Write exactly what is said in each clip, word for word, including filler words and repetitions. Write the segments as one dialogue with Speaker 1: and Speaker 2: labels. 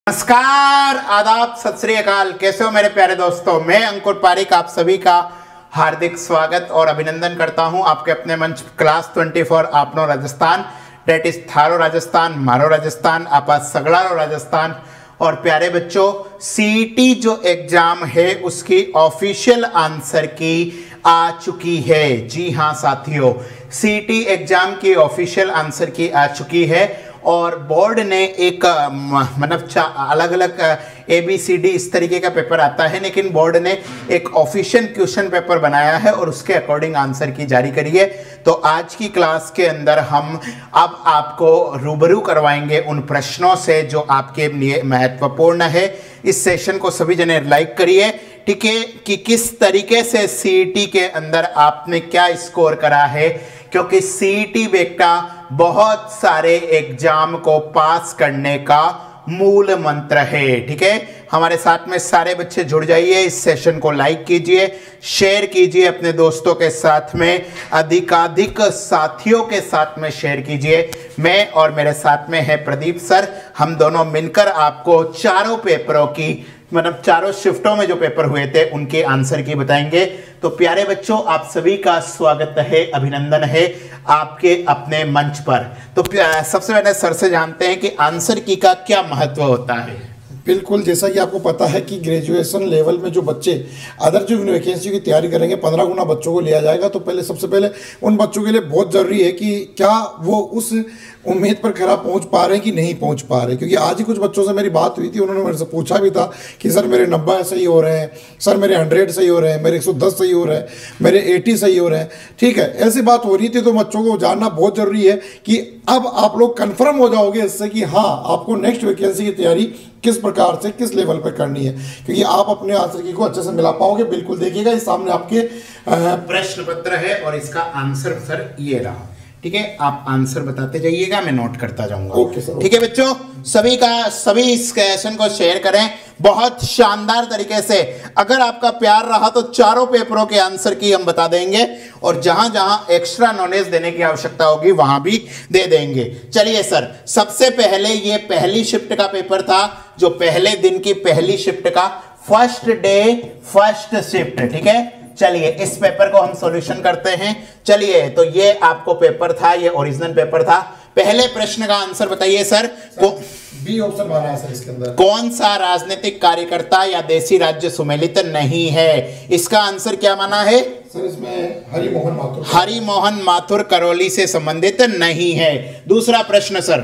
Speaker 1: नमस्कार, आदाब, सत श्री अकाल। कैसे हो मेरे प्यारे दोस्तों? मैं अंकुर पारिक आप सभी का हार्दिक स्वागत और अभिनंदन करता हूं आपके अपने मंच क्लास चौबीस आपनो राजस्थान, डेट इज थारो राजस्थान, मारो राजस्थान, आपा सगड़ारो राजस्थान। और प्यारे बच्चों, सीईटी जो एग्जाम है उसकी ऑफिशियल आंसर की आ चुकी है। जी हाँ साथियों, सीईटी एग्जाम की ऑफिशियल आंसर की आ चुकी है और बोर्ड ने एक मतलब अलग अलग ए बी सी डी इस तरीके का पेपर आता है, लेकिन बोर्ड ने एक ऑफिशियल क्वेश्चन पेपर बनाया है और उसके अकॉर्डिंग आंसर की जारी करी है। तो आज की क्लास के अंदर हम अब आपको रूबरू करवाएंगे उन प्रश्नों से जो आपके लिए महत्वपूर्ण है। इस सेशन को सभी जने लाइक करिए, ठीक है, कि किस तरीके से सीईटी के अंदर आपने क्या स्कोर करा है, क्योंकि सीईटी बेटा बहुत सारे एग्जाम को पास करने का मूल मंत्र है। ठीक है, हमारे साथ में सारे बच्चे जुड़ जाइए, इस सेशन को लाइक कीजिए, शेयर कीजिए अपने दोस्तों के साथ में, अधिकाधिक साथियों के साथ में शेयर कीजिए। मैं और मेरे साथ में है प्रदीप सर, हम दोनों मिलकर आपको चारों पेपरों की मतलब चारों शिफ्टों में जो पेपर हुए थे उनके आंसर की बताएंगे। तो प्यारे बच्चों, आप सभी का स्वागत है, अभिनंदन है आपके अपने मंच पर। तो सबसे पहले सर से जानते हैं कि आंसर की का क्या महत्व होता है।
Speaker 2: बिल्कुल, जैसा कि आपको पता है कि ग्रेजुएशन लेवल में जो बच्चे अदर जो वैकेंसी की तैयारी करेंगे, पंद्रह गुना बच्चों को लिया जाएगा। तो पहले सबसे पहले उन बच्चों के लिए बहुत ज़रूरी है कि क्या वो उस उम्मीद पर खरा पहुंच पा रहे हैं कि नहीं पहुंच पा रहे। क्योंकि आज ही कुछ बच्चों से मेरी बात हुई थी, उन्होंने मेरे से पूछा भी था कि सर मेरे नब्बे सही हो रहे हैं, सर मेरे हंड्रेड सही हो रहे हैं, मेरे एक सौ दस सही हो रहे हैं, मेरे अस्सी सही हो रहे हैं। ठीक है, ऐसी बात हो रही थी। तो बच्चों को जानना बहुत ज़रूरी है कि अब आप लोग कन्फर्म हो जाओगे इससे कि हाँ आपको नेक्स्ट वैकेंसी की तैयारी किस प्रकार से किस लेवल पर करनी है, क्योंकि आप अपने आंसर की को अच्छे से मिला पाओगे। बिल्कुल देखिएगा, इस सामने आपके
Speaker 1: प्रश्न पत्र है और इसका आंसर सर ये रहा। ठीक है, आप आंसर बताते जाइएगा, मैं नोट करता जाऊंगा।
Speaker 2: Okay sir.
Speaker 1: ठीक है बच्चों, सभी का सभी इस सेशन को शेयर करें बहुत शानदार तरीके से। अगर आपका प्यार रहा तो चारों पेपरों के आंसर की हम बता देंगे और जहां जहां एक्स्ट्रा नॉलेज देने की आवश्यकता होगी वहां भी दे देंगे। चलिए सर, सबसे पहले ये पहली शिफ्ट का पेपर था, जो पहले दिन की पहली शिफ्ट का फर्स्ट डे फर्स्ट शिफ्ट। ठीक है, चलिए इस पेपर को हम सॉल्यूशन करते हैं। चलिए, तो ये आपको पेपर था, ये ओरिजिनल पेपर था। पहले प्रश्न का आंसर बताइए सर।
Speaker 2: सर बी ऑप्शन माना है सर इसके अंदर।
Speaker 1: कौन सा राजनीतिक कार्यकर्ता या देसी राज्य सुमेलित नहीं है? इसका आंसर क्या माना है
Speaker 2: सर? इसमें हरि मोहन माथुर
Speaker 1: हरि मोहन माथुर करौली से संबंधित नहीं है। दूसरा प्रश्न सर,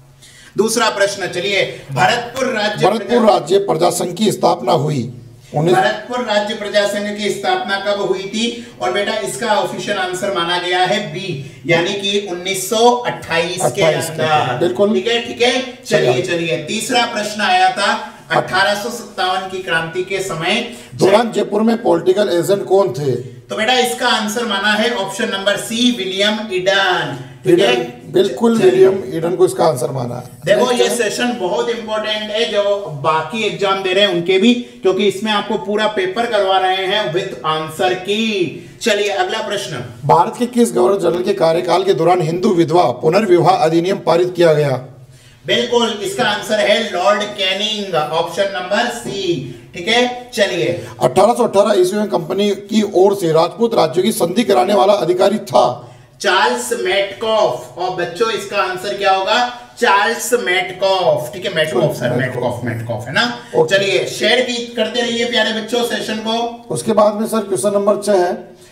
Speaker 1: दूसरा प्रश्न, चलिए भरतपुर राज्य
Speaker 2: भरतपुर राज्य प्रजासंघ की स्थापना हुई।
Speaker 1: भरतपुर राज्य प्रजासंघ की स्थापना कब हुई थी? और बेटा इसका ऑफिशियल आंसर माना गया है बी, यानी कि उन्नीस सौ अट्ठाईस के अंदर।
Speaker 2: बिल्कुल
Speaker 1: ठीक है, ठीक है। चलिए चलिए तीसरा प्रश्न आया था अठारह सौ सत्तावन की क्रांति के समय
Speaker 2: दौरान जयपुर में पॉलिटिकल एजेंट कौन थे?
Speaker 1: तो बेटा इसका आंसर माना है option number C, William Eden. ठीक है,
Speaker 2: बिल्कुल विलियम ईडन को इसका आंसर माना है।
Speaker 1: देखो ये सेशन बहुत इंपॉर्टेंट है जो बाकी एग्जाम दे रहे हैं उनके भी, क्योंकि इसमें आपको पूरा पेपर करवा रहे हैं विद आंसर की। चलिए अगला प्रश्न,
Speaker 2: भारत के किस गवर्नर जनरल के कार्यकाल के दौरान हिंदू विधवा पुनर्विवाह अधिनियम पारित किया गया?
Speaker 1: बिल्कुल, इसका आंसर है Lord Canning, option number C. ठीक है, चलिए
Speaker 2: अठारह सौ अठारह ईस्वी में कंपनी की ओर से राजपूत राज्यों की संधि कराने वाला अधिकारी था
Speaker 1: चार्ल्स मेटकॉफ। और बच्चों इसका आंसर क्या होगा? Charles Metcalfe. ठीक है, मेटकॉफ सर, मेटकॉफ मेटकॉफ है ना। चलिए शेयर की करते रहिए प्यारे बच्चों सेशन को।
Speaker 2: उसके बाद में सर क्वेश्चन नंबर छह है,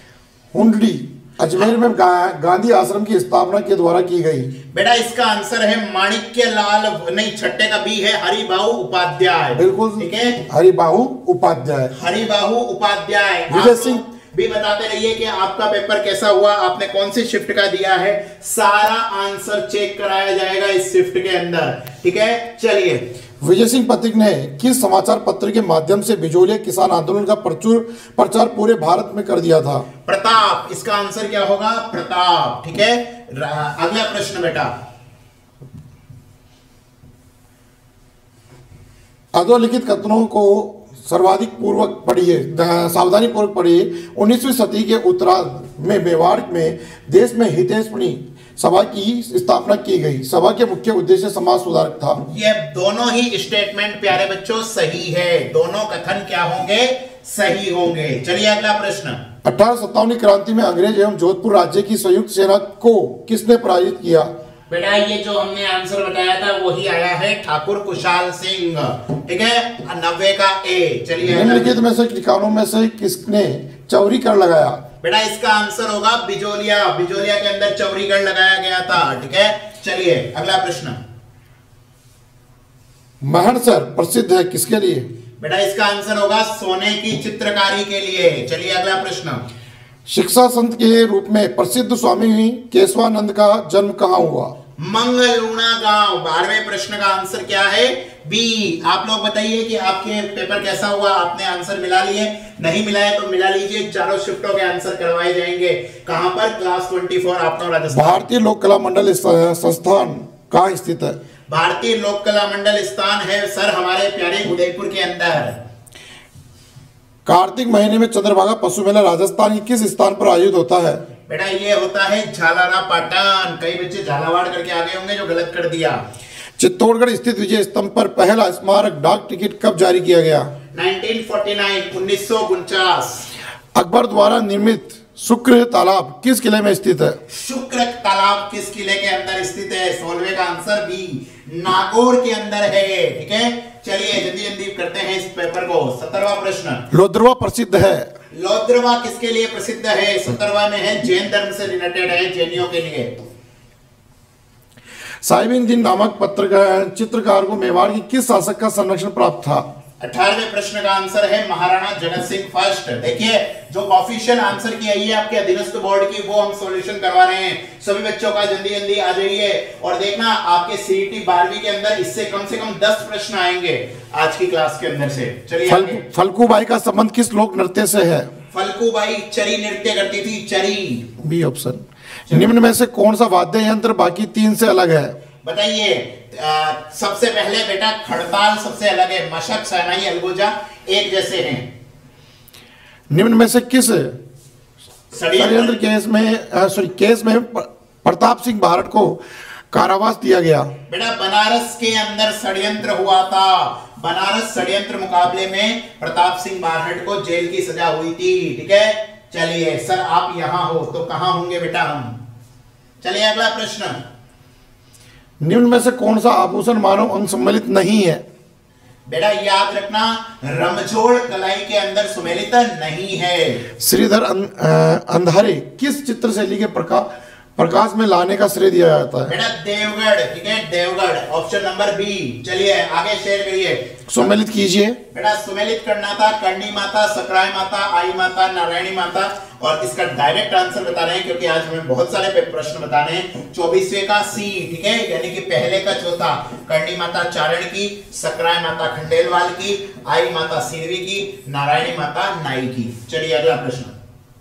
Speaker 2: हुंडली अजमेर में गा, गांधी आश्रम की स्थापना के द्वारा की गई।
Speaker 1: बेटा इसका आंसर है माणिक्य लाल, नहीं छठे का बी है हरिबाहु उपाध्याय।
Speaker 2: बिल्कुल
Speaker 1: ठीक है,
Speaker 2: हरिबाहु उपाध्याय।
Speaker 1: हरिबाहु उपाध्याय।
Speaker 2: विजय सिंह
Speaker 1: भी बताते रहिए कि आपका पेपर कैसा हुआ, आपने कौन सी शिफ्ट का दिया है। सारा आंसर चेक कराया जाएगा इस शिफ्ट के अंदर। ठीक है, चलिए
Speaker 2: विजय सिंह पथिक ने किस समाचार पत्र के माध्यम से बिजोलिया किसान आंदोलन का प्रचुर प्रचार पूरे भारत में कर दिया था?
Speaker 1: प्रताप। इसका आंसर क्या होगा? प्रताप। ठीक है, अगला प्रश्न बेटा,
Speaker 2: अधोलिखित कथनों को सर्वाधिक पूर्वक पढ़िए, सावधानी पूर्वक पढ़िए। उन्नीसवीं सदी के उत्तरार्ध में मेवाड़ में देश में हितैषणी सभा की स्थापना की गई। सभा के मुख्य उद्देश्य समाज सुधारक था।
Speaker 1: ये दोनों ही स्टेटमेंट प्यारे बच्चों सही है, दोनों कथन क्या होंगे, सही होंगे। चलिए अगला प्रश्न।
Speaker 2: अठारह सत्तावन की क्रांति में अंग्रेज एवं जोधपुर राज्य की संयुक्त सेना को किसने पराजित किया?
Speaker 1: बेटा ये जो हमने आंसर बताया था वही आया है, ठाकुर कुशाल सिंह। ठीक है, नब्बे का ए। चलिए
Speaker 2: निम्नलिखित में से ठिकानों में से किसने चौरी कर लगाया?
Speaker 1: बेटा इसका आंसर होगा बिजोलिया। बिजोलिया के अंदर चौरीगढ़ लगाया गया था। ठीक है, चलिए अगला प्रश्न।
Speaker 2: महणसर प्रसिद्ध है किसके लिए?
Speaker 1: बेटा इसका आंसर होगा सोने की चित्रकारी के लिए। चलिए अगला प्रश्न। शिक्षा
Speaker 2: संत के रूप में प्रसिद्ध स्वामी केशवानंद का जन्म कहाँ हुआ?
Speaker 1: मंगलूना गांव। बारहवें प्रश्न का आंसर क्या है? बी। आप लोग बताइए कि आपके पेपर कैसा हुआ, आपने आंसर मिला लिए? नहीं मिलाए तो मिला लीजिए, चारों शिफ्टों के आंसर करवाए जाएंगे। कहां पर? क्लास चौबीस आपनो राजस्थान।
Speaker 2: भारतीय लोक कला मंडल संस्थान कहाँ स्थित है?
Speaker 1: भारतीय लोक कला मंडल स्थान है सर हमारे प्यारे उदयपुर के अंदर।
Speaker 2: कार्तिक महीने में चंद्रभागा पशु मेला राजस्थान के किस स्थान पर आयोजित होता है?
Speaker 1: बेटा ये होता है झालारा पाटन। कई बच्चे झालावाड़ करके आगे होंगे जो गलत कर दिया।
Speaker 2: चित्तौड़गढ़ स्थित विजय स्तंभ पर पहला स्मारक डाक टिकट कब जारी किया गया?
Speaker 1: उन्नीस सौ उनचास।
Speaker 2: अकबर द्वारा निर्मित शुक्र तालाब किस किले में स्थित है?
Speaker 1: शुक्र तालाब किस किले के अंदर स्थित है? सोलहवें का आंसर बी, नागौर के अंदर है। ठीक है, चलिए जल्दी जल्दी करते हैं इस पेपर को। सत्रहवां प्रश्न।
Speaker 2: लोद्रवा प्रसिद्ध है।
Speaker 1: लोद्रवा किसके लिए प्रसिद्ध है? सत्रहवां में है, जैन धर्म से रिलेटेड है, जैनियों के लिए।
Speaker 2: साहिबिन दिन नामक पत्रकार चित्रकार को मेवाड़ की किस शासक का संरक्षण प्राप्त था?
Speaker 1: अठारहवें प्रश्न का आंसर है महाराणा जगत सिंह फर्स्ट। देखिए जो ऑफिशियल आंसर की आई है आपके अधीनस्थ बोर्ड की, वो हम सॉल्यूशन करवा रहे हैं। सभी बच्चों का जल्दी जल्दी आ जाइए और देखना आपके सीईटी बारहवीं के अंदर इससे कम से कम दस प्रश्न आएंगे आज की क्लास के अंदर से। चलिए
Speaker 2: फल, फल्गुबाई का संबंध किस लोक नृत्य से है?
Speaker 1: फल्गुबाई चरी नृत्य करती थी, चरी।
Speaker 2: B option. निम्न में से कौन सा वाद्य यंत्र बाकी तीन से अलग है?
Speaker 1: बताइए। सबसे पहले बेटा खड़ताल सबसे अलग है, मशक, शहनाई, अलगोजा एक जैसे हैं।
Speaker 2: निम्न में से किस षड्यंत्र केस में सॉरी केस में प्रताप सिंह बारट को कारावास दिया गया?
Speaker 1: बेटा बनारस के अंदर षड्यंत्र हुआ था। बनारस षड्यंत्र मुकाबले में प्रताप सिंह बारट को जेल की सजा हुई थी। ठीक है, चलिए सर आप यहां हो तो कहां होंगे बेटा हम? चलिए अगला प्रश्न।
Speaker 2: निम्न में से कौन सा आभूषण मानव अंग सम्मिलित नहीं है?
Speaker 1: बेटा याद रखना रमजोड़ कलाई के अंदर सुमेलित नहीं है।
Speaker 2: श्रीधर अंधारे किस चित्र शैली के प्रकाश प्रकाश में लाने का श्रेय दिया जाता है?
Speaker 1: बेटा देवगढ़। ठीक है, देवगढ़ ऑप्शन नंबर बी। चलिए आगे शेयर करिए।
Speaker 2: सुमेलित कीजिए। बेटा
Speaker 1: सुमेलित करना था करणी माता, सकराय माता, आई माता, नारायणी माता। और इसका डायरेक्ट आंसर बता रहे हैं क्योंकि आज हमें बहुत सारे प्रश्न बताने हैं। चौबीसवें का सी। ठीक है, यानी कि पहले का चौथा, करणी माता चारण की, सकराय माता खंडेलवाल की, आई माता सिरवी की, नारायणी माता नाई की। चलिए अगला प्रश्न।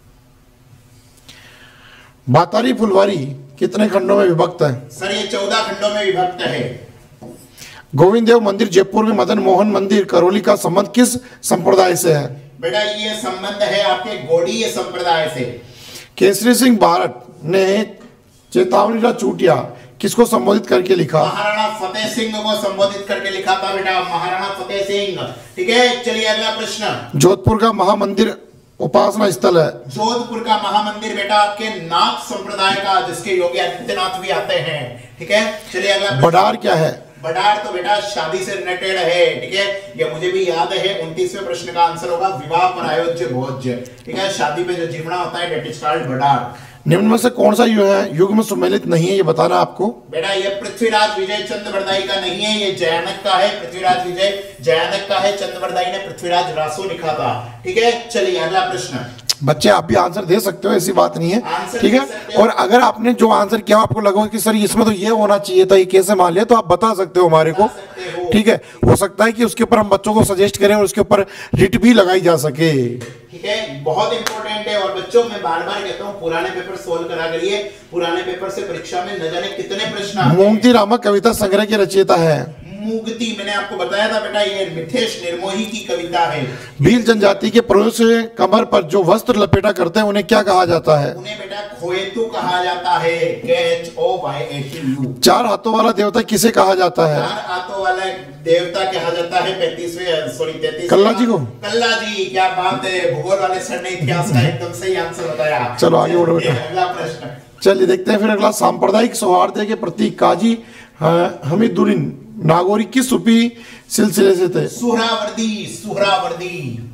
Speaker 2: बातारी फुलवारी कितने खंडों में विभक्त है?
Speaker 1: सर ये चौदह खंडों में विभक्त है।
Speaker 2: गोविंद देव मंदिर जयपुर में मदन मोहन मंदिर करौली का संबंध किस संप्रदाय से है?
Speaker 1: बेटा ये संबंध है आपके गोड़ीय संप्रदाय से।
Speaker 2: केसरी सिंह बारट ने चेतावनी चूटिया किसको संबोधित करके लिखा?
Speaker 1: महाराणा फतेह सिंह को संबोधित करके लिखा था बेटा, महाराणा फतेह सिंह। ठीक है, चलिए अगला प्रश्न।
Speaker 2: जोधपुर का महामंदिर उपासना स्थल है।
Speaker 1: जोधपुर का महामंदिर बेटा आपके नाथ संप्रदाय का, जिसके योगी आदित्यनाथ भी आते हैं। ठीक है, चलिए अगला।
Speaker 2: बडार क्या है?
Speaker 1: बडार तो बेटा शादी से रिलेटेड है। ठीक है, ये मुझे भी याद है। उनतीसवें प्रश्न का आंसर होगा विवाह पर आयोज्य भोज्य। ठीक है, शादी पे जो जीवना होता है डेट इज कॉल्ड बडार।
Speaker 2: निम्न में से कौन सा युग है युग में सुमेलित नहीं है, ये बताना आपको।
Speaker 1: बेटा ये पृथ्वीराज विजय चंद्रवरदाई का नहीं है, ये जयानक का है। पृथ्वीराज विजय जयानक का है, चंद्रवरदाई ने पृथ्वीराज रासो लिखा था। ठीक है, चलिए अगला प्रश्न।
Speaker 2: बच्चे आप भी आंसर दे सकते हो, ऐसी बात नहीं है। ठीक है, और अगर आपने जो आंसर किया आपको लगा कि सर इसमें तो ये होना चाहिए था, ये कैसे मान लिया, तो आप बता सकते हो हमारे को। ठीक है, हो सकता है कि उसके ऊपर हम बच्चों को सजेस्ट करें और उसके ऊपर रिट भी लगाई जा सके।
Speaker 1: ठीक है, बहुत इंपॉर्टेंट है। और बच्चों मैं बार बार कहता हूँ पुराने पेपर सोल्व करा करिए। पुराने पेपर से परीक्षा में न जाने कितने प्रश्न।
Speaker 2: मोंगती रामा कविता संग्रह के रचयिता है?
Speaker 1: मुगती, मैंने आपको बताया था बेटा ये मिथेश निर्मोही की कविता है।
Speaker 2: भील जनजाति के पुरुष कमर पर जो वस्त्र लपेटा करते हैं उन्हें क्या कहा जाता है?
Speaker 1: उन्हें बेटा खोएतु कहा जाता है। K H O Y A T U.
Speaker 2: चार हाथों वाला देवता किसे कहा जाता है?
Speaker 1: चार हाथों वाला देवता कहा जाता है पैंतीसवें सॉरी तैतीस
Speaker 2: कल्ला जी को।
Speaker 1: कल्ला जी, क्या बात है, भूगोल वाले सर ने इतिहास का एकदम सही आंसर बताया।
Speaker 2: चलो आगे बढ़ो बेटा।
Speaker 1: अगला प्रश्न
Speaker 2: चलिए देखते हैं फिर अगला। सांप्रदायिक सौहार्द के प्रतीक काजी हमीदुद्दीन नागौरी किस सूफी सिलसिले से थे?
Speaker 1: सुहरावर्दी। सुहरावर्दी।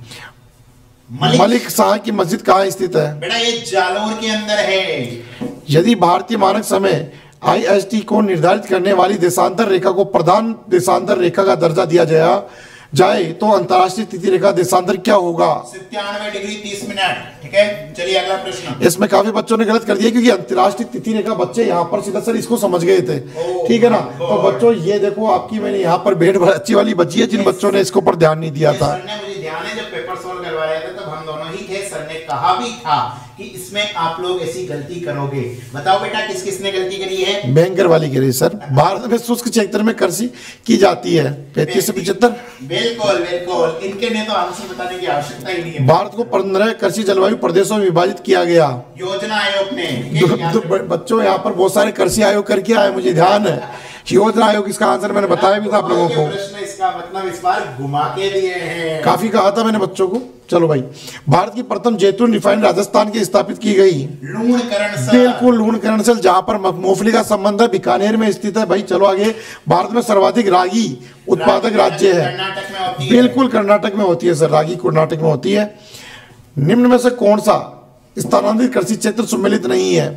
Speaker 1: मलिक,
Speaker 2: मलिक शाह की मस्जिद कहाँ स्थित है?
Speaker 1: बेटा ये जालौर के अंदर है।
Speaker 2: यदि भारतीय मानक समय आई एस टी को निर्धारित करने वाली देशांतर रेखा को प्रधान देशांतर रेखा का दर्जा दिया जाए जाए तो अंतर्राष्ट्रीय तिथि रेखा देशांतर क्या होगा?
Speaker 1: सत्तानवे डिग्री तीस मिनट। ठीक है, चलिए अगला प्रश्न।
Speaker 2: इसमें काफी बच्चों ने गलत कर दिया क्योंकि अंतर्राष्ट्रीय तिथि रेखा बच्चे यहाँ पर सीधा सर इसको समझ गए थे। ठीक है ना? तो बच्चों ये देखो आपकी मैंने यहाँ पर भेड़ अच्छी वाली बची है जिन बच्चों ने इसके ऊपर ध्यान नहीं दिया था।
Speaker 1: सर ने मुझे ध्यान है जब पेपर सॉल्व करवा रहे थे तब हम दोनों ही थे। सर ने कहा भी था कि इसमें आप लोग ऐसी गलती करोगे। बताओ बेटा किस किसने गलती करी है?
Speaker 2: बैंकर वाली करी सर। भारत में शुष्क क्षेत्र में कृषि की जाती है पैंतीस से पिछहत्तर।
Speaker 1: बिल्कुल बिल्कुल, इनके ने तो आंसर बताने की आवश्यकता ही नहीं है।
Speaker 2: भारत को पंद्रह कृषि जलवायु प्रदेशों में विभाजित किया गया
Speaker 1: योजना आयोग ने।
Speaker 2: दो, दो, बच्चों यहाँ पर बहुत सारे कृषि आयोग करके आए, मुझे ध्यान है। योजना आयोग इसका आंसर मैंने बताया भी था आप लोगों को।
Speaker 1: प्रश्न इसका मतलब इस बार घुमा के दिए हैं।
Speaker 2: काफी कहा था मैंने बच्चों को। चलो भाई, भारत की प्रथम जैतून रिफाइनरी राजस्थान की स्थापित की गई।
Speaker 1: लूणकरण।
Speaker 2: बिल्कुल लूणकरण से, जहां पर मूंगफली का संबंध है, बीकानेर में स्थित है भाई। चलो आगे। भारत में सर्वाधिक रागी उत्पादक राज्य है।
Speaker 1: कर्नाटक में होती है।
Speaker 2: बिल्कुल कर्नाटक में होती है सर, रागी कर्नाटक में होती है। निम्न में से कौन सा स्थानांतरित कृषि क्षेत्र सम्मिलित नहीं है?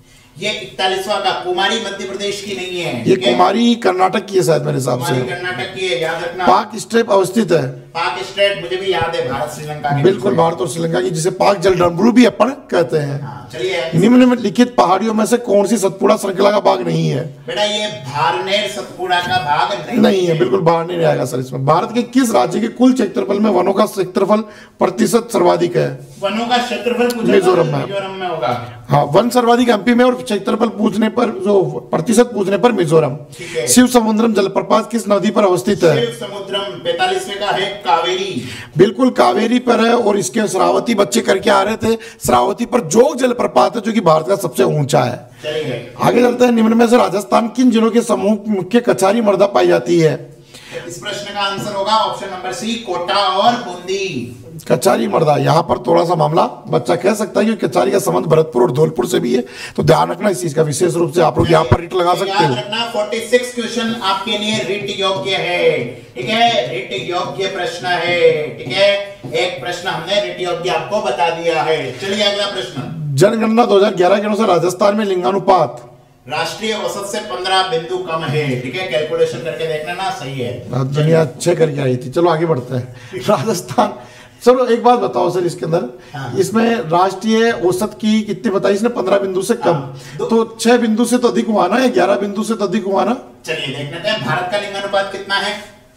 Speaker 1: ये इकतालीसवां का कुमारी मध्य प्रदेश की नहीं है।
Speaker 2: ये कुमारी कर्नाटक की है शायद मेरे हिसाब से।
Speaker 1: कर्नाटक की है, याद रखना।
Speaker 2: पाक स्ट्रेप अवस्थित है।
Speaker 1: पाक स्ट्रेट मुझे भी याद है, भारत श्रीलंका के।
Speaker 2: बिल्कुल भारत और श्रीलंका की, जिसे पाक जलडमरू भी अपन कहते हैं।
Speaker 1: हाँ, चलिए।
Speaker 2: निम्न में लिखित पहाड़ियों में से कौन सी सतपुड़ा श्रृंखला का भाग नहीं है?
Speaker 1: बेटा ये भारनेर सतपुड़ा का भाग नहीं,
Speaker 2: नहीं है, बिल्कुल बाहर नहीं आएगा सर इसमें। भारत के किस राज्य के कुल क्षेत्रफल में वनों का क्षेत्रफल प्रतिशत सर्वाधिक है?
Speaker 1: वनों का क्षेत्रफल
Speaker 2: मिजोरम में।
Speaker 1: मिजोरम में होगा।
Speaker 2: हाँ, वन सर्वाधिक एमपी में और क्षेत्रफल पूछने पर जो प्रतिशत पूछने पर मिजोरम। शिव समुद्रम जलप्रपात किस नदी पर अवस्थित है?
Speaker 1: शिव समुद्रम पैंतालीसवें का है कावेरी।
Speaker 2: बिल्कुल कावेरी पर है। और इसके श्रावती बच्चे करके आ रहे थे। श्रावती पर जोग जलप्रपात है जो कि भारत का सबसे ऊंचा है।
Speaker 1: चलिए
Speaker 2: आगे चलते हैं। निम्न में से राजस्थान किन जिलों के समूह मुख्य कचारी मृदा पाई जाती है?
Speaker 1: इस प्रश्न का आंसर होगा ऑप्शन नंबर सी, कोटा और बूंदी।
Speaker 2: कचारी मृदा, यहाँ पर थोड़ा सा मामला बच्चा कह सकता है कि कचारी का संबंध भरतपुर और धौलपुर से भी है, तो ध्यान रखना इस चीज का। विशेष रूप से आप लोग यहाँ पर रिट लगा सकते हो।
Speaker 1: छियालीस क्वेश्चन आपके लिए रिट योग्य है। ठीक है, रिट योग्य प्रश्न है। ठीक है, एक प्रश्न हमने रिट योग्य आपको बता दिया है। चलिए अगला प्रश्न।
Speaker 2: जनगणना दो हज़ार ग्यारह के अनुसार राजस्थान में लिंगानुपात
Speaker 1: राष्ट्रीय औसत से पंद्रह बिंदु कम है। ठीक है, कैलकुलेशन करके देखना ना, सही है।
Speaker 2: दुनिया अच्छे करके आई थी। चलो आगे बढ़ते हैं। राजस्थान, चलो एक बात बताओ सर इसके अंदर। हाँ। इसमें राष्ट्रीय औसत की कितनी बताई इसने? पंद्रह बिंदु से कम। हाँ। तो छह बिंदु से तो अधिक हुआ ना, या ग्यारह बिंदु से तो अधिक हुआ ना?
Speaker 1: चलिए देख लेते हैं भारत का लिंगानुपात कितना है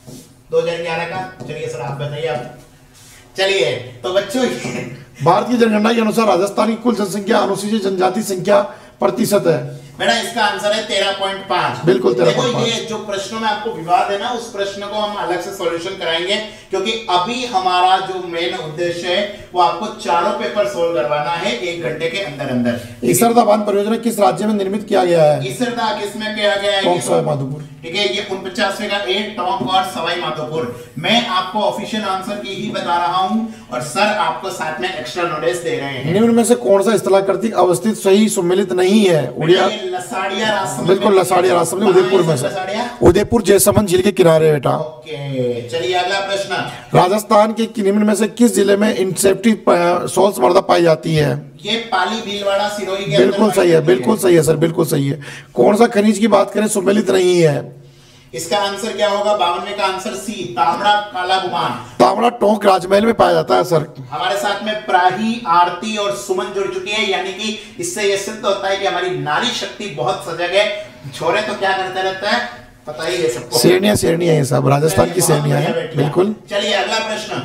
Speaker 1: दो हज़ार ग्यारह का। चलिए सर आप बताइए आप। चलिए तो बच्चों
Speaker 2: भारत की जनगणना के अनुसार राजस्थान की कुल जनसंख्या अनुसूचित जनजाति संख्या प्रतिशत है।
Speaker 1: बेटा इसका आंसर है तेरह पॉइंट पाँच।
Speaker 2: बिल्कुल तेरह पॉइंट पाँच।
Speaker 1: ये जो प्रश्नों में आपको विवाद है ना, उस प्रश्न को हम अलग से सॉल्यूशन कराएंगे, क्योंकि अभी हमारा जो मेन उद्देश्य है वो आपको चारों पेपर सोल्व करवाना है एक घंटे के अंदर अंदर। ईसरदा
Speaker 2: बांध परियोजना किस राज्य में निर्मित किया गया है?
Speaker 1: ईसरदा किसमें किया गया है?
Speaker 2: सवाई माधोपुर।
Speaker 1: ठीक है, ये उनपचासवें का एक टोंक और सवाई माधोपुर। मैं आपको ऑफिशियल आंसर की ही बता रहा हूं और सर आपको साथ में एक्स्ट्रा नॉलेज दे रहे हैं।
Speaker 2: निम्न में से कौन सा स्थलाकृतिक अवस्थित सही सम्मिलित नहीं है? उड़िया
Speaker 1: लसाड़िया राजसमंद।
Speaker 2: बिल्कुल लसाड़िया राजसमंद, उदयपुर में सर। उदयपुर जयसमंद झील के किनारे बेटा।
Speaker 1: ओके, चलिए अगला प्रश्न।
Speaker 2: राजस्थान के निम्न में से किस जिले में इंसेप्टिक सोल्स मृदा पाई जाती है?
Speaker 1: ये पाली, भीलवाड़ा, सिरोही के
Speaker 2: बिल्कुल सही है, बिल्कुल सही है सर, बिल्कुल सही है। कौन सा खनिज की बात करें सम्मिलित नहीं है?
Speaker 1: इसका आंसर क्या होगा? बावनवे का आंसर सी, तांबड़ा काला गुमान।
Speaker 2: तांबड़ा टोंक राजमहल में पाया जाता है सर।
Speaker 1: हमारे साथ में प्राही, आरती और सुमन जुड़ चुकी है, यानी कि इससे यह सिद्ध होता है कि हमारी नारी शक्ति बहुत सजग है। छोरे तो क्या करते रहता है पता ही है सबको।
Speaker 2: शेरनिया शेरनिया है सब, राजस्थान की शेरनिया है। बिल्कुल।
Speaker 1: चलिए अगला प्रश्न।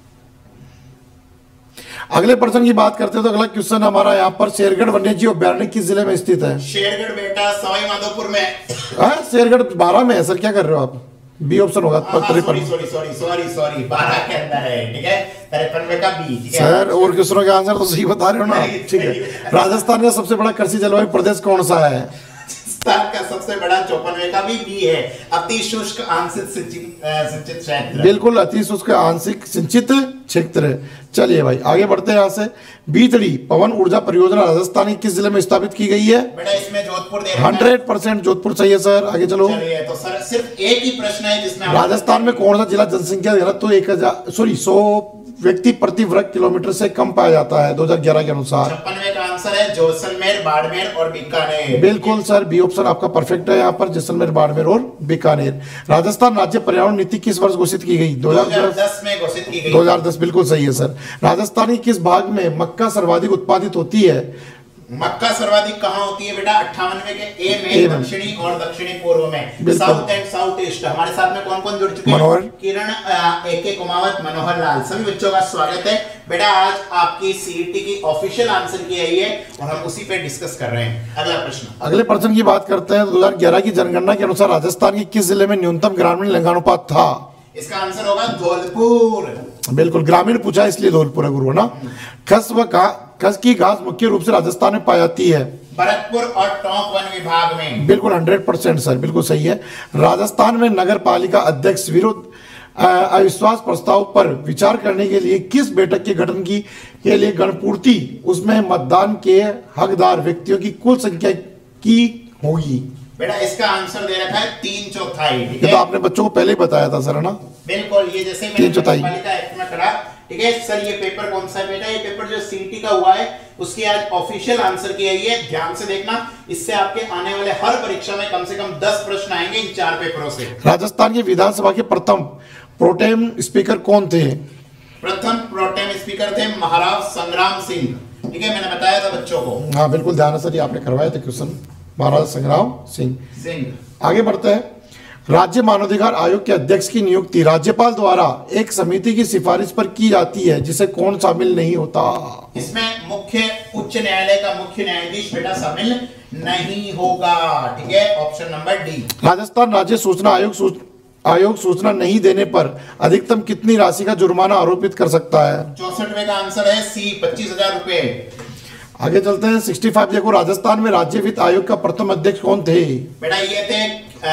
Speaker 2: अगले प्रश्न की बात करते हैं तो अगला क्वेश्चन हमारा यहाँ पर शेरगढ़ वन्यजीव अभ्यारण्य किस जिले में स्थित है?
Speaker 1: शेरगढ़ बेटा सवाई माधोपुर में।
Speaker 2: हाँ, शेरगढ़ बारह में है सर। क्या कर रहे हो आप? बी ऑप्शन होगा
Speaker 1: sorry sorry sorry sorry sorry बारह के अंदर है, ठीक है, तिरपनवे का बी, ठीक है
Speaker 2: सर। और क्वेश्चनों के आंसर तो सही बता रहे हो ना, ठीक है। राजस्थान का सबसे बड़ा कृषि जलवायु प्रदेश कौन सा है?
Speaker 1: राजस्थान का सबसे बड़ा चौपनवे का भी बी है, अति शुष्क आंशिक सिंचित क्षेत्र।
Speaker 2: बिल्कुल, अति शुष्क आंशिक सिंचित क्षेत्र। चलिए भाई आगे बढ़ते हैं यहाँ से। बीतड़ी पवन ऊर्जा परियोजना राजस्थान के किस जिले में स्थापित की गई है?
Speaker 1: बेटा इसमें जोधपुर दे
Speaker 2: हंड्रेड परसेंट जोधपुर सही है सर। आगे चलो।
Speaker 1: चलिए तो सर सिर्फ एक ही प्रश्न है जिसमें
Speaker 2: राजस्थान में कौन सा जिला जनसंख्या घनत्व एक हजार सॉरी सौ व्यक्ति प्रति वर्ग किलोमीटर से कम पाया जाता है दो हजार ग्यारह के अनुसार?
Speaker 1: छप्पनवे का आंसर है जैसलमेर, बाड़मेर और बीकानेर।
Speaker 2: बिल्कुल सर, बी ऑप्शन आपका परफेक्ट है यहाँ पर, जैसलमेर, बाड़मेर और बीकानेर। राजस्थान राज्य पर्यावरण नीति किस वर्ष घोषित की गई? दो हजार दस
Speaker 1: में घोषित की गई।
Speaker 2: दो हजार दस बिल्कुल सही है सर। राजस्थान के किस भाग में मक्का सर्वाधिक उत्पादित होती है?
Speaker 1: मक्का सर्वाधिक कहाँ होती है बेटा? अट्ठावनवे के ए में, दक्षिणी और दक्षिणी पूर्व में, साउथ एंड साउथ ईस्ट। हमारे साथ में कौन कौन जुड़ चुके हैं?
Speaker 2: मनोहर,
Speaker 1: किरण, ए के कुमावत, मनोहर लाल, सभी बच्चों का स्वागत है। बेटा आज आपकी सीईटी की ऑफिशियल आंसर की आई है और हम उसी पे डिस्कस कर रहे हैं। अगला प्रश्न
Speaker 2: अगले प्रश्न की बात करते हैं। दो हजार ग्यारह की जनगणना के अनुसार राजस्थान के किस जिले में न्यूनतम ग्रामीण लिंगानुपात था?
Speaker 1: इसका आंसर होगा धौलपुर।
Speaker 2: बिल्कुल, ग्रामीण पूछा इसलिए धौलपुर है गुरु ना। खस व खस की घास मुख्य रूप से राजस्थान में पाई जाती है?
Speaker 1: भरतपुर और टोंक वन विभाग में।
Speaker 2: बिल्कुल हंड्रेड परसेंट सर, बिल्कुल सही है। राजस्थान में नगर पालिका अध्यक्ष विरुद्ध अविश्वास प्रस्ताव पर विचार करने के लिए किस बैठक के गठन की के लिए गणपूर्ति उसमें मतदान के हकदार व्यक्तियों की कुल संख्या की होगी?
Speaker 1: बेटा इसका आंसर दे रखा है तीन चौथाई। ठीक
Speaker 2: है, तो आपने बच्चों को पहले ही बताया था सर, है ना?
Speaker 1: बिल्कुल, ये जैसे
Speaker 2: तीन चौथाई
Speaker 1: पालिका एक्ट में करा। ठीक है सर, ये पेपर कौन सा है बेटा? ये पेपर जो सीईटी का हुआ है उसकी आज ऑफिशियल आंसर की आई है। ध्यान से देखना, इससे आपके आने वाले हर परीक्षा में कम से कम दस प्रश्न आएंगे इन चार पेपरों से।
Speaker 2: राजस्थान की विधानसभा के प्रथम प्रोटेम स्पीकर कौन थे?
Speaker 1: प्रथम प्रोटेम स्पीकर थे महाराज संग्राम सिंह। ठीक है, मैंने बताया था बच्चों को।
Speaker 2: हाँ बिल्कुल, ध्यान से आपने करवाया था क्वेश्चन, महाराज संग्राम सिंह
Speaker 1: सिंह।
Speaker 2: आगे बढ़ते हैं। राज्य मानवाधिकार आयोग के अध्यक्ष की नियुक्ति राज्यपाल द्वारा एक समिति की सिफारिश पर की जाती है जिसे कौन शामिल नहीं होता?
Speaker 1: इसमें मुख्य उच्च न्यायालय का मुख्य न्यायाधीश बेटा शामिल नहीं होगा। ठीक है, ऑप्शन नंबर डी।
Speaker 2: राजस्थान राज्य सूचना आयोग सूच, आयोग सूचना नहीं देने पर अधिकतम कितनी राशि का जुर्माना आरोपित कर सकता है?
Speaker 1: चौसठवें का आंसर है सी, पच्चीस हजार रुपए।
Speaker 2: आगे चलते हैं। पैंसठ देखो, राजस्थान में राज्य वित्त आयोग का प्रथम अध्यक्ष कौन थे?
Speaker 1: बेटा ये थे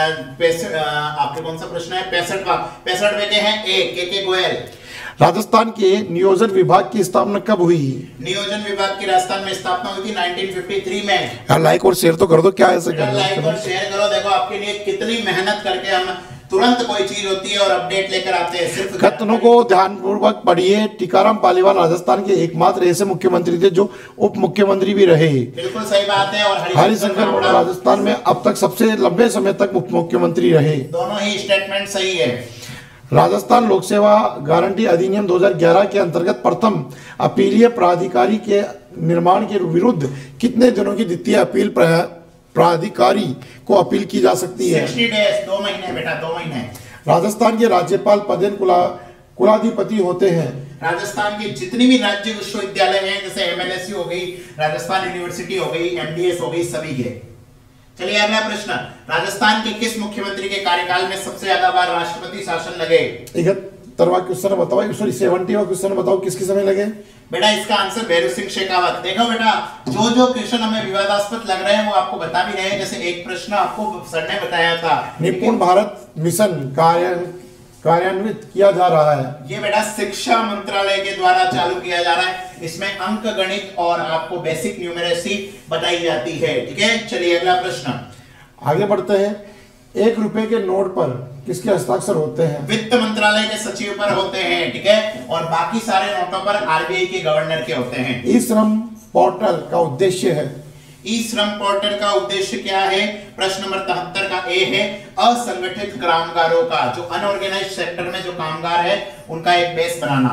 Speaker 1: आपके कौन सा प्रश्न है? पैंसठवा पैंसठवें के हैं ए के के गोयल।
Speaker 2: राजस्थान के नियोजन विभाग की स्थापना कब हुई?
Speaker 1: नियोजन विभाग की राजस्थान में स्थापना हुई थी उन्नीस सौ तिरेपन में।
Speaker 2: यार लाइक और शेयर तो कर दो, क्या ऐसे कर
Speaker 1: लाइक और शेयर करो। देखो आपके लिए कितनी मेहनत करके हम तुरंत कोई चीज होती है और अपडेट लेकर आते हैं। सिर्फ
Speaker 2: कथनों को ध्यानपूर्वक पढ़िए। टीकाराम पालीवाल राजस्थान के एकमात्र ऐसे मुख्यमंत्री थे जो उप मुख्यमंत्री भी रहे।
Speaker 1: बिल्कुल सही बात है। और
Speaker 2: हरिशंकर मोड़ा राजस्थान में अब तक सबसे लंबे समय तक उप मुख्यमंत्री रहे।
Speaker 1: दोनों ही स्टेटमेंट सही है।
Speaker 2: राजस्थान लोक सेवा गारंटी अधिनियम दो हजार ग्यारह के अंतर्गत प्रथम अपीलीय प्राधिकारी के निर्माण के विरुद्ध कितने दिनों की द्वितीय अपील प्राधिकारी को अपील की जा सकती है?
Speaker 1: साठ डेज, दो महीने बेटा, दो महीने।
Speaker 2: राजस्थान के राज्यपाल पदेन कुला कुलाधिपति होते हैं?
Speaker 1: राजस्थान के जितनी भी राज्य विश्वविद्यालय हैं, जैसे एमएलएसयू हो गई, राजस्थान यूनिवर्सिटी हो गई, एमडीएस हो गई, सभी के। चलिए अगला प्रश्न। राजस्थान के किस मुख्यमंत्री के कार्यकाल में सबसे ज्यादा बार राष्ट्रपति शासन लगे?
Speaker 2: इकहत्तरवां क्वेश्चन बताओ, सॉरी सेवेंटीवां क्वेश्चन बताओ, किसके समय लगे?
Speaker 1: बेटा इसका आंसर भैरू सिंह शेखावत। देखो बेटा, जो जो क्वेश्चन हमें विवादास्पद लग रहे हैं वो आपको बता भी रहे हैं। जैसे एक प्रश्न आपको सर ने बताया था,
Speaker 2: निपुण भारत मिशन कार्य कार्यान्वित किया जा रहा है।
Speaker 1: ये बेटा शिक्षा मंत्रालय के द्वारा चालू किया जा रहा है। इसमें अंक गणित और आपको बेसिक न्यूमेरेसी बताई जाती है। ठीक है, चलिए अगला प्रश्न
Speaker 2: आगे बढ़ते हैं। एक रुपए के नोट पर किसके हस्ताक्षर होते हैं?
Speaker 1: वित्त मंत्रालय के सचिव पर होते हैं। ठीक है, और बाकी सारे नोटों पर आरबीआई के गवर्नर के होते हैं।
Speaker 2: ई श्रम पोर्टल का उद्देश्य है?
Speaker 1: ई श्रम पोर्टल का उद्देश्य क्या है? प्रश्न नंबर तिहत्तर का ए है, असंगठित कामगारों का, जो अनऑर्गेनाइज्ड सेक्टर में जो कामगार है उनका एक बेस बनाना।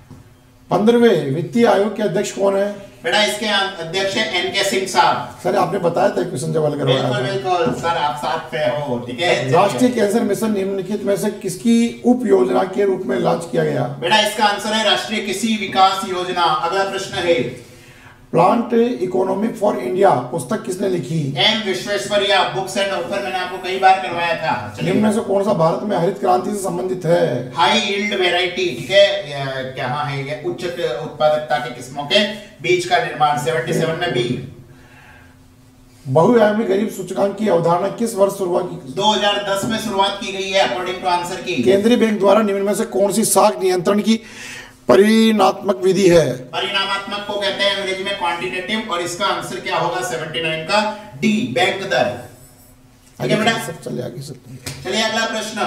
Speaker 2: पंद्रहवें वित्तीय आयोग के अध्यक्ष कौन है?
Speaker 1: बेटा इसके अध्यक्ष है एन के सिंह साहब।
Speaker 2: सर आपने बताया था क्वेश्चन जवाब करवाया।
Speaker 1: बिल्कुल बिल्कुल सर, आप साथ पे हो। ठीक है,
Speaker 2: राष्ट्रीय कैंसर मिशन निम्नलिखित में से किसकी उप योजना के रूप में लॉन्च किया गया?
Speaker 1: बेटा इसका आंसर है राष्ट्रीय कृषि विकास योजना। अगला प्रश्न है,
Speaker 2: प्लांट इकोनॉमिक फॉर इंडिया पुस्तक किसने लिखी?
Speaker 1: M Visvesvaraya. Books and offer मैंने आपको कई बार करवाया था। चलिए,
Speaker 2: निम्न में से कौन सा भारत में हरित क्रांति से संबंधित है?
Speaker 1: हाई यील्ड वेराइटी, ठीक है, क्या हाँ है ये उच्च उत्पादकता के किस्मों के बीज का निर्माण, सतहत्तर में बी।
Speaker 2: बहुआयामी गरीब सूचकांक की अवधारणा किस वर्ष शुरुआत की?
Speaker 1: दो हज़ार दस में शुरुआत की गई है अकॉर्डिंग टू आंसर की।
Speaker 2: केंद्रीय बैंक द्वारा निम्न में से कौन सी साख नियंत्रण की परिणात्मक विधि है?
Speaker 1: परिणामात्मक को कहते हैं अंग्रेजी में क्वांटिटेटिव, और इसका आंसर क्या होगा उन्यासी का डी, बैंक दर। ठीक है बेटा,
Speaker 2: चलिए आगे सर।
Speaker 1: चलिए अगला प्रश्न।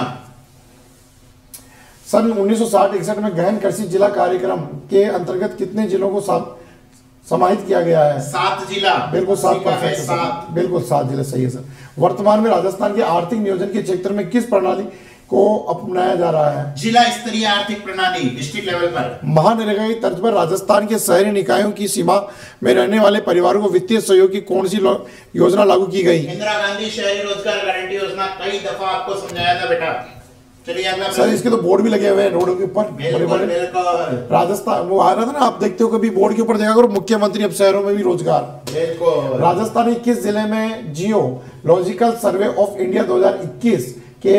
Speaker 2: सन उन्नीस सौ साठ इकसठ में गहन कृषि जिला कार्यक्रम के अंतर्गत कितने जिलों को समाहित किया गया है?
Speaker 1: सात जिला।
Speaker 2: बिल्कुल सात परसेंट, बिल्कुल सात जिले सही है सर। वर्तमान में राजस्थान के आर्थिक नियोजन के क्षेत्र में किस प्रणाली को अपनाया जा रहा है?
Speaker 1: जिला स्तरीय आर्थिक प्रणाली, डिस्ट्रिक्ट लेवल पर।
Speaker 2: महानरेगा की तर्ज पर राजस्थान के शहरी निकायों की सीमा में रहने वाले परिवारों को वित्तीय सहयोग की कौन सी योजना लागू की गई?
Speaker 1: इंदिरा गांधी शहरी रोजगार गारंटी योजना, कई दफा आपको समझाया था बेटा। चलिए अगला
Speaker 2: सर, इसके तो बोर्ड भी लगे हुए हैं रोडों के ऊपर बड़े बड़े। राजस्थान वो आ रहा था ना, आप देखते हो कभी बोर्ड के ऊपर देखा करो, मुख्यमंत्री अब शहरों में भी रोजगार। राजस्थान के किस जिले में जियोलॉजिकल सर्वे ऑफ इंडिया दो हज़ार इक्कीस के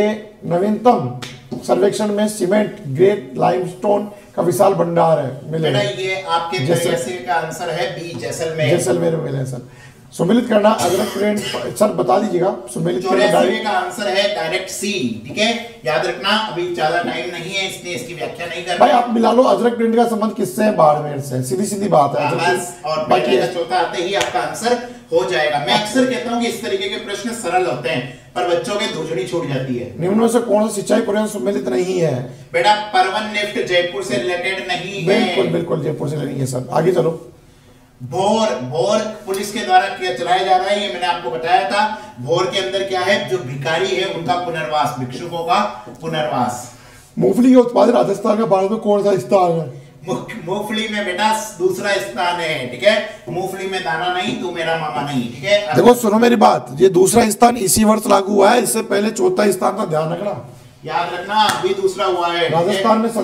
Speaker 2: नवीनतम सर्वेक्षण में सीमेंट ग्रेड लाइमस्टोन का विशाल भंडार है मिलेगा?
Speaker 1: ये आपके जैसलमेर का आंसर है बी, जैसलमेर।
Speaker 2: जैसलमेर में मिले सर। सुमेलित करना अदरक ट्रेंड सर बता दीजिएगा। सुमेलित करना
Speaker 1: का आंसर है डायरेक्ट सी, ठीक है, याद रखना। अभी ज्यादा टाइम नहीं है इसलिए इसकी व्याख्या नहीं कर
Speaker 2: भाई, आप मिला लो अजरक प्रिंट का संबंध किससे है? बाड़मेर से, सीधी सीधी बात है।
Speaker 1: बस, और बाकी का चौथा आते ही आपका आंसर हो जाएगा। मैं अक्सर कहता हूं कि इस तरीके के प्रश्न सरल होते हैं पर बच्चों के धुजड़ी छूट जाती है।
Speaker 2: निम्न में से कौन सा सिंचाई परियोजना सम्मिलित नहीं है?
Speaker 1: बेटा परवन निफ्ट जयपुर से रिलेटेड नहीं है।
Speaker 2: बिल्कुल बिल्कुल जयपुर से नहीं है सर। आगे चलो।
Speaker 1: भोर, भोर पुलिस के द्वारा किया चलाया जा रहा है, ये मैंने आपको बताया था। भोर के अंदर क्या है, जो भिखारी है उनका पुनर्वास, भिक्षुकों का पुनर्वास।
Speaker 2: मूंगफली के उत्पादन राजस्थान का भारत में कौन सा स्थान है?
Speaker 1: मूंगफली में बेटा दूसरा स्थान है, ठीक है। मूंगफली में दाना नहीं, तू मेरा मामा नहीं, ठीक है।
Speaker 2: देखो सुनो मेरी बात, ये दूसरा स्थान इसी वर्ष लागू हुआ है, इससे पहले चौथा स्थान का ध्यान रखना,
Speaker 1: याद रखना, अभी दूसरा हुआ है।
Speaker 2: राजस्थान में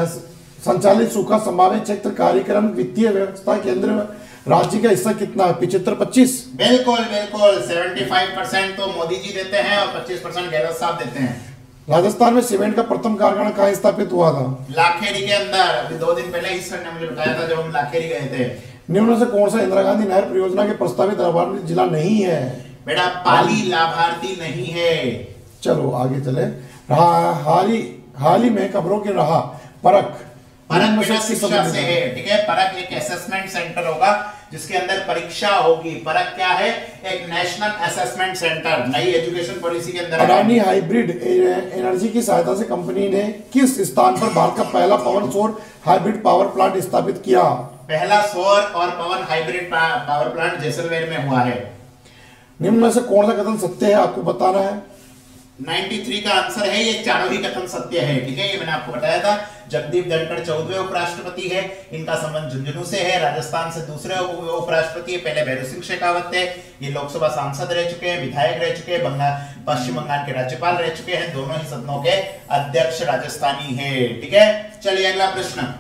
Speaker 2: संचालित सूखा संभावित क्षेत्र कार्यक्रम वित्तीय व्यवस्था केंद्र में राज्य का हिस्सा कितना है? पिछहत्तर पच्चीस।
Speaker 1: बिल्कुल बिल्कुल, पचहत्तर परसेंट तो मोदी जी देते हैं और पच्चीस परसेंट गहलोत साहब देते हैं।
Speaker 2: राजस्थान में सीमेंट का प्रथम कारखाना कहाँ स्थापित हुआ था?
Speaker 1: लाखेरी के अंदर। अभी दो दिन पहले इस सर ने मुझे बताया था जब हम लाखेरी गए थे।
Speaker 2: निम्न से कौन सा इंदिरा गांधी नहर परियोजना के प्रस्तावित लाभार्थी जिला नहीं है?
Speaker 1: बेटा पाली लाभार्थी नहीं है।
Speaker 2: चलो आगे चले। हाल ही हाल ही में खबरों के रहा परख
Speaker 1: परख बेटा शिक्षा से है, ठीक है। परख एक असेसमेंट सेंटर होगा जिसके अंदर परीक्षा होगी। परख क्या है? एक नेशनल असेसमेंट सेंटर, नई एजुकेशन पॉलिसी के अंदर।
Speaker 2: अडानी हाइब्रिड एनर्जी की सहायता से कंपनी ने किस स्थान पर भारत का पहला पवन सौर हाइब्रिड पावर प्लांट स्थापित किया?
Speaker 1: पहला सौर और पवन हाइब्रिड पावर प्लांट जैसलमेर में हुआ है।
Speaker 2: निम्न में से कौन सा कथन सत्य है आपको बताना है?
Speaker 1: तिरानवे का आंसर है, ये चारों ही कथन सत्य है, ठीक है। ये मैंने आपको बताया था। जगदीप धनखड़ चौदहवें उपराष्ट्रपति है, इनका संबंध झुंझुनू से है। राजस्थान से दूसरे उपराष्ट्रपति है, पहले भैरव सिंह शेखावत थे। ये लोकसभा सांसद रह चुके हैं, विधायक रह चुके हैं, बंगाल पश्चिम बंगाल के राज्यपाल रह चुके हैं। दोनों ही सदनों के अध्यक्ष राजस्थानी है, ठीक है। चलिए अगला प्रश्न।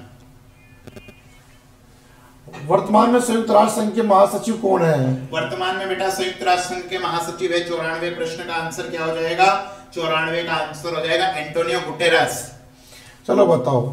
Speaker 2: वर्तमान में संयुक्त राष्ट्र संघ के महासचिव कौन है?
Speaker 1: वर्तमान में बेटा संयुक्त राष्ट्र संघ के महासचिव है। चौरानवे प्रश्न का आंसर क्या हो जाएगा? चौरानवे का आंसर हो जाएगा एंटोनियो गुटेरस।
Speaker 2: चलो बताओ।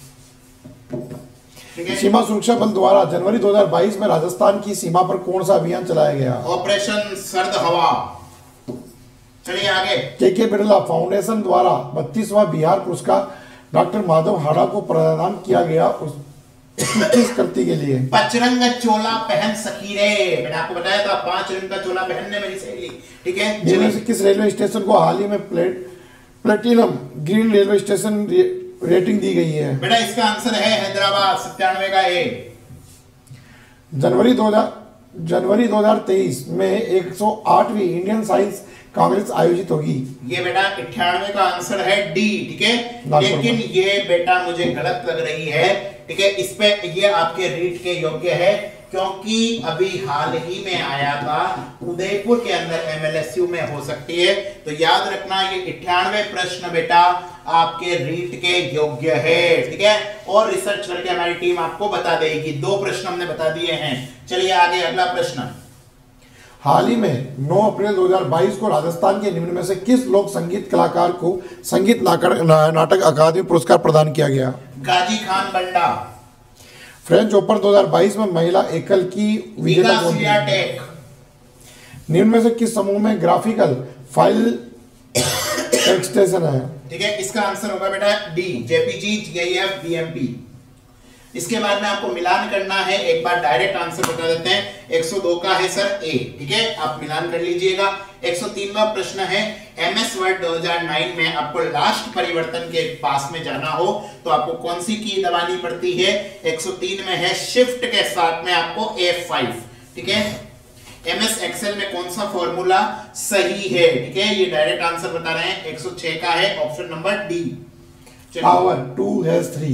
Speaker 2: सीमा सुरक्षा बल द्वारा जनवरी दो हज़ार बाईस में राजस्थान की सीमा पर कौन सा अभियान चलाया गया?
Speaker 1: ऑपरेशन सर्द हवा। चलिए आगे।
Speaker 2: के के बिरला फाउंडेशन द्वारा बत्तीसवां बिहार पुरस्कार डॉक्टर माधव हाड़ा को प्रदान किया गया, उस किस कृति के लिए?
Speaker 1: पचरंग चोला पहन सकी रे। मैंने आपको बताया था पांच रंग का चोला पहनने मेरी सहेली, ठीक है।
Speaker 2: किस रेलवे स्टेशन को हाल ही में plate platinum green railway station rating दी गई है?
Speaker 1: बेटा इसका आंसर है हैदराबाद, सत्तानवे का ए।
Speaker 2: जनवरी दो हजार जनवरी दो हज़ार तेईस में एक सौ आठवीं इंडियन साइंस कांग्रेस आयोजित होगी। ये बेटा अट्ठानवे का आंसर है डी, ठीक है। लेकिन ये बेटा मुझे गलत लग रही है, ठीक है। इस पे ये आपके रीड के योग्य है क्योंकि अभी हाल ही में आया था, उदयपुर के अंदर एमएलएसयू में हो सकती है। तो याद रखना ये अट्ठानवे प्रश्न बेटा
Speaker 1: आपके रीट के योग्य है, ठीक है। और रिसर्च करके हमारी टीम आपको बता देगी। दो प्रश्न हमने बता दिए हैं। चलिए आगे अगला प्रश्न।
Speaker 2: हाल ही में नौ अप्रैल दो हज़ार बाईस को राजस्थान के निम्न में से किस लोक संगीत कलाकार को संगीत नाटक अकादमी पुरस्कार प्रदान किया गया?
Speaker 1: गाजी खान बंडा।
Speaker 2: फ्रेंच ओपन दो हज़ार बाईस में महिला एकल की विजेता कौन थी? निम्न में से किस समूह में ग्राफिकल फाइल एक्सटेंशन है?
Speaker 1: ठीक है, इसका आंसर होगा बेटा डी, जेपीजी, जीआईएफ, बीएमपी। इसके बाद में आपको मिलान करना है। एक बार डायरेक्ट आंसर बता देते हैं। एक सौ दो का है सर ए, ठीक है, आप मिलान कर लीजिएगा। एक सौ तीन वां प्रश्न है, एमएस वर्ड दो हज़ार नौ में आपको लास्ट परिवर्तन के पास में जाना हो तो आपको कौन सी की दबानी पड़ती है? एक सौ तीन में है शिफ्ट के साथ में आपको एफ फाइव, ठीक है। एमएस एक्सेल में कौन सा फॉर्मूला सही है? ठीक है, ये डायरेक्ट आंसर बता रहे हैं। एक सौ छह का है option number D,
Speaker 2: power two has three.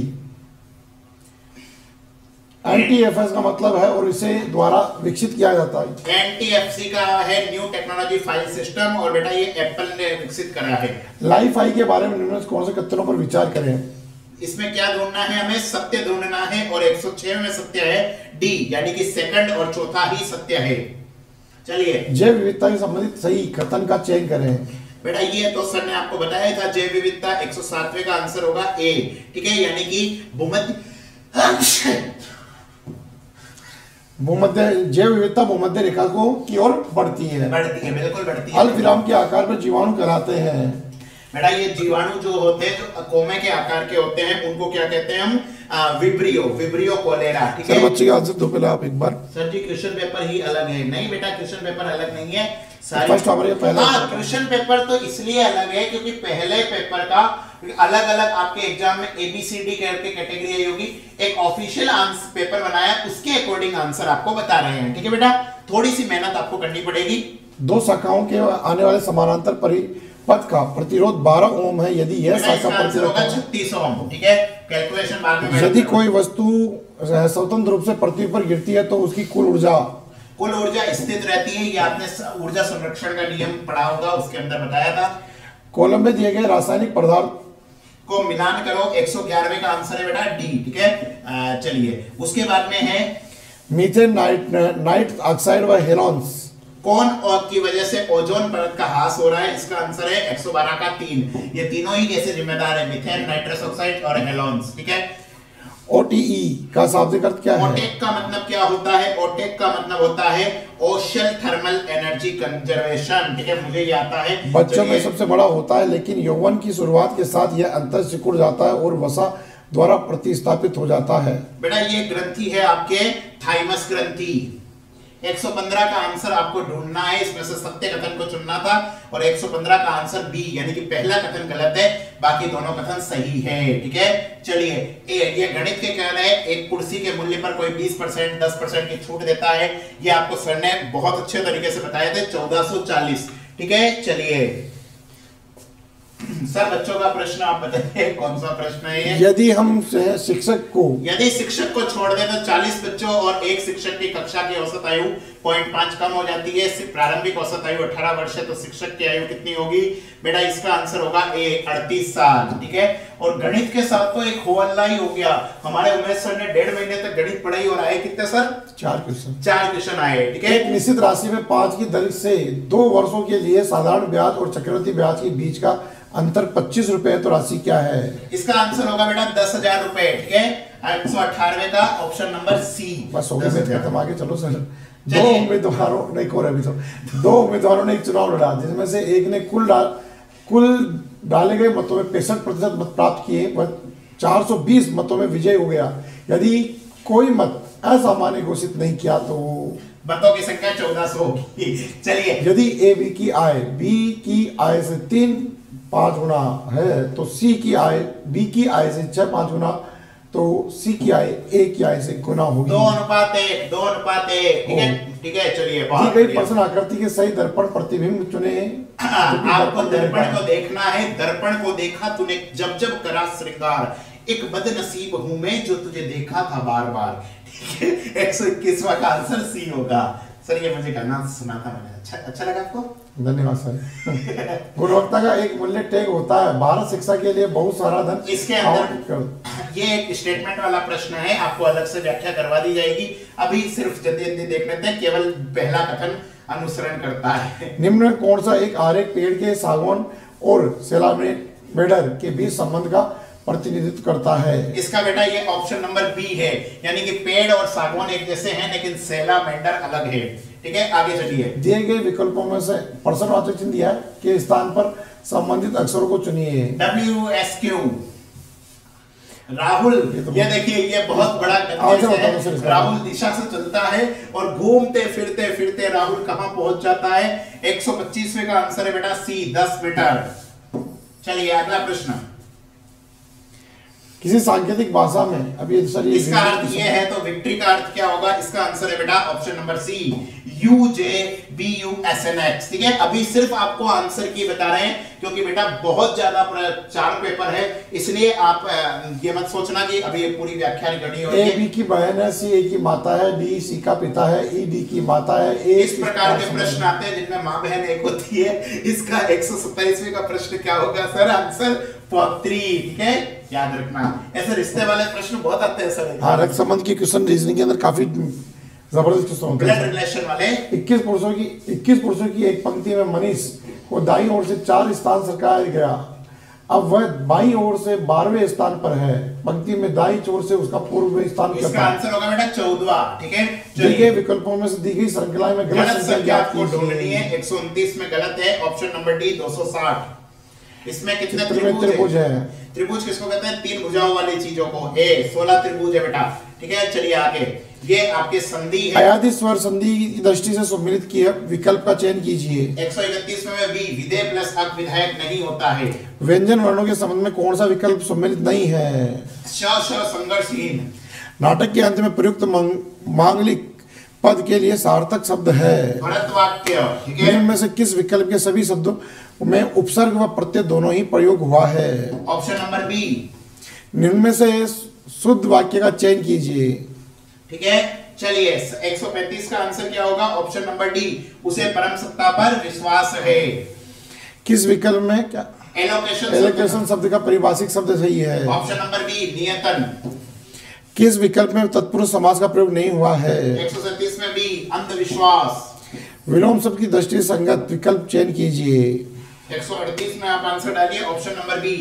Speaker 2: NTFS का मतलब है और इसे द्वारा विकसित किया जाता है।
Speaker 1: एनटीएफसी का है न्यू टेक्नोलॉजी फाइल सिस्टम, और बेटा ये एप्पल ने विकसित करा है।
Speaker 2: लाइफ आई के बारे में निम्न कौन से कथनों पर विचार करें?
Speaker 1: इसमें क्या ढूंढना है? हमें सत्य ढूंढना है, और एक सौ छह में सत्य है डी, यानी कि सेकंड और चौथा ही सत्य है। चलिए,
Speaker 2: जैव विविधता से संबंधित सही कथन का चयन करें।
Speaker 1: बेटा ये तो सर ने आपको बताया था, जैव विविधता एक सौ सातवें का आंसर होगा ए, ठीक है, यानी कि भूमध्य
Speaker 2: भूमध्य जैव विविधता भूमध्य रेखा को की ओर बढ़ती है
Speaker 1: बढ़ती है बिल्कुल बढ़ती है।
Speaker 2: अल्पविराम के आकार पर जीवाणु कहलाते हैं।
Speaker 1: बेटा ये जीवाणु जो होते हैं, जो कोमे के आकार के होते हैं, उनको क्या कहते हैं हम? विब्रियो, विब्रियो कोलेरा, ठीक है।
Speaker 2: सर बच्चे का आंसर दो पहले आप एक बार।
Speaker 1: सर जी क्वेश्चन पेपर ही अलग है। नहीं बेटा, क्वेश्चन पेपर अलग नहीं है, सारे
Speaker 2: फर्स्ट हमारे पहला
Speaker 1: क्वेश्चन पेपर तो इसलिए अलग है क्योंकि पहले पेपर का अलग अलग आपके एग्जाम में एबीसीडी करके कैटेगरी होगी। एक ऑफिशियल आंसर पेपर बनाया, उसके अकॉर्डिंग आंसर आपको बता रहे हैं, ठीक है बेटा। थोड़ी सी मेहनत आपको करनी पड़ेगी।
Speaker 2: दो शाखाओं के आने वाले समानांतर परिपथ का प्रतिरोध बारह ओम है। यदि यह शाखा प्रतिरोध
Speaker 1: छत्तीस ओम, ठीक है। कैलकुलेशन बाद में।
Speaker 2: यदि कोई वस्तु स्वतंत्र रूप से पृथ्वी पर गिरती है तो उसकी कुल ऊर्जा
Speaker 1: कुल ऊर्जा स्थित रहती है। ये आपने ऊर्जा संरक्षण का नियम पढ़ा होगा, उसके अंदर बताया था।
Speaker 2: कॉलम में दिए गए रासायनिक पदार्थ
Speaker 1: को मिलान करो। एक सौ ग्यारहवें का आंसर है बेटा डी, ठीक है। चलिए, उसके बाद में है
Speaker 2: मीथेन, नाइट नाइट ऑक्साइड व हेलोन्स।
Speaker 1: कौन और की वजह से ओजोन परत का ह्रास हो रहा है? इसका आंसर है एक सौ बारह का तीन। ये तीनों ही कैसे जिम्मेदार है? मीथेन, नाइट्रस ऑक्साइड और हेलोन्स, ठीक है।
Speaker 2: ओटीई का शाब्दिक अर्थ क्या है?
Speaker 1: ओटेक का मतलब क्या होता है? ओटेक का मतलब होता है ओशन थर्मल एनर्जी कंजर्वेशन, ठीक है, मुझे ये आता है।
Speaker 2: बच्चों में सबसे बड़ा होता है, लेकिन यौवन की शुरुआत के साथ यह अंतर सिकुड़ जाता है और वसा द्वारा प्रतिस्थापित हो जाता है।
Speaker 1: बेटा ये ग्रंथि है आपके थाइमस ग्रंथि। एक सौ पंद्रह का आंसर आपको ढूंढना है, इसमें से सत्य कथन को चुनना था, और एक सौ पंद्रह का आंसर बी, यानी कि पहला कथन गलत है, बाकी दोनों कथन सही है, ठीक है। चलिए, ये गणित के कहना है एक कुर्सी के मूल्य पर कोई बीस परसेंट दस परसेंट की छूट देता है। ये आपको सर ने बहुत अच्छे तरीके से बताए थे, चौदह सौ चालीस, ठीक है। चलिए सर, बच्चों का प्रश्न आप बताइए, कौन सा प्रश्न है ये?
Speaker 2: यदि हम शिक्षक को
Speaker 1: यदि शिक्षक को छोड़ दे तो चालीस बच्चों और एक शिक्षक की कक्षा की औसत आयु पॉइंट पांच कम हो जाती है। प्रारंभिक औसत आयु अठारह वर्ष है, तो शिक्षक की आयु कितनी होगी? बेटा इसका आंसर होगा ए, अड़तीस साल, ठीक है। और गणित के साथ तो एक होल्ला ही हो गया। हमारे उमेश सर ने डेढ़ महीने तक गणित पढ़ाई और आए कितने सर?
Speaker 2: चार क्वेश्चन
Speaker 1: चार क्वेश्चन आए, ठीक है।
Speaker 2: एक निश्चित राशि में पांच की दर से दो वर्षों के लिए साधारण ब्याज और चक्रवृद्धि ब्याज के बीच का अंतर पच्चीस रुपए है, तो राशि क्या है? इसका
Speaker 1: आंसर होगा बेटा दस हजार रुपए, ठीक है। एक सौ अठारहवें का ऑप्शन नंबर सी।
Speaker 2: बस हो गया, खत्म। आगे चलो सर। दो उम्मीदवारों नहीं को अभी तो दो उम्मीदवारों ने एक चुनाव लड़ा, जिसमें से एक ने कुल डाल कुल डाले गए मतों में पैंसठ प्रतिशत मत प्राप्त किए, चार सौ बीस मतों में विजय हो गया। यदि कोई मत असामान्य घोषित नहीं किया तो
Speaker 1: मतों की संख्या चौदह सौ होगी। चलिए,
Speaker 2: यदि ए बी की आय बी की आय से तीन पांच गुना है तो सी की आय बी की आय से छह पांच गुना, तो सी की आय ए की आय से गुना होगी।
Speaker 1: दो अनुपात एक, दो अनुपात एक, ठीक है, ठीक है। चलिए,
Speaker 2: दी गई प्रश्न आकृति के सही दर्पण प्रतिबिंब चुने।
Speaker 1: आपको दर्पण को देखना है। दर्पण को देखा तूने जब जब करा श्रृंगार, एक बदनसीब हूं मैं जो तुझे देखा था बार बार, ठीक है। एक सौ इक्कीसवां का आंसर सी होगा। सर ये मुझे गाना सुना था मैंने, अच्छा अच्छा लगा आपको?
Speaker 2: धन्यवाद सर। गुणवत्ता का एक मूल्य टैग होता है, भारत शिक्षा के लिए बहुत सारा धन
Speaker 1: इसके अंदर ये एक स्टेटमेंट वाला प्रश्न है, आपको अलग से व्याख्या करवा दी जाएगी। अभी सिर्फ जल्दी जल्दी देख लेते हैं, केवल पहला कथन अनुसरण करता है।
Speaker 2: निम्न में कौन सा एक आरेख पेड़ के सागवान और सेलामेंडर के बीच संबंध का प्रतिनिधित्व करता है?
Speaker 1: इसका बेटा ये ऑप्शन नंबर बी है, यानी कि पेड़ और सागवान एक जैसे हैं लेकिन सेलामेंडर अलग है। ठीक है, आगे चलिए।
Speaker 2: दिए गए विकल्पों में से प्रश्नवाचक चिन्ह दिया है के स्थान पर संबंधित अक्षरों को चुनिए।
Speaker 1: डब्ल्यू एस क्यू राहुल, ये देखिए ये बहुत बड़ा कंटेंट है। राहुल दिशा से चलता है और घूमते फिरते फिरते राहुल कहां पहुंच जाता है? एक सौ पच्चीसवें का आंसर है बेटा सी, दस मीटर। चलिए अगला प्रश्न।
Speaker 2: किसी सांकेतिक भाषा में, अब ये सर
Speaker 1: इसका अर्थ ये है, तो विक्ट्री का अर्थ क्या होगा? इसका आंसर है बेटा option number C, U J B U S N X. ठीक है, अभी सिर्फ आपको आंसर की बता रहे हैं क्योंकि बेटा बहुत ज्यादा चार पेपर है, इसलिए आप ये मत सोचना कि अभी ये पूरी व्याख्या करनी होगी।
Speaker 2: ए बी की बहन है, सी ए की माता है, डी सी का पिता है, ई डी की माता है। ए
Speaker 1: इस प्रकार के प्रश्न आते हैं जिनमें माँ बहन एक होती है। इसका एक सौ सत्ताईसवें का प्रश्न क्या होगा सर? आंसर पौत्री। ठीक है, याद रखना। ऐसे रिश्ते वाले प्रश्न बहुत आते हैं सर।
Speaker 2: हाँ, रक्त संबंध की क्वेश्चन रीजनिंग के अंदर काफी जबरदस्त क्वेश्चन होते हैं।
Speaker 1: ब्लड रिलेशन वाले
Speaker 2: इक्कीस पुरुषों की इक्कीस पुरुषों की एक पंक्ति में मनीष को दाईं ओर से चार स्थान सरकाया गया, अब वह बाईं ओर से बारहवें स्थान पर है। पंक्ति में दाईं ओर से उसका पूर्व स्थान क्या
Speaker 1: इसका आंसर होगा बेटा चौदहवां। ठीक है,
Speaker 2: दी गई विकल्पों में से दी गई श्रृंखला में
Speaker 1: गलत संख्या आपको ढूंढनी है। एक सौ उनतीस में गलत है, ऑप्शन नंबर डी दो सौ साठ। इसमें कितने त्रिभुज है? त्रिभुज किसको कहते हैं? तीन भुजाओं वाली चीजों को। ए सोलह त्रिभुज है बेटा। ठीक है, चलिए आगे। ये आपके संधि है।
Speaker 2: अयादि स्वर संधि की दृष्टि से सम्मिलित किए विकल्प का चयन कीजिए।
Speaker 1: एक सौ इकतीस में बी विधेय प्लस अक विधायक नहीं होता है।
Speaker 2: व्यंजन वर्णों के संबंध में कौन सा विकल्प सम्मिलित नहीं है?
Speaker 1: श श संघर्षहीन।
Speaker 2: नाटक के अंत में प्रयुक्त मांगलिक पद के लिए सार्थक शब्द है।
Speaker 1: भरत वाक्य। ठीक है,
Speaker 2: इनमें से किस विकल्प के सभी शब्दों में उपसर्ग व प्रत्यय दोनों ही प्रयोग हुआ है?
Speaker 1: Option number B.
Speaker 2: निम्न में से शुद्ध वाक्य का चयन कीजिए।
Speaker 1: ठीक है, चलिए एक सौ पैंतीस का आंसर क्या होगा? ऑप्शन नंबर डी, उसे परम सत्ता पर विश्वास है।
Speaker 2: किस विकल्प में क्या
Speaker 1: एलोकेशन
Speaker 2: एलोकेशन शब्द का परिभाषिक शब्द सही है?
Speaker 1: ऑप्शन नंबर बी नियतन।
Speaker 2: किस विकल्प में तत्पुरुष समास का प्रयोग नहीं हुआ है?
Speaker 1: एक सौ सैंतीस में बी अंधविश्वास।
Speaker 2: विलोम शब्द की दृष्टि से संगत विकल्प चयन कीजिए।
Speaker 1: एक सौ अड़तीस में आप आंसर डालिए, ऑप्शन नंबर बी।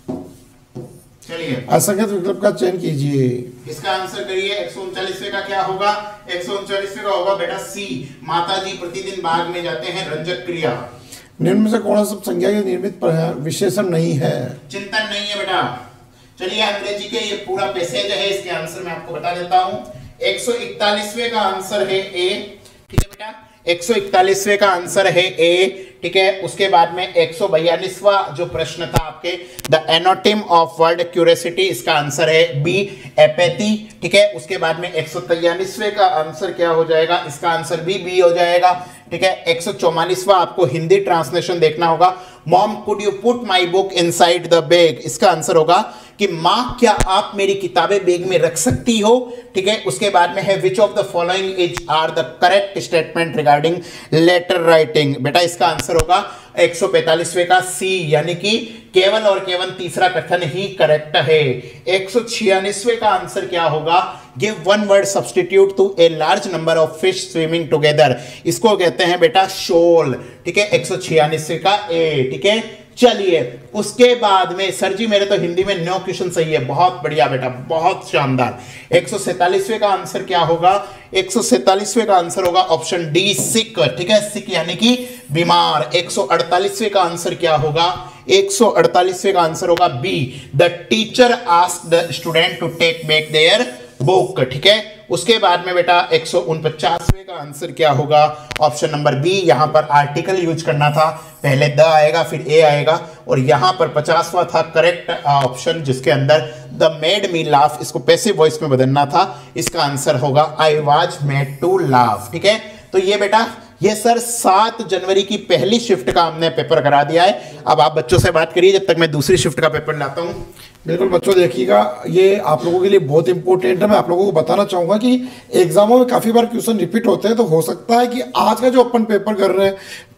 Speaker 1: चलिए
Speaker 2: असंगत विकल्प का चयन कीजिए।
Speaker 1: इसका आंसर करिए। एक सौ उनचालीसवें का क्या होगा? एक सौ उनचालीसवें का होगा बेटा सी, माताजी प्रतिदिन बाग में जाते हैं, रंजक क्रिया।
Speaker 2: निम्न में से कौन सा संज्ञा के निर्मित विशेषण नहीं है?
Speaker 1: चिंतन नहीं है बेटा। चलिए अंग्रेजी के ये पूरा पैसेज है, इसके आंसर मैं आपको बता देता हूं। एक सौ इकतालीसवें का आंसर है ए। ठीक है बेटा, एक सौ इकतालीसवें का आंसर है ए। ठीक है, उसके बाद में एक सौ बयालीसवां जो प्रश्न था आपके, the antonym of word curiosity, इसका आंसर है बी एपैथी। ठीक है, उसके बाद में एक सौ तैयालीसवें का आंसर क्या हो जाएगा? इसका आंसर भी बी हो जाएगा। ठीक है, एक सौ चौवालीसवां आपको हिंदी ट्रांसलेशन देखना होगा। Mom could you put my book inside the bag, इसका आंसर होगा कि माँ क्या आप मेरी किताबें बैग में रख सकती हो। ठीक है, उसके बाद में है which of the following is are the correct statement regarding letter writing, बेटा इसका आंसर होगा एक सौ पैंतालीसवें का सी, यानी कि केवल और केवल तीसरा कथन ही करेक्ट है। एक सौ छियालीसवें का आंसर क्या होगा? Give one word substitute to a large number of fish swimming together, इसको कहते हैं बेटा शोल। ठीक है, एक सौ छियालीसवें का ए। ठीक है, चलिए उसके बाद में सर जी मेरे तो हिंदी में नौ क्वेश्चन सही है, बहुत बढ़िया बेटा, बहुत शानदार। एक सौ सैंतालीसवें का आंसर क्या होगा? एक सौ सैंतालीसवें का आंसर होगा ऑप्शन डी सिक। ठीक है, सिक यानी कि बीमार। एक सौ अड़तालीसवें का आंसर क्या होगा? एक सौ अड़तालीसवें का आंसर होगा B, the teacher asked the student to take back their book. ठीक है, उसके बाद में बेटा एक सौ उनपचासवें का आंसर क्या होगा? Option number B. यहां पर आर्टिकल यूज करना था, पहले द आएगा फिर ए आएगा, और यहां पर पचासवां था करेक्ट ऑप्शन जिसके अंदर द मेड मी लाफ, इसको पैसिव वॉइस में बदलना था। इसका आंसर होगा I was made to laugh. ठीक है, तो ये बेटा ये सर सात जनवरी की पहली शिफ्ट का हमने पेपर करा दिया है। अब आप बच्चों से बात करिए जब तक मैं दूसरी शिफ्ट का पेपर लाता हूं।
Speaker 2: बिल्कुल बच्चों, देखिएगा ये आप लोगों के लिए बहुत इंपॉर्टेंट है। मैं आप लोगों को बताना चाहूँगा कि एग्जामों में काफ़ी बार क्वेश्चन रिपीट होते हैं, तो हो सकता है कि आज का जो अपन पेपर कर रहे हैं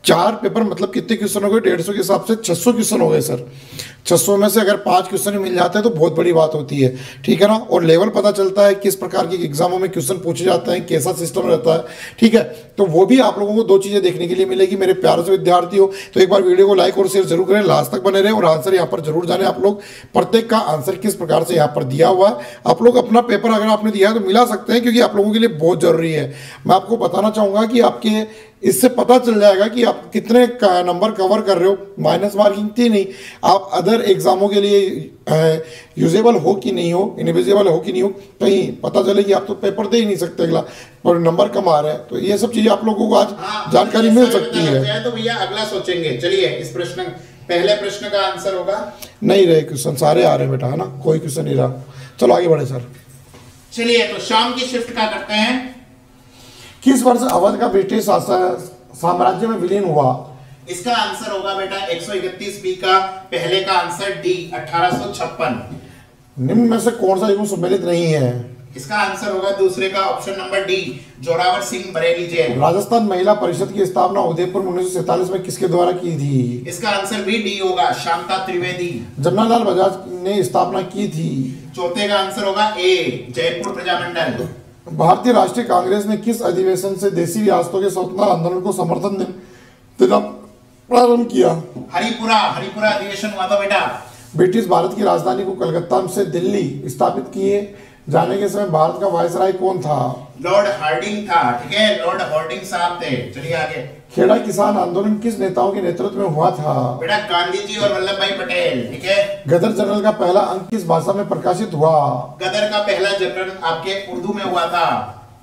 Speaker 2: चार पेपर मतलब कितने क्वेश्चन हो गए, डेढ़ सौ के हिसाब से छह सौ क्वेश्चन हो गए सर। छह सौ में से अगर पांच क्वेश्चन मिल जाते हैं तो बहुत बड़ी बात होती है, ठीक है ना। और लेवल पता चलता है किस प्रकार के एग्जामों में क्वेश्चन पूछे जाते हैं, कैसा सिस्टम रहता है, ठीक है। तो वो भी आप लोगों को दो चीज़ें देखने के लिए मिलेगी मेरे प्यारे से विद्यार्थी हो। तो एक बार वीडियो को लाइक और शेयर जरूर करें, लास्ट तक बने रहें और आंसर यहाँ पर जरूर जाने आप लोग। प्रत्येक का आंसर किस प्रकार से यहाँ पर दिया हुआ है, आप लोग अपना पेपर अगर आपने दिया है तो मिला सकते हैं, क्योंकि आप लोगों के लिए बहुत जरूरी है। मैं आपको बताना चाहूँगा कि आपके इससे पता चल जाएगा कि आप कितने नंबर कवर कर रहे हो। माइनस मार्किंग थी नहीं, आप अदर एग्जामों के लिए यूजेबल हो कि नहीं हो, इनविजिबल हो कि नहीं हो, कहीं पता चले कि आप तो पेपर दे ही नहीं सकते अगला, पर नंबर कम आ रहे हैं। तो ये सब चीजें आप लोगों को आज
Speaker 1: हाँ,
Speaker 2: जानकारी मिल सकती है।
Speaker 1: तो भैया अगला सोचेंगे। चलिए इस प्रश्न पहले प्रश्न का आंसर होगा,
Speaker 2: नहीं रहे क्वेश्चन, सारे आ रहे हैं बेटा, है ना, कोई क्वेश्चन नहीं रहा। चलो आगे बढ़े सर।
Speaker 1: चलिए तो शाम की शिफ्ट का करते हैं।
Speaker 2: किस वर्ष अवध का ब्रिटिश साम्राज्य में विलीन हुआ?
Speaker 1: इसका आंसर होगा बेटा एक सौ इकतीस बी का पहले का आंसर डी अठारह सौ छप्पन।
Speaker 2: निम्न में से कौन सा युग सम्मिलित नहीं है?
Speaker 1: इसका आंसर होगा दूसरे का option number D Zorawar Singh Bareilly jail.
Speaker 2: Rajasthan महिला परिषद की स्थापना उदयपुर उन्नीस सौ सैतालीस में किसके द्वारा की थी?
Speaker 1: इसका आंसर भी डी होगा शांता त्रिवेदी।
Speaker 2: जमनालाल बजाज ने स्थापना की थी।
Speaker 1: चौथे का आंसर होगा ए जयपुर प्रजामंडल।
Speaker 2: भारतीय राष्ट्रीय कांग्रेस ने किस अधिवेशन से देसी रियासतों के स्वतंत्रता आंदोलन को समर्थन देना प्रारंभ किया?
Speaker 1: हरिपुरा हरिपुरा अधिवेशन हुआ था बेटा।
Speaker 2: ब्रिटिश भारत की राजधानी को कलकत्ता से दिल्ली स्थापित किए जाने के समय भारत का वायसराय कौन था?
Speaker 1: लॉर्ड हार्डिंग था, ठीक है, लॉर्ड हार्डिंग साहब थे। चलिए आगे।
Speaker 2: खेड़ा किसान आंदोलन किस नेताओं के नेतृत्व में हुआ था?
Speaker 1: बेटा गांधी जी और वल्लभ भाई पटेल, ठीक है।
Speaker 2: गदर जनरल का पहला अंक किस भाषा में प्रकाशित हुआ?
Speaker 1: गदर का पहला जनरल आपके उर्दू में हुआ था।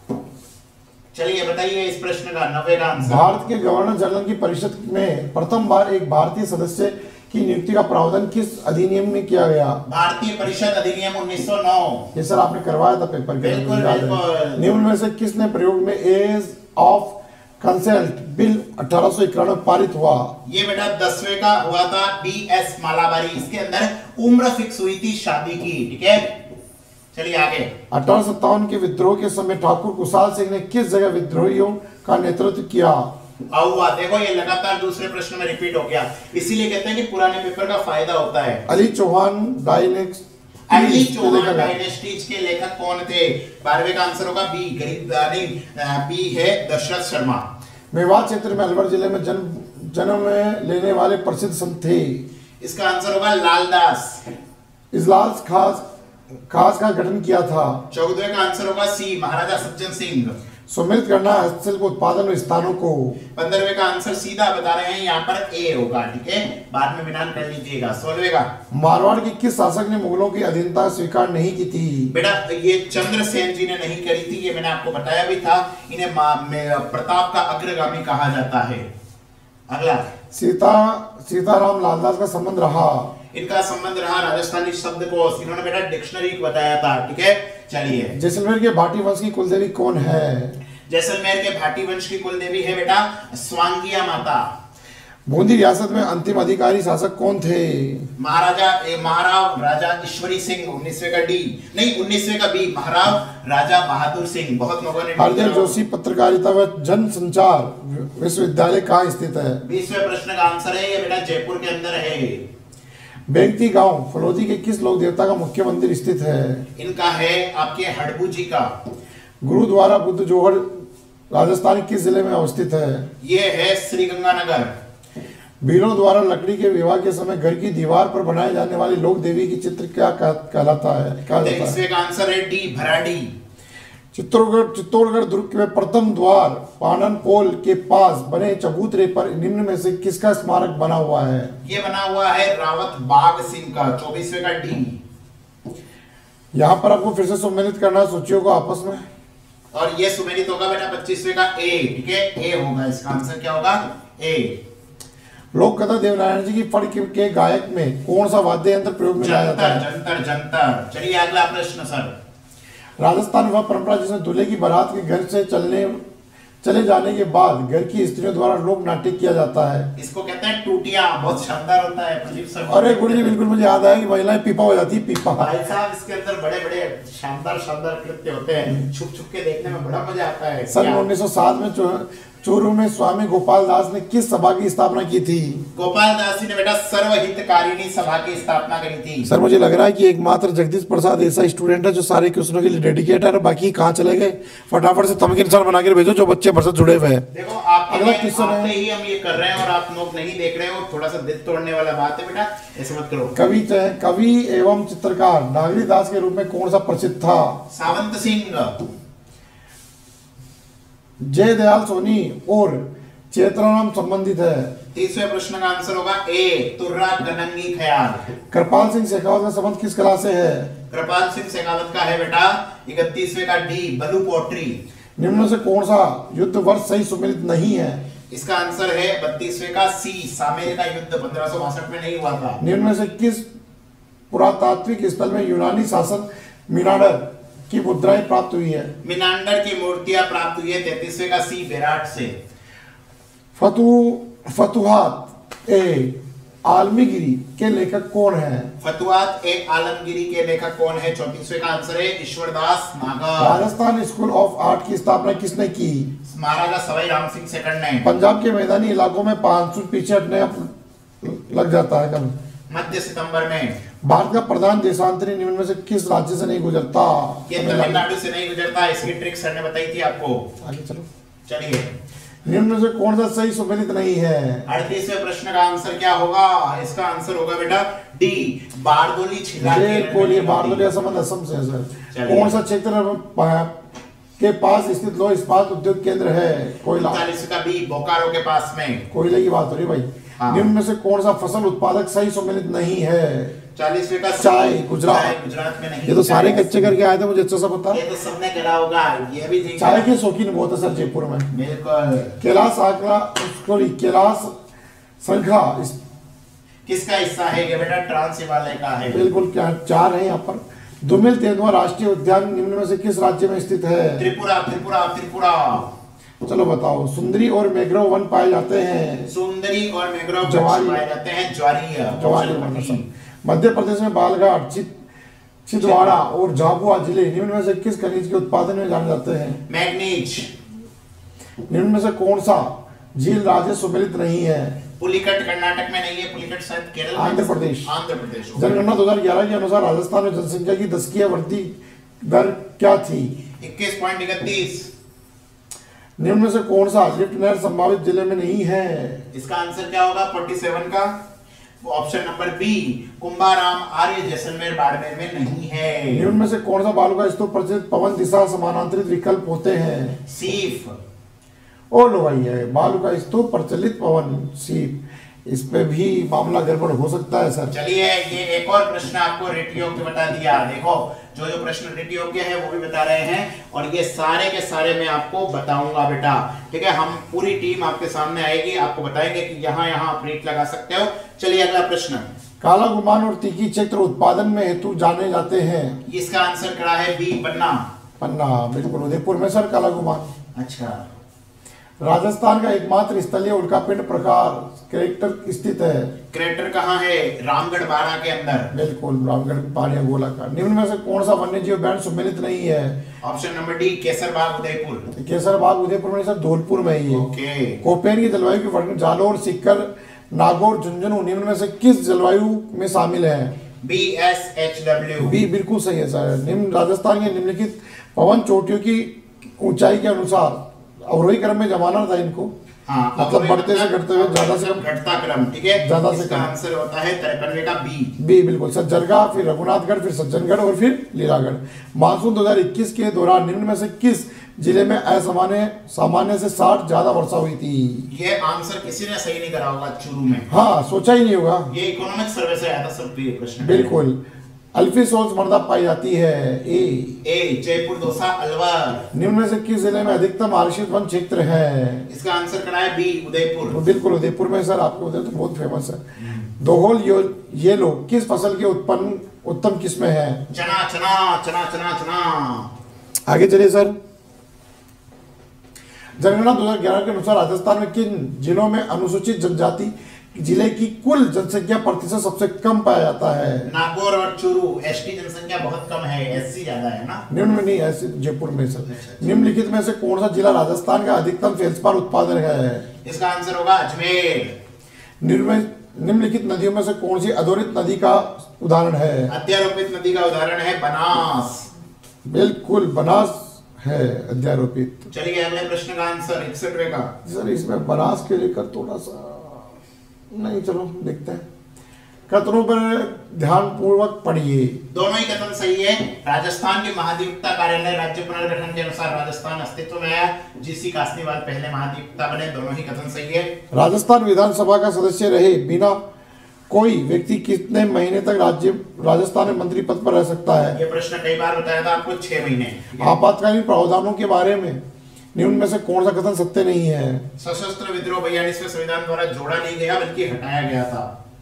Speaker 1: चलिए बताइए इस प्रश्न का नब्बे का आंसर।
Speaker 2: भारत के गवर्नर जनरल की परिषद में प्रथम बार एक भारतीय सदस्य की नियुक्ति का प्रावधान किस अधिनियम में किया गया?
Speaker 1: भारतीय परिषद अधिनियम उन्नीस सौ नौ।
Speaker 2: ये सर आपने करवाया था पेपर के
Speaker 1: अंदर।
Speaker 2: निम्न में से किसने प्रयोग में एज ऑफ कंसेंट बिल अठारह सौ इक्यानवे पारित हुआ?
Speaker 1: ये बेटा दसवें का हुआ था बी एस मालाबारी। इसके अंदर उम्र फिक्स हुई थी शादी की, ठीक है। चलिए आगे।
Speaker 2: अठारह सौ सत्तावन के विद्रोह के समय ठाकुर कुशाल सिंह ने किस जगह विद्रोहियों का नेतृत्व किया?
Speaker 1: हुआ देखो ये लगातार दूसरे प्रश्न में रिपीट हो गया, इसीलिए कहते हैं कि पुराने पेपर का फायदा होता है।
Speaker 2: अली चौहान डायनेक्स
Speaker 1: अली चौहान डायनेस्टीज के लेखक कौन थे? बारहवें का आंसर होगा बी गरीब नहीं बी है दशरथ शर्मा।
Speaker 2: मेवात क्षेत्र में अलवर जिले में जन्म जन्म लेने वाले प्रसिद्ध संत थे।
Speaker 1: इसका आंसर होगा लालदास।
Speaker 2: इजलास खास खास का गठन किया था।
Speaker 1: चौदहवें का आंसर होगा सी महाराजा सज्जन सिंह।
Speaker 2: सम्मिलित करना हस्तशिल्प उत्पादन स्थानों को।
Speaker 1: पंद्रहवें का आंसर सीधा बता रहे हैं, यहाँ पर ए होगा, ठीक है, बाद में मिलान कर लीजिएगा। सोलहवें का
Speaker 2: मारवाड़ के किस शासक ने मुगलों की अधीनता स्वीकार नहीं की थी?
Speaker 1: बेटा ये चंद्रसेन जी ने नहीं करी थी, ये मैंने आपको बताया भी था। इन्हें प्रताप का अग्रगामी कहा जाता है। अगला
Speaker 2: सीता सीताराम लालदास का संबंध रहा।
Speaker 1: इनका संबंध रहा राजस्थानी शब्दकोश। इन्होंने बेटा डिक्शनरी बताया था, ठीक है। चलिए
Speaker 2: जैसलमेर के भाटी वंश की कुलदेवी कौन है?
Speaker 1: जैसलमेर के भाटी वंश की कुलदेवी है बेटा स्वांगिया माता।
Speaker 2: बूंदी रियासत में अंतिम अधिकारी शासक कौन थे?
Speaker 1: महाराजा महाराव राजा ईश्वरी सिंह। उन्नीसवें का डी नहीं उन्नीसवें का बी महाराव राजा बहादुर सिंह। बहुत लोगों ने
Speaker 2: हरदेव जोशी पत्रकारिता व जन संचार विश्वविद्यालय कहाँ स्थित है?
Speaker 1: बीसवें प्रश्न का आंसर है ये बेटा जयपुर के अंदर है।
Speaker 2: बेंगती गांव फलोदी के किस लोक देवता का मुख्य मंदिर स्थित है? इनका
Speaker 1: है आपके हड़बू जी का।
Speaker 2: गुरुद्वारा बुद्ध जोहर राजस्थान किस जिले में अवस्थित है? ये
Speaker 1: है श्री गंगानगर।
Speaker 2: भीलों द्वारा लकड़ी के विवाह के समय घर की दीवार पर बनाए जाने वाली लोक देवी की चित्र क्या कहलाता है? क्या
Speaker 1: जाता है? इसका आंसर है डी भराडी।
Speaker 2: चित्तौड़गढ़ चित्तौड़गढ़ दुर्ग में प्रथम द्वार पानन पोल के पास बने चबूतरे पर निम्न में से किसका स्मारक बना हुआ है?
Speaker 1: ये बना हुआ है रावत बाग सिंह का। चौबीसवें का डी।
Speaker 2: यहाँ पर आपको फिर से सम्मिलित करना सूचियों को आपस में,
Speaker 1: और ये सम्मिलित होगा बेटा पच्चीसवें का ए, ठीक है, ए होगा। इसका आंसर क्या होगा? ए।
Speaker 2: लोक कथा देवनारायण जी की फड़ के गायक में कौन सा वाद्य यंत्र प्रयोग में लाया जाता है?
Speaker 1: जंतर जंतर। चलिए अगला प्रश्न सर।
Speaker 2: राजस्थान वह परंपरा जिसमें दूल्हे की बारात के घर से चलने चले जाने के बाद घर की स्त्रियों द्वारा लोक नाट्य किया जाता है।
Speaker 1: इसको कहते हैं टूटिया। बहुत शानदार होता है प्रदीप सर।
Speaker 2: अरे गुरु जी बिल्कुल मुझे याद आया कि महिलाएं पीपा हो जाती है। पीपा
Speaker 1: भाई साहब इसके अंदर बड़े बड़े शानदार शानदार कृत्य होते हैं, छुप छुप के देखने में बड़ा मजा आता है।
Speaker 2: सन उन्नीस सौ सात में चूरू में स्वामी गोपाल दास ने किस सभा की स्थापना की थी?
Speaker 1: गोपाल दास जी ने बेटा सर्वहितकारिणी सभा की स्थापना करी थी।
Speaker 2: सर मुझे लग रहा है कि एकमात्र जगदीश प्रसाद ऐसा स्टूडेंट है जो सारे क्वेश्चनों के लिए डेडिकेटेड है, बाकी कहाँ चले गए? फटाफट से थंब के निशान बना के भेजो जो बच्चे हमारे साथ जुड़े हुए हैं।
Speaker 1: देखो आपके
Speaker 2: अगला
Speaker 1: लिए
Speaker 2: क्वेश्चन है,
Speaker 1: आपसे ही हम ये कर रहे हैं और आप लोग नहीं देख रहे हो, थोड़ा सा दिल तोड़ने वाला बात है बेटा, ऐसे मत करो।
Speaker 2: कवि कवि एवं चित्रकार नागरी दास के रूप में कौन सा प्रसिद्ध था?
Speaker 1: सावंत सिंह।
Speaker 2: जय दयाल सोनी और चेतनाम संबंधित है।
Speaker 1: तीसवें प्रश्न का आंसर होगा ए, तुर्रा कनंगी ख्याल।
Speaker 2: कृपाल सिंह शेखावत का संबंध किस कला से है?
Speaker 1: कृपाल सिंह शेखावत का है बेटा इकतीसवें का डी, बलू पोट्री।
Speaker 2: निम्न में से कौन सा युद्ध वर्ष सही सुमेलित नहीं है?
Speaker 1: इसका आंसर है बत्तीसवें का सी, सामेल का युद्ध पंद्रह सौ बासठ में नहीं हुआ था।
Speaker 2: निम्न में से किस पुरातात्विक स्थल में यूनानी शासक मिनांडर की मुद्राएं प्राप्त हुई है?
Speaker 1: मिनांडर की मूर्तियां प्राप्त हुई है तैतीसवें का सी, विराट से।
Speaker 2: फतु फतुहात ए आलमगीरी के लेखक कौन है?
Speaker 1: फतुहात ए आलमगीरी के लेखक कौन है? चौतीसवें का आंसर है ईश्वरदास नागर।
Speaker 2: राजस्थान स्कूल ऑफ आर्ट की स्थापना किसने की?
Speaker 1: महाराजा सवाई राम सिंह सेकंड ने।
Speaker 2: पंजाब के मैदानी इलाकों में मानसून पीछे हटने लग जाता है कब?
Speaker 1: मध्य सितंबर में।
Speaker 2: भारत का प्रधान देशांतरी निम्न में से किस राज्य से नहीं गुजरता?
Speaker 1: ये तमिलनाडु से नहीं गुजरता, इसकी ट्रिक सर ने बताई थी आपको।
Speaker 2: आगे चलो।
Speaker 1: चलिए,
Speaker 2: निम्न में से कौन सा सही सुमेलित नहीं है?
Speaker 1: अड़तीसवें प्रश्न का आंसर क्या होगा? इसका आंसर होगा बेटा डी, बारदोली छिला
Speaker 2: ये बारदोली संबंध असम से है सर। कौन सा क्षेत्र के पास स्थित लौह इस्पात उद्योग केंद्र है? कोयला।
Speaker 1: का बी, बोकारो के पास में।
Speaker 2: कोयले की बात हो रही भाई। हाँ। निम्न में से कौन सा फसल उत्पादक सही सुमेलित नहीं है?
Speaker 1: चालीसवें का
Speaker 2: चाय, गुजरात।
Speaker 1: गुजरात में नहीं।
Speaker 2: ये तो सारे कच्चे करके आए थे, मुझे अच्छा सा पता।
Speaker 1: ये तो सबने करा होगा, ये भी ठीक।
Speaker 2: चाय के शौकीन बहुत है सर जयपुर में।
Speaker 1: बिल्कुल।
Speaker 2: कैलाश आगरा सॉरी कैलाश संख्या
Speaker 1: किसका हिस्सा है? ये बेटा ट्रांस हिमालय का है।
Speaker 2: बिल्कुल, क्या चार है यहाँ पर। दुमिल तेंदुआ राष्ट्रीय उद्यान निम्न में से किस राज्य में स्थित है?
Speaker 1: त्रिपुरा, त्रिपुरा, त्रिपुरा।
Speaker 2: चलो बताओ। सुंदरी और मैंग्रोव वन पाए जाते हैं?
Speaker 1: सुंदरी और मैंग्रोव
Speaker 2: ज्वारी
Speaker 1: पाए जाते हैं ज्वारीय।
Speaker 2: ज्वारी। मध्य प्रदेश में बालघाट, छिंदवाड़ा और झाबुआ जिले निम्न में से किस खनिज के उत्पादन में जाने जाते हैं?
Speaker 1: मैग्नीज।
Speaker 2: निम्न में से कौन सा झील राज्य सुमेलित नहीं है?
Speaker 1: पुलिकट कर्नाटक में नहीं है, पुलिकट शायद केरल में।
Speaker 2: आंध्र प्रदेश।
Speaker 1: आंध्र प्रदेश।
Speaker 2: जनगणना दो हज़ार ग्यारह के अनुसार राजस्थान में जनसंख्या की दशकीय वृद्धि दर क्या थी?
Speaker 1: इक्कीस पॉइंट इकतीस।
Speaker 2: निम्न में से कौन सा लिफ्ट नहर संभावित जिले में नहीं है?
Speaker 1: इसका आंसर क्या होगा? सैंतालीस का option number B, Kumbharam Arya Jaisalmer Barmer में नहीं है।
Speaker 2: निम्न में से कौन सा बालू का स्तूप प्रचलित पवन दिशा समानांतरित विकल्प होते हैं?
Speaker 1: सीफ।
Speaker 2: ओ लो भाई है बालू का स्तूप प्रचलित पवन सीप। इस पे भी मामला गड़बड़ हो सकता है सर।
Speaker 1: चलिए, ये एक और प्रश्न आपको ऋट योग्य बता दिया। देखो, जो जो प्रश्न ऋट योग्य है वो भी बता रहे हैं और ये सारे के सारे मैं आपको बताऊंगा बेटा। ठीक है, हम पूरी टीम आपके सामने आएगी, आपको बताएंगे कि यहाँ यहाँ आप ऋट लगा सकते हो। चलिए अगला प्रश्न।
Speaker 2: काला गुमान और तीखी क्षेत्र उत्पादन में हेतु जाने जाते हैं?
Speaker 1: इसका आंसर करा है बी, पन्ना।
Speaker 2: पन्ना, बिल्कुल उदयपुर में सर काला गुमान।
Speaker 1: अच्छा।
Speaker 2: राजस्थान का एकमात्र स्थलीय उल्कापिंड प्रकार क्रेटर स्थित है?
Speaker 1: क्रेटर कहाँ है? रामगढ़ बाड़ा के अंदर।
Speaker 2: बिल्कुल, रामगढ़ पानिया गोलाकार। निम्न में से कौन सा वन्य जीव बैंड सम्मिलित नहीं है?
Speaker 1: Option number D, Kesarbagh Udaipur.
Speaker 2: Kesarbagh Udaipur में सर धौलपुर में ही है।
Speaker 1: ओके।
Speaker 2: कोपेन की जलवायु की वर्णन जालोर, सीकर, नागौर, झुंझुनू निम्न में से किस जलवायु में शामिल है?
Speaker 1: B, S H W.
Speaker 2: B बिल्कुल सही है सर। निम्न राजस्थान के निम्नलिखित पवन चोटियों की ऊंचाई के अनुसार अवरोही क्रम में जमाना था इनको।
Speaker 1: हाँ,
Speaker 2: मतलब बढ़ते से घटते हुए ज्यादा से कम
Speaker 1: घटता क्रम। ठीक है,
Speaker 2: ज्यादा से
Speaker 1: इसका
Speaker 2: कम।
Speaker 1: आंसर होता है तिरपनवे का बी।
Speaker 2: बी बिल्कुल। सज्जनगढ़, फिर रघुनाथगढ़, फिर सज्जनगढ़ और फिर लीलागढ़। मानसून दो हज़ार इक्कीस के दौरान निम्न में से किस जिले में असामान्य सामान्य से साठ ज्यादा वर्षा हुई थी?
Speaker 1: ये आंसर किसी ने सही नहीं करा होगा शुरू में।
Speaker 2: हाँ, सोचा ही नहीं होगा।
Speaker 1: ये इकोनॉमिक सर्वे से आया था सब प्रश्न।
Speaker 2: बिल्कुल। अल्फीसोल्स मृदा पाई जाती है? ए
Speaker 1: ए, जयपुर, दौसा, अलवर।
Speaker 2: निम्न में से किस जिले में अधिकतम आरक्षित वन क्षेत्र है?
Speaker 1: इसका आंसर करा है बी, उदयपुर।
Speaker 2: तो बिल्कुल उदयपुर में सर। आपको उदयपुर बहुत फेमस है। दोहोल ये लो किस फसल के उत्पन्न उत्तम किस्म है?
Speaker 1: चना, चना, चना, चना, चना।
Speaker 2: आगे चलिए सर। जनगणना दो हज़ार ग्यारह के अनुसार राजस्थान में किन जिलों में अनुसूचित जनजाति जिले की कुल जनसंख्या प्रतिशत सबसे कम पाया जाता है?
Speaker 1: नागौर और चूरू। एसटी जनसंख्या बहुत कम है, एससी ज्यादा है ना।
Speaker 2: निम्न में नहीं, ऐसे जयपुर में सर। निम्नलिखित में से कौन सा जिला राजस्थान का अधिकतम फेल्सपार उत्पादन है?
Speaker 1: इसका आंसर होगा अजमेर।
Speaker 2: निम्नलिखित नदियों में से कौन सी अधोरित नदी का उदाहरण है?
Speaker 1: अध्यारोपित नदी का उदाहरण है बनास।
Speaker 2: बिल्कुल, बनास है अध्यारोपित।
Speaker 1: चलिए अगले प्रश्न का आंसर इकसठवें का।
Speaker 2: सर इसमें बनास के लेकर थोड़ा सा नहीं, चलो देखते हैं। कथनों पर ध्यान पूर्वक पढ़िए।
Speaker 1: दोनों ही कथन सही है। राजस्थान के महाधिवक्ता कार्यालय राज्य पुनर्गठन के अनुसार राजस्थान अस्तित्व में आया। जीसी कासनीवाल पहले महाधिवक्ता बने। दोनों ही कथन सही है। राजस्थान विधानसभा का सदस्य रहे बिना कोई व्यक्ति कितने महीने तक राज्य राजस्थान में मंत्री पद पर रह सकता है? ये प्रश्न कई बार बताया था आपको, छह महीने। आपातकालीन प्रावधानों के बारे में निम्न में से कौन सा कथन सत्य नहीं है? सशस्त्र विद्रोह बयालीसवें संविधान द्वारा जोड़ा नहीं गया बल्कि हटाया गया था।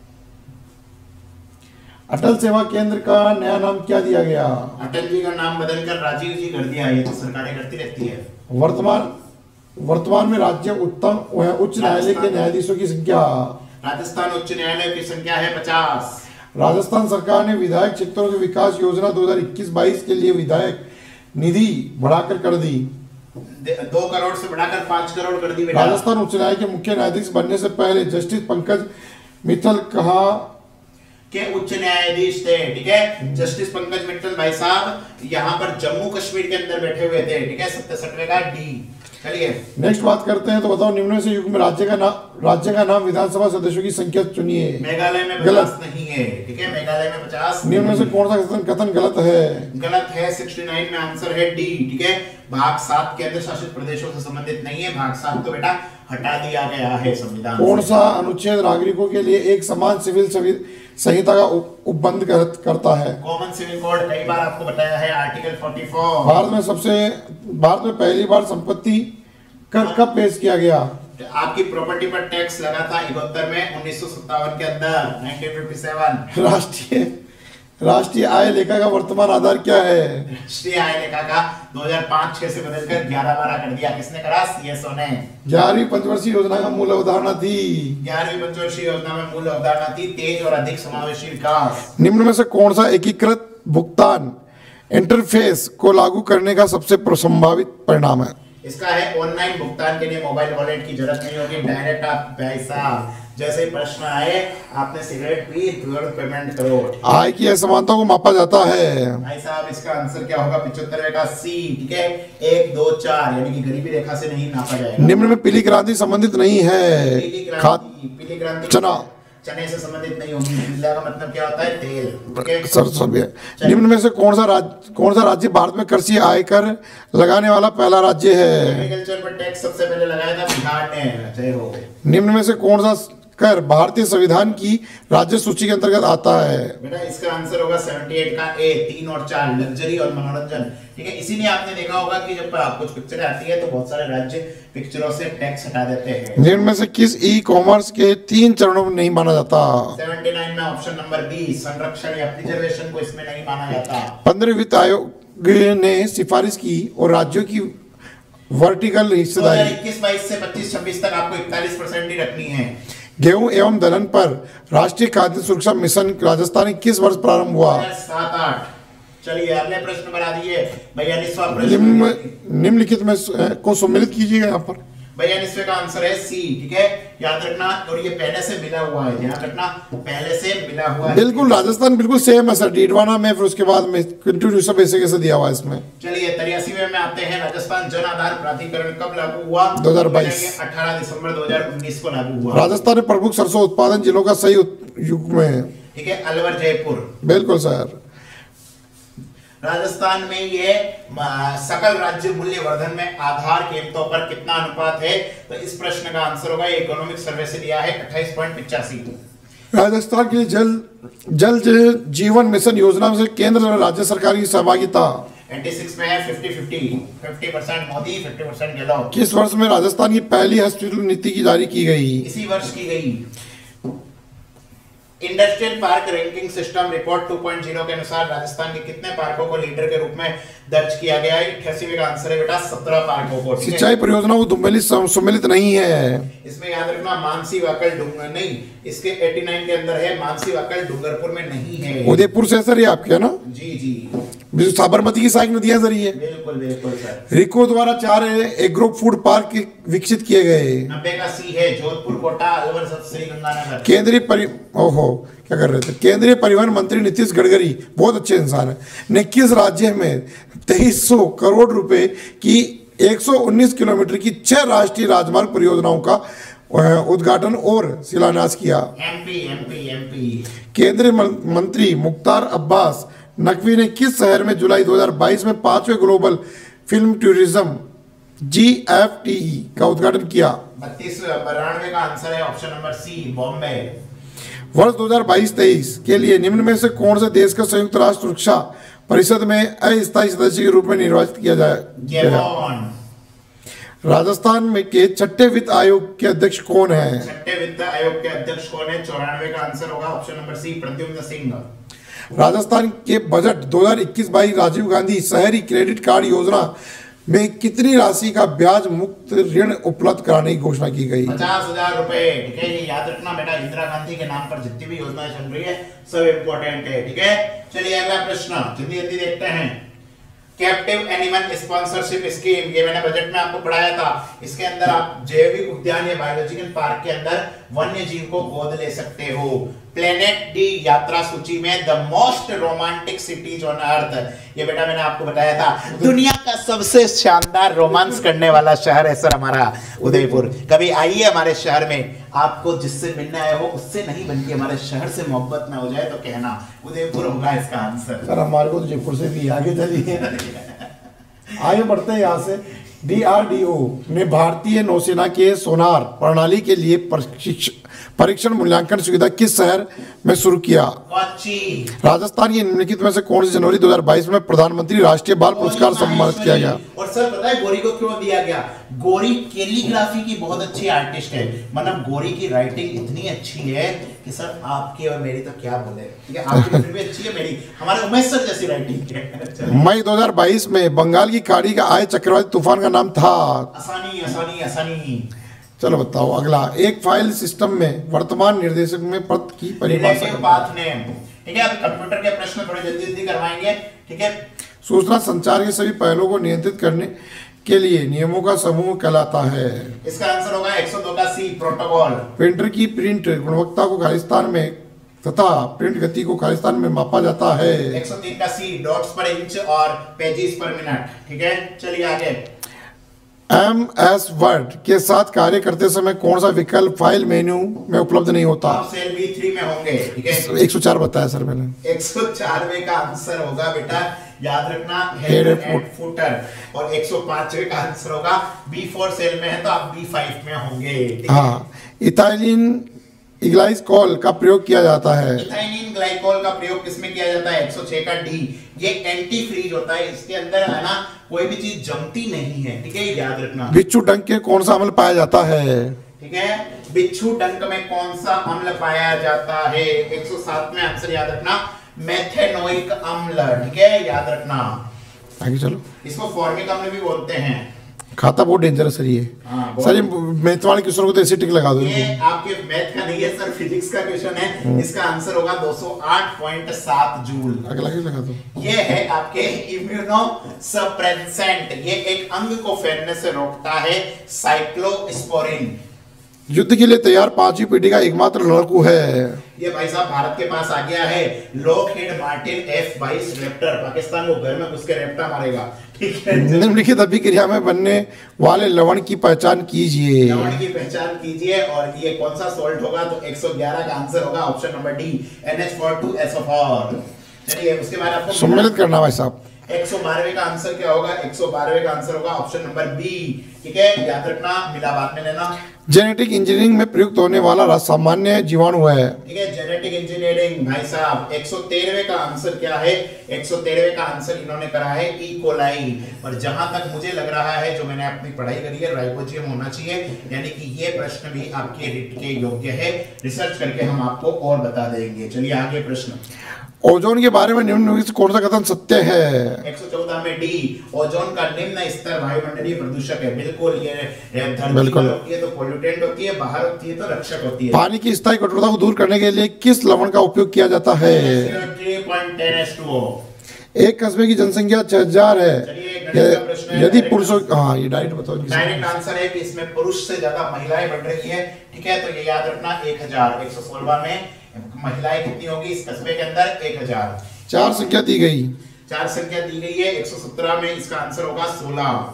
Speaker 1: अटल सेवा केंद्र का नया नाम क्या दिया गया? अटल जी का नाम बदलकर राजीव जी कर दिया। ये तो सरकारें करती रहती है। वर्तमान वर्तमान में राज्य उत्तम उच्च न्यायालय के न्यायाधीशों की संख्या? राजस्थान उच्च न्यायालय की संख्या है पचास। राजस्थान सरकार ने विधायक क्षेत्रों के विकास योजना दो हज़ार इक्कीस बाईस के लिए विधायक निधि बढ़ाकर कर दी। दो करोड़ से बढ़ाकर पांच करोड़ कर दी। राजस्थान उच्च न्यायालय के मुख्य न्यायाधीश बनने से पहले जस्टिस पंकज मित्तल कहा के उच्च न्यायाधीश थे। ठीक है, जस्टिस पंकज मित्तल भाई साहब यहाँ पर जम्मू कश्मीर के अंदर बैठे हुए थे। ठीक है, सत्तासठवें का डी। चलिए नेक्स्ट बात करते हैं। तो बताओ निम्न से युग में राज्य का नाम राज्य का नाम विधानसभा सदस्यों की संख्या चुनिए। मेघालय में पचास नहीं है। ठीक है, मेघालय में पचास। निम्न में से कौन सा कथन कथन गलत है? गलत है। उनहत्तर में आंसर है डी। ठीक है, भाग सात केंद्र शासित प्रदेशों से संबंधित नहीं है। भाग सात तो बेटा हटा दिया गया है संविधान। कौन सा अनुच्छेद नागरिकों के लिए एक समान सिविल संहिता का उपबंध करता है? Common civil code. कई बार आपको बताया है, आर्टिकल चौवालीस। भारत में सबसे भारत में पहली बार संपत्ति कर कब पेश किया गया? आपकी प्रॉपर्टी पर टैक्स लगा था इकहत्तर में, उन्नीस सौ सत्तावन के अंदर, उन्नीस सौ सत्तावन। राष्ट्रीय राष्ट्रीय आय लेखा का वर्तमान आधार क्या है? राष्ट्रीय आय लेखा का दो हज़ार पाँच छह से बदलकर ग्यारह बारह कर दिया। किसने करा? सीएसओ ने। ग्यारहवीं पंचवर्षीय योजना का मूल अवधारणा थी? ग्यारहवीं पंचवर्षीय योजना में मूल अवधारणा थी तेज और अधिक समावेशी विकास। निम्न में से कौन सा एकीकृत भुगतान इंटरफेस को लागू करने का सबसे संभावित परिणाम है? इसका है ऑनलाइन भुगतान के लिए मोबाइल वॉलेट की जरूरत नहीं होगी। डायरेक्ट आप पैसा जैसे ही प्रश्न आए, आपने सिगरेट पी, तुरंत पेमेंट करो। आय की असमानता को मापा जाता है। भाई साहब इसका आंसर क्या होगा? पिछहत्तरवें का सी। ठीक है, एक दो चार यानी कि गरीबी रेखा से नहीं नापा जाएगा। निम्न में पीली क्रांति संबंधित नहीं है। पीली क्रांति पीली क्रांति चना चने से संबंधित नहीं होगी। पीला का मतलब क्या होता है? तेल। सरसों भी। निम्न में से कौन सा राज्य कौन सा राज्य भारत में कृषि आयकर लगाने वाला पहला राज्य है? एग्रीकल्चर पर टैक्स सबसे पहले लगाया था बिहार ने। जय हो। निम्न में से कौन सा कर भारतीय संविधान की राज्य सूची के अंतर्गत आता है? बेटा इसका आंसर होगा अठहत्तर का ए। तीन और चार, लग्जरी और मनोरंजन। ठीक है, इसीलिए आपने देखा होगा कि जब कुछ पिक्चरें आती है तो बहुत सारे राज्य पिक्चरों से टैक्स हटा देते हैं। जिनमें से किस ई कॉमर्स के तीन चरणों में नहीं माना जाता? उन्यासी में ऑप्शन नंबर बी, संरक्षण या प्रिजर्वेशन को इसमें नहीं माना जाता। पंद्रह वित्त आयोग ने सिफारिश की और राज्यों की वर्टिकल हिस्सेदारी इक्कीस बाईस से पच्चीस छब्बीस तक आपको इकतालीस परसेंट ही रखनी है। गेहूं एवं दलहन पर राष्ट्रीय खाद्य सुरक्षा मिशन राजस्थान किस वर्ष प्रारंभ हुआ? सात आठ। चलिए अगले प्रश्न पर आ दिए। बयालीसवां प्रश्न निम्नलिखित में को सम्मिलित कीजिएगा। यहाँ पर बयालीसवें का आंसर है सी। ठीक है, याद रखना। और ये पहले से मिला हुआ है, ध्यान रखना, पहले से मिला हुआ है। बिल्कुल राजस्थान बिल्कुल सेम है सर। डीडवाना में, फिर उसके बाद में कंटिन्यू सब ऐसे कैसे दिया हुआ है इसमें। चलिए तिरासीवें में आते हैं। राजस्थान जन आधार प्राधिकरण कब लागू हुआ? दो हज़ार बाईस। अठारह दिसंबर दो हज़ार उन्नीस को लागू हुआ। राजस्थान में प्रमुख सरसों उत्पादन जिलों का सही युग में? ठीक है, अलवर जयपुर। बिल्कुल सर। राजस्थान में ये सकल राज्य मूल्य वर्धन में आधार कीमतों पर कितना अनुपात है? तो इस प्रश्न का आंसर होगा, इकोनॉमिक सर्वे से दिया है, अट्ठाईस पॉइंट पचासी। राजस्थान की जल जल जीवन मिशन योजना में से केंद्र और राज्य सरकार की सहभागिता छियासी में है। पचास पचास पचास परसेंट मोदी, पचास परसेंट गहलोत। किस वर्ष में राजस्थान की पहली हॉस्पिटल नीति की जारी की गई? इसी वर्ष की गई। Industrial park ranking system report two point zero के अनुसार राजस्थान के कितने पार्कों को लीडर के रूप में दर्ज किया गया है? अट्ठासीवें का आंसर है बेटा सत्रह पार्कों को।
Speaker 2: सिंचाई परियोजनाओं दुम्बेली सम्मिलित नहीं है।
Speaker 1: इसमें याद रखना मानसी वाकल डूंगर नहीं, इसके नवासी के अंदर है, मानसी वाकल डूंगरपुर में नहीं है।
Speaker 2: उदयपुर से सर ये आपके है ना?
Speaker 1: जी जी,
Speaker 2: साबरमती की सहायक नदियां सर ये।
Speaker 1: बिल्कुल बिल्कुल सर।
Speaker 2: रिको द्वारा चार एग्रो फूड पार्क विकसित किए गए।
Speaker 1: नब्बे का सी है जोधपुर, कोटा, अलवर, श्रीगंगानगर।
Speaker 2: केंद्रीय परि ओहो क्या कर रहे थे केंद्रीय परिवहन मंत्री नीतीश गडकरी, बहुत अच्छे इंसान है, ने किस राज्य में तेईस सौ करोड़ रुपए की एक सौ उन्नीस किलोमीटर की छह राष्ट्रीय राजमार्ग परियोजनाओं का उद्घाटन और शिलान्यास किया?
Speaker 1: MP MP MP.
Speaker 2: केंद्रीय मंत्री मुख्तार अब्बास नकवी ने किस शहर में जुलाई दो हज़ार बाईस में पांचवें global film tourism G F T का उद्घाटन किया?
Speaker 1: बत्तीस बानवे का आंसर है ऑप्शन नंबर सी, बॉम्बे।
Speaker 2: वर्ष दो हज़ार बाईस तेईस के लिए निम्न में से कौन से देश का संयुक्त राष्ट्र सुरक्षा परिषद में अस्थायी सदस्य के रूप में निर्वाचित किया जाएगा? राजस्थान में के छठे वित्त आयोग के अध्यक्ष कौन है?
Speaker 1: छठे वित्त आयोग के अध्यक्ष कौन है? चौरानवे का आंसर होगा option number C, Pradyumna Singh.
Speaker 2: Rajasthan के बजट दो हज़ार इक्कीस बाईस राजीव गांधी शहरी क्रेडिट कार्ड योजना में कितनी राशि का ब्याज मुक्त ऋण उपलब्ध कराने की घोषणा की गई?
Speaker 1: पचास हजार रुपए। ठीक है, ये याद रखना बेटा, इंदिरा गांधी के नाम पर जितनी भी योजनाएं चल रही है सब इम्पोर्टेंट है। ठीक है, चलिए अगला प्रश्न जल्दी जल्दी देखते हैं। कैप्टिव एनिमल स्पॉन्सरशिप स्कीम, ये मैंने बजट में आपको पढ़ाया था। इसके अंदर आप जैविक उद्यान या बायोलॉजिकल पार्क के अंदर वन्य जीव को गोद ले सकते हो। प्लेनेट डी यात्रा सूची में the most romantic cities on earth, ये बेटा मैंने आपको बताया था दुनिया का सबसे शानदार रोमांस करने वाला शहर है सर हमारा उदयपुर। कभी आइए हमारे शहर में, आपको जिससे मिलने आए हो उससे नहीं बल्कि हमारे शहर से मोहब्बत में हो जाए तो कहना उदयपुर होगा इसका आंसर।
Speaker 2: सर हमारे को तो जयपुर से भी आगे चलिए आगे बढ़ते हैं यहाँ से। डी आर डी ओ ने भारतीय नौसेना के सोनार प्रणाली के लिए परीक्षण मूल्यांकन सुविधा किस शहर में शुरू किया? राजस्थान की निम्नलिखित में से कौन सी जनवरी दो हज़ार बाईस में प्रधानमंत्री राष्ट्रीय बाल पुरस्कार सम्मानित किया गया?
Speaker 1: और सर पता है गोरी को क्यों दिया गया? गोरी कैलीग्राफी की बहुत अच्छी आर्टिस्ट है, मतलब गोरी की राइटिंग इतनी अच्छी है कि सर आपकी और मेरी तो क्या बोले, ठीक है, आपकी फिर भी अच्छी है, मेरी हमारे उमेश सर जैसी राइटिंग है।
Speaker 2: मई दो हज़ार बाईस में बंगाल की खाड़ी का आए चक्रवाती तूफान का नाम था?
Speaker 1: आसानी आसानी आसानी।
Speaker 2: चलो बताओ अगला। एक फाइल सिस्टम में वर्तमान निर्देशक में पद की परिभाषा।
Speaker 1: Path name. ठीक है, अब कंप्यूटर के प्रश्न थोड़े जल्दी जल्दी करवाएंगे। ठीक है,
Speaker 2: सूचना संचार के सभी पहलुओं को नियंत्रित करने के लिए नियमों का समूह कहलाता है।
Speaker 1: इसका आंसर होगा एक सौ दो का सी, प्रोटोकॉल।
Speaker 2: प्रिंटर की प्रिंट गुणवत्ता को खालिस्तान में तथा प्रिंट गति को खालिस्तान में मापा जाता है।
Speaker 1: एक सौ तीन का सी, डॉट्स पर इंच और पेजेस पर मिनट। ठीक है, चलिए आगे।
Speaker 2: एम एस वर्ड के साथ कार्य करते समय कौन सा विकल्प फाइल मेन्यू में उपलब्ध नहीं होता?
Speaker 1: आप सेल बी थ्री में होंगे। ठीक है,
Speaker 2: एक सौ चार बताया सर मैंने।
Speaker 1: एक सौ चार का आंसर होगा बेटा, याद रखना, हेड एंड फुटर। और एक सौ पाँच का आंसर होगा बी फोर सेल में है तो आप बी फाइव में होंगे।
Speaker 2: हाँ, इथाइलिन ग्लाइकोल का प्रयोग किया जाता है।
Speaker 1: इथाइलिन ग्लाइकोल का प्रयोग किसमें किया जाता है? एक सौ छह का डी, ये एंटी फ्रीज होता है, इसके अंदर है ना कोई भी चीज जमती नहीं है। ठीक है, याद रखना।
Speaker 2: बिच्छू डंक के कौन सा अम्ल पाया जाता है?
Speaker 1: ठीक है, बिच्छू डंक में कौन सा अम्ल पाया जाता है? एक सौ सात में आंसर याद रखना, मेथेनोइक अम्ल। ठीक है, याद रखना।
Speaker 2: आगे चलो।
Speaker 1: इसको फॉर्मिक अम्ल भी बोलते हैं।
Speaker 2: खाता बहुत डेंजरस है ये।
Speaker 1: हाँ,
Speaker 2: सर ये मैथ वाले क्वेश्चन को तो ऐसे टिक लगा दो।
Speaker 1: ये आपके मैथ का नहीं है सर, फिजिक्स का क्वेश्चन है। इसका आंसर होगा दो सौ आठ पॉइंट सात जूल।
Speaker 2: अगला क्या लगा दो?
Speaker 1: ये है आपके इम्यूनो सप्रेसेंट, ये एक अंग को फैलने से रोकता है, साइक्लोस्पोरिन।
Speaker 2: युद्ध के लिए तैयार पांचवी पीढ़ी का एकमात्र लड़कू है।
Speaker 1: ये भाई साहब भारत के पास आ गया है, लॉकहीड मार्टिन एफ बाईस रैप्टर। पाकिस्तान को घर में घुस के रैप्टर मारेगा। ठीक है,
Speaker 2: निम्नलिखित अभिक्रिया में बनने वाले लवण की पहचान कीजिए।
Speaker 1: लवण की पहचान कीजिए और ये कौन सा सॉल्ट होगा? तो एक सौ ग्यारह का आंसर होगा option number D, N H four two S O four. चलिए उसके बाद आपको
Speaker 2: सम्मिलित करना भाई साहब।
Speaker 1: एक सौ बारह का आंसर क्या होगा? एक सौ बारह का आंसर होगा ऑप्शन नंबर बी। ठीक है, याद रखना, मिला बाद में लेना।
Speaker 2: जेनेटिक इंजीनियरिंग में प्रयुक्त होने वाला सामान्य जीवाणु है।
Speaker 1: ठीक है, जेनेटिक इंजीनियरिंग भाई साहब एक सौ तेरहवें का आंसर क्या है? एक सौ तेरहवें का आंसर इन्होंने करा है ई कोलाई। और जहां तक मुझे लग रहा है, जो मैंने अपनी पढ़ाई करी है, राइबोसोम होना चाहिए, यानी कि ये प्रश्न भी आपके रिट के योग्य है। रिसर्च करके हम आपको और बता देंगे। चलिए आगे प्रश्न।
Speaker 2: ओजोन के बारे में निम्नलिखित में से कौन सा कथन सत्य है?
Speaker 1: एक सौ चौदह में डी, ओजोन का निम्न स्तर वायुमंडलीय प्रदूषक है। बिल्कुल, ये धरती पर होती है तो पोल्यूटेंट होती है, बाहर होती है तो रक्षक होती है।
Speaker 2: पानी की स्थायी कठोरता को दूर करने के लिए किस लवण का उपयोग किया जाता है? एक कस्बे की जनसंख्या छह हजार है। यदि पुरुषों, हाँ ये डायरेक्ट बताओ।
Speaker 1: डायरेक्ट आंसर है कि इसमें पुरुष से ज्यादा महिलाएं बढ़ रही है। ठीक है, तो ये याद रखना। एक हजार एक सौ सोलह में महिलाएं कितनी होगी इस कस्बे के अंदर? एक हजार।
Speaker 2: चार संख्या दी गई, चार
Speaker 1: संख्या दी गई है। एक सौ सत्रह में इसका आंसर होगा सोलह।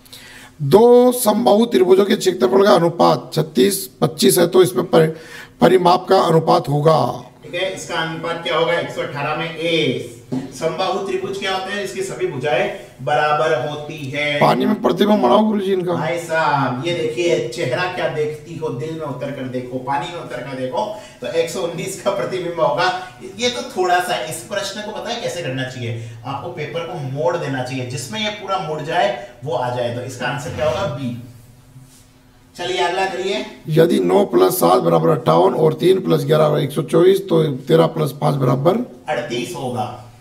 Speaker 2: दो समबाहु त्रिभुजों के क्षेत्रफल का अनुपात छत्तीस पच्चीस है, तो इसमें पर, परिमाप का अनुपात होगा।
Speaker 1: ठीक है, इसका अनुपात क्या होगा? एक सौ अठारह में ए। समबाहु त्रिभुज क्या होते हैं? इसकी सभी भुजाएं बराबर होती है।
Speaker 2: पानी में प्रतिबिंब बनाओ गुरुजी इनका।
Speaker 1: भाई साहब ये देखिए, चेहरा क्या देखती हो, दिल में उतर कर देखो, पानी में उतर कर देखो, तो एक सौ उन्नीस का प्रतिबिंब होगा। ये तो थोड़ा सा, इस प्रश्न को पता है कैसे करना चाहिए? आपको पेपर को मोड़ देना चाहिए, जिसमें ये पूरा मुड़ जाए वो आ जाए। तो इसका आंसर क्या होगा? बी। चलिए अगला करिए।
Speaker 2: यदि नौ प्लस सात बराबर अट्ठावन और तीन प्लस ग्यारह एक सौ चौबीस, तो तेरह प्लस पांच बराबर
Speaker 1: अड़तीस होगा।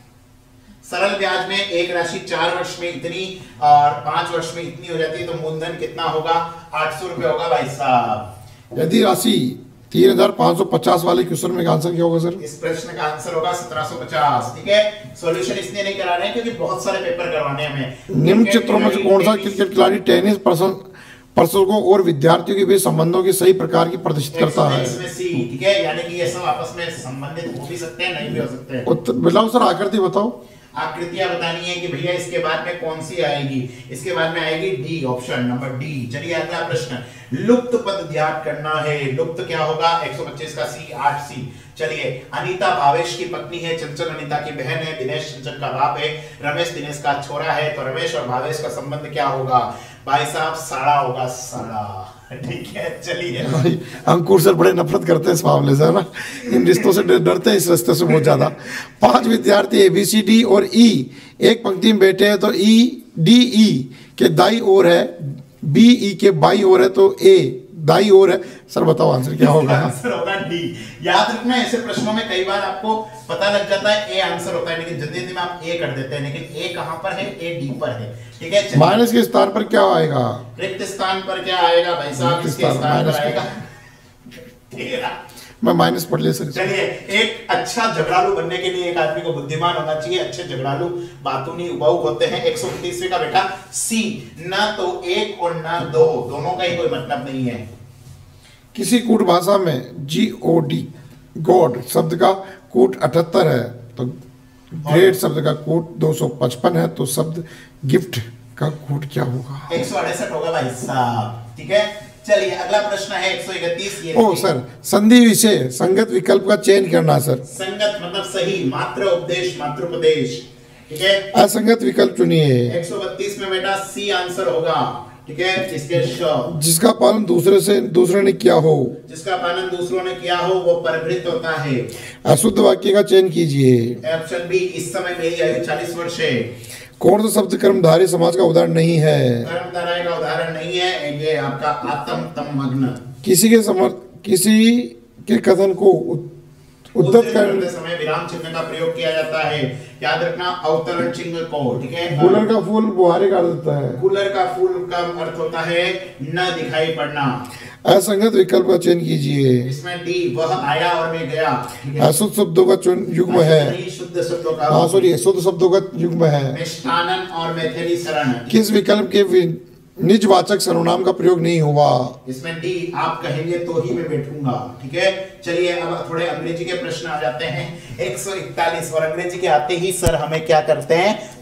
Speaker 1: सरल ब्याज में एक राशि चार वर्ष में इतनी और पांच वर्ष में इतनी हो जाती है, तो मूलधन कितना होगा? आठ सौ रुपए होगा भाई साहब।
Speaker 2: यदि राशि तीन हजार पांच सौ पचास वाले क्वेश्चन में आंसर क्या होगा सर?
Speaker 1: इस प्रश्न का आंसर होगा सत्रह सौ पचास। ठीक है, सॉल्यूशन इसलिए नहीं करा रहे हैं क्योंकि बहुत सारे पेपर करवाने हमें।
Speaker 2: निम्न चित्रों में से कौन सा क्रिकेट खिलाड़ी टेनिस पर्सन पर्सनों और विद्यार्थियों के बीच संबंधों की सही प्रकार की प्रदर्शित करता है?
Speaker 1: इसमें सी। ठीक है, यानी कि ये सब आपस में संबंधित हो भी सकते हैं, नहीं भी हो सकते हैं।
Speaker 2: बताओ सर, आकृति बताओ।
Speaker 1: आकृतियां बतानी है कि भैया इसके बाद में कौन सी आएगी? इसके बाद में आएगी डी, ऑप्शन नंबर डी। चलिए अगला प्रश्न। लुप्त पद ज्ञात करना है। लुप्त क्या होगा? एक सौ पच्चीस का सी, आठ सी। चलिए, अनीता भावेश की पत्नी है, चंचल अनीता की बहन है, दिनेश चंचल का बाप है, रमेश दिनेश का छोरा है, तो रमेश और भावेश का संबंध क्या होगा? भाई साहब साड़ा होगा, साड़ा। ठीक है, चलिए।
Speaker 2: अंकुर सर बड़े नफरत करते हैं इस मामले से, है ना? इन रिश्तों से डरते हैं, इस रिश्ते से बहुत ज्यादा। पांच विद्यार्थी ए बी सी डी और ई एक पंक्ति में बैठे हैं, तो ई डी ई के दाई ओर है, बी ई के बाई ओर है, तो ए दाई ओर है। सर बताओ आंसर क्या होगा?
Speaker 1: आंसर होगा डी। याद रखना, ऐसे प्रश्नों में कई बार आपको पता लग जाता है ए आंसर होता है, लेकिन जल्दी जल्दी में आप ए कर देते हैं, लेकिन ए कहां पर है? ए डी पर है। ठीक है,
Speaker 2: माइनस के स्थान पर क्या आएगा?
Speaker 1: रिक्त स्थान पर क्या आएगा भाई साहब? इसके स्थान पर आएगा तेरह।
Speaker 2: मैं माइनस पढ़ ले सर।
Speaker 1: चलिए, एक अच्छा झगड़ालू बनने के लिए एक आदमी को बुद्धिमान होना चाहिए। अच्छे झगड़ालू बातूनी उबाऊ होते हैं। एक सौ उनतीसवें का बेटा सी। ना तो एक और ना दो, दोनों का ही कोई मतलब नहीं है।
Speaker 2: किसी कूट भाषा में जी ओ डी गॉड शब्द का कूट अठहत्तर है, तो ग्रेड शब्द का कूट दो सौ पचपन है, तो शब्द गिफ्ट का कूट क्या होगा?
Speaker 1: एक सौ अड़सठ होगा भाई साहब। ठीक है, चलिए अगला प्रश्न है एक सौ इकतीस। ये
Speaker 2: ओ सर, संधि विषय संगत विकल्प का चयन करना सर।
Speaker 1: संगत मतलब सही, मात्र उपदेश मातृपदेश। ठीक है,
Speaker 2: असंगत विकल्प चुनिए।
Speaker 1: एक सौ बत्तीस में बेटा सी आंसर होगा। ठीक है, इसके श।
Speaker 2: जिसका पालन दूसरे से दूसरे ने किया हो,
Speaker 1: जिसका पालन दूसरों ने किया हो वो परभृत होता है।
Speaker 2: अशुद्ध वाक्य का चयन कीजिए।
Speaker 1: ऑप्शन बी, इस समय मेरी आयु चालीस वर्ष है।
Speaker 2: कौन सा शब्द कर्मधारय समाज का उदाहरण नहीं है?
Speaker 1: कर्मधारय का उदाहरण नहीं है, ये आपका आत्म तमग्न।
Speaker 2: किसी के समर किसी के कथन को उद्धत
Speaker 1: करते समय विराम चिन्ह का प्रयोग किया जाता है। याद रखना, अवतरण चिन्ह को। ठीक है,
Speaker 2: कूलर का फूल बुहारी कर देता है।
Speaker 1: कूलर का फूल का अर्थ होता है न दिखाई पड़ना।
Speaker 2: असंगत विकल्प का चयन कीजिए।
Speaker 1: इसमें डी, वह आया और मैं गया।
Speaker 2: अशुद्ध शब्दों का चुन युग्म है।
Speaker 1: शुद्ध शब्दों का,
Speaker 2: हाँ सॉरी, शुद्ध शब्दों का युग्म है।
Speaker 1: मिष्टानन और मैथिली शरण।
Speaker 2: किस विकल्प के निजवाचक सर्वनाम का प्रयोग नहीं हुआ?
Speaker 1: इसमें डी, आप कहेंगे तो ही मैं बैठूंगा। ठीक है, चलिए अब थोड़े अंग्रेजी के प्रश्न आ जाते हैं। एक सौ इकतालीस, और अंग्रेजी के आते ही सर हमें क्या करते हैं?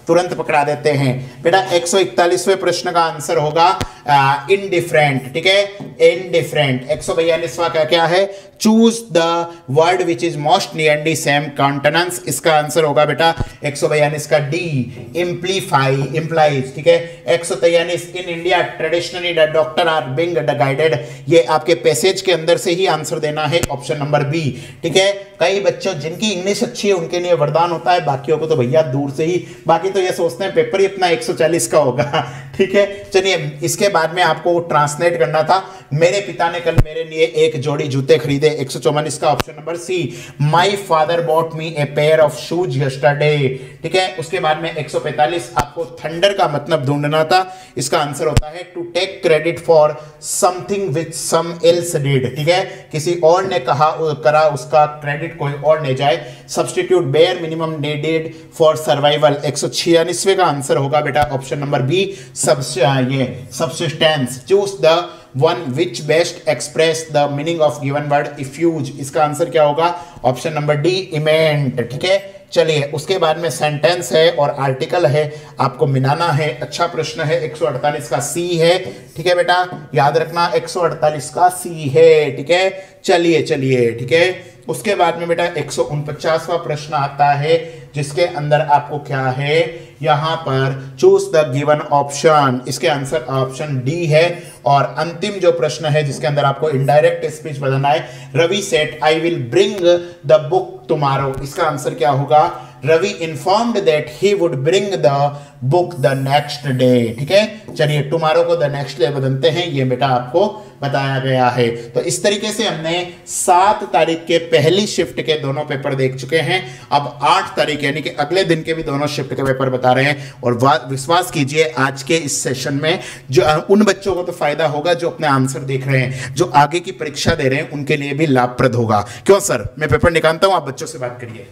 Speaker 1: तुरंत पकड़ा देते हैं बेटा। एक सौ इकतालीसवें प्रश्न का आंसर होगा इनडिफरेंट, ठीक है, इनडिफरेंट। एक सौ बयालीसवां का क्या है, choose the word which is most nearly same countenance, इसका आंसर होगा बेटा एक सौ बयालीस का डी, इम्प्लीफाई, इम्प्लाइज, ठीक है। एक सौ तैयालीस, in India traditionally the doctor are being guided, ये आपके पैसेज के अंदर से ही आंसर देना है, ऑप्शन नंबर बी, ठीक है। कई बच्चों जिनकी इंग्लिश अच्छी है उनके लिए वरदान होता है, बाकियों को तो भैया दूर से ही, बाकी तो ये सोचते हैं पेपर ही अपना एक सौ चालीस का होगा, ठीक है। चलिए इसके बाद में आपको ट्रांसलेट करना था। मेरे पिता ने कल मेरे लिए एक जोड़ी जूते खरीदे, एक सौ चौवालीस का option number C, my father bought me a pair of shoes yesterday, ठीक है। उसके बाद में एक सौ पैंतालीस आपको थंडर का मतलब ढूंढना था, इसका आंसर होता है to take credit for something which some else did, ठीक है, किसी और ने कहा करा उसका क्रेडिट कोई और ले जाए। Substitute bare minimum needed for survival, एक सौ छियालीसवें का आंसर होगा बेटा ऑप्शन नंबर बी, सब ये subsistence. Choose the one which best express the meaning of given word, effuse, इसका आंसर क्या होगा ऑप्शन नंबर डी, इमेंट, ठीक है। चलिए उसके बाद में सेंटेंस है और आर्टिकल है, आपको मिलाना है। अच्छा प्रश्न है, एक सौ अड़तालीस का सी है, ठीक है बेटा, याद रखना एक सौ अड़तालीस का सी है, ठीक है। चलिए चलिए ठीक है। उसके बाद में बेटा एक सौ उनपचासवां प्रश्न आता है जिसके अंदर आपको क्या है, यहां पर चूज द गिवन ऑप्शन, इसके आंसर ऑप्शन डी है। और अंतिम जो प्रश्न है जिसके अंदर आपको इनडायरेक्ट स्पीच बताना है, Ravi said I will bring the book tomorrow, इसका आंसर क्या होगा, Ravi informed that he would bring the book the next day, ठीक है। चलिए टुमारो को द नेक्स्ट डे बदलते हैं, ये बेटा आपको बताया गया है। तो इस तरीके से हमने सात तारीख के पहली शिफ्ट के दोनों पेपर देख चुके हैं। अब आठ तारीख यानी कि अगले दिन के भी दोनों शिफ्ट के पेपर बता रहे हैं। और विश्वास कीजिए आज के इस सेशन में जो उन बच्चों को तो फायदा होगा जो अपने आंसर देख रहे हैं, जो आगे की परीक्षा दे रहे हैं उनके लिए भी लाभप्रद होगा। क्यों सर, मैं पेपर निकालता हूं, आप बच्चों से बात करिए।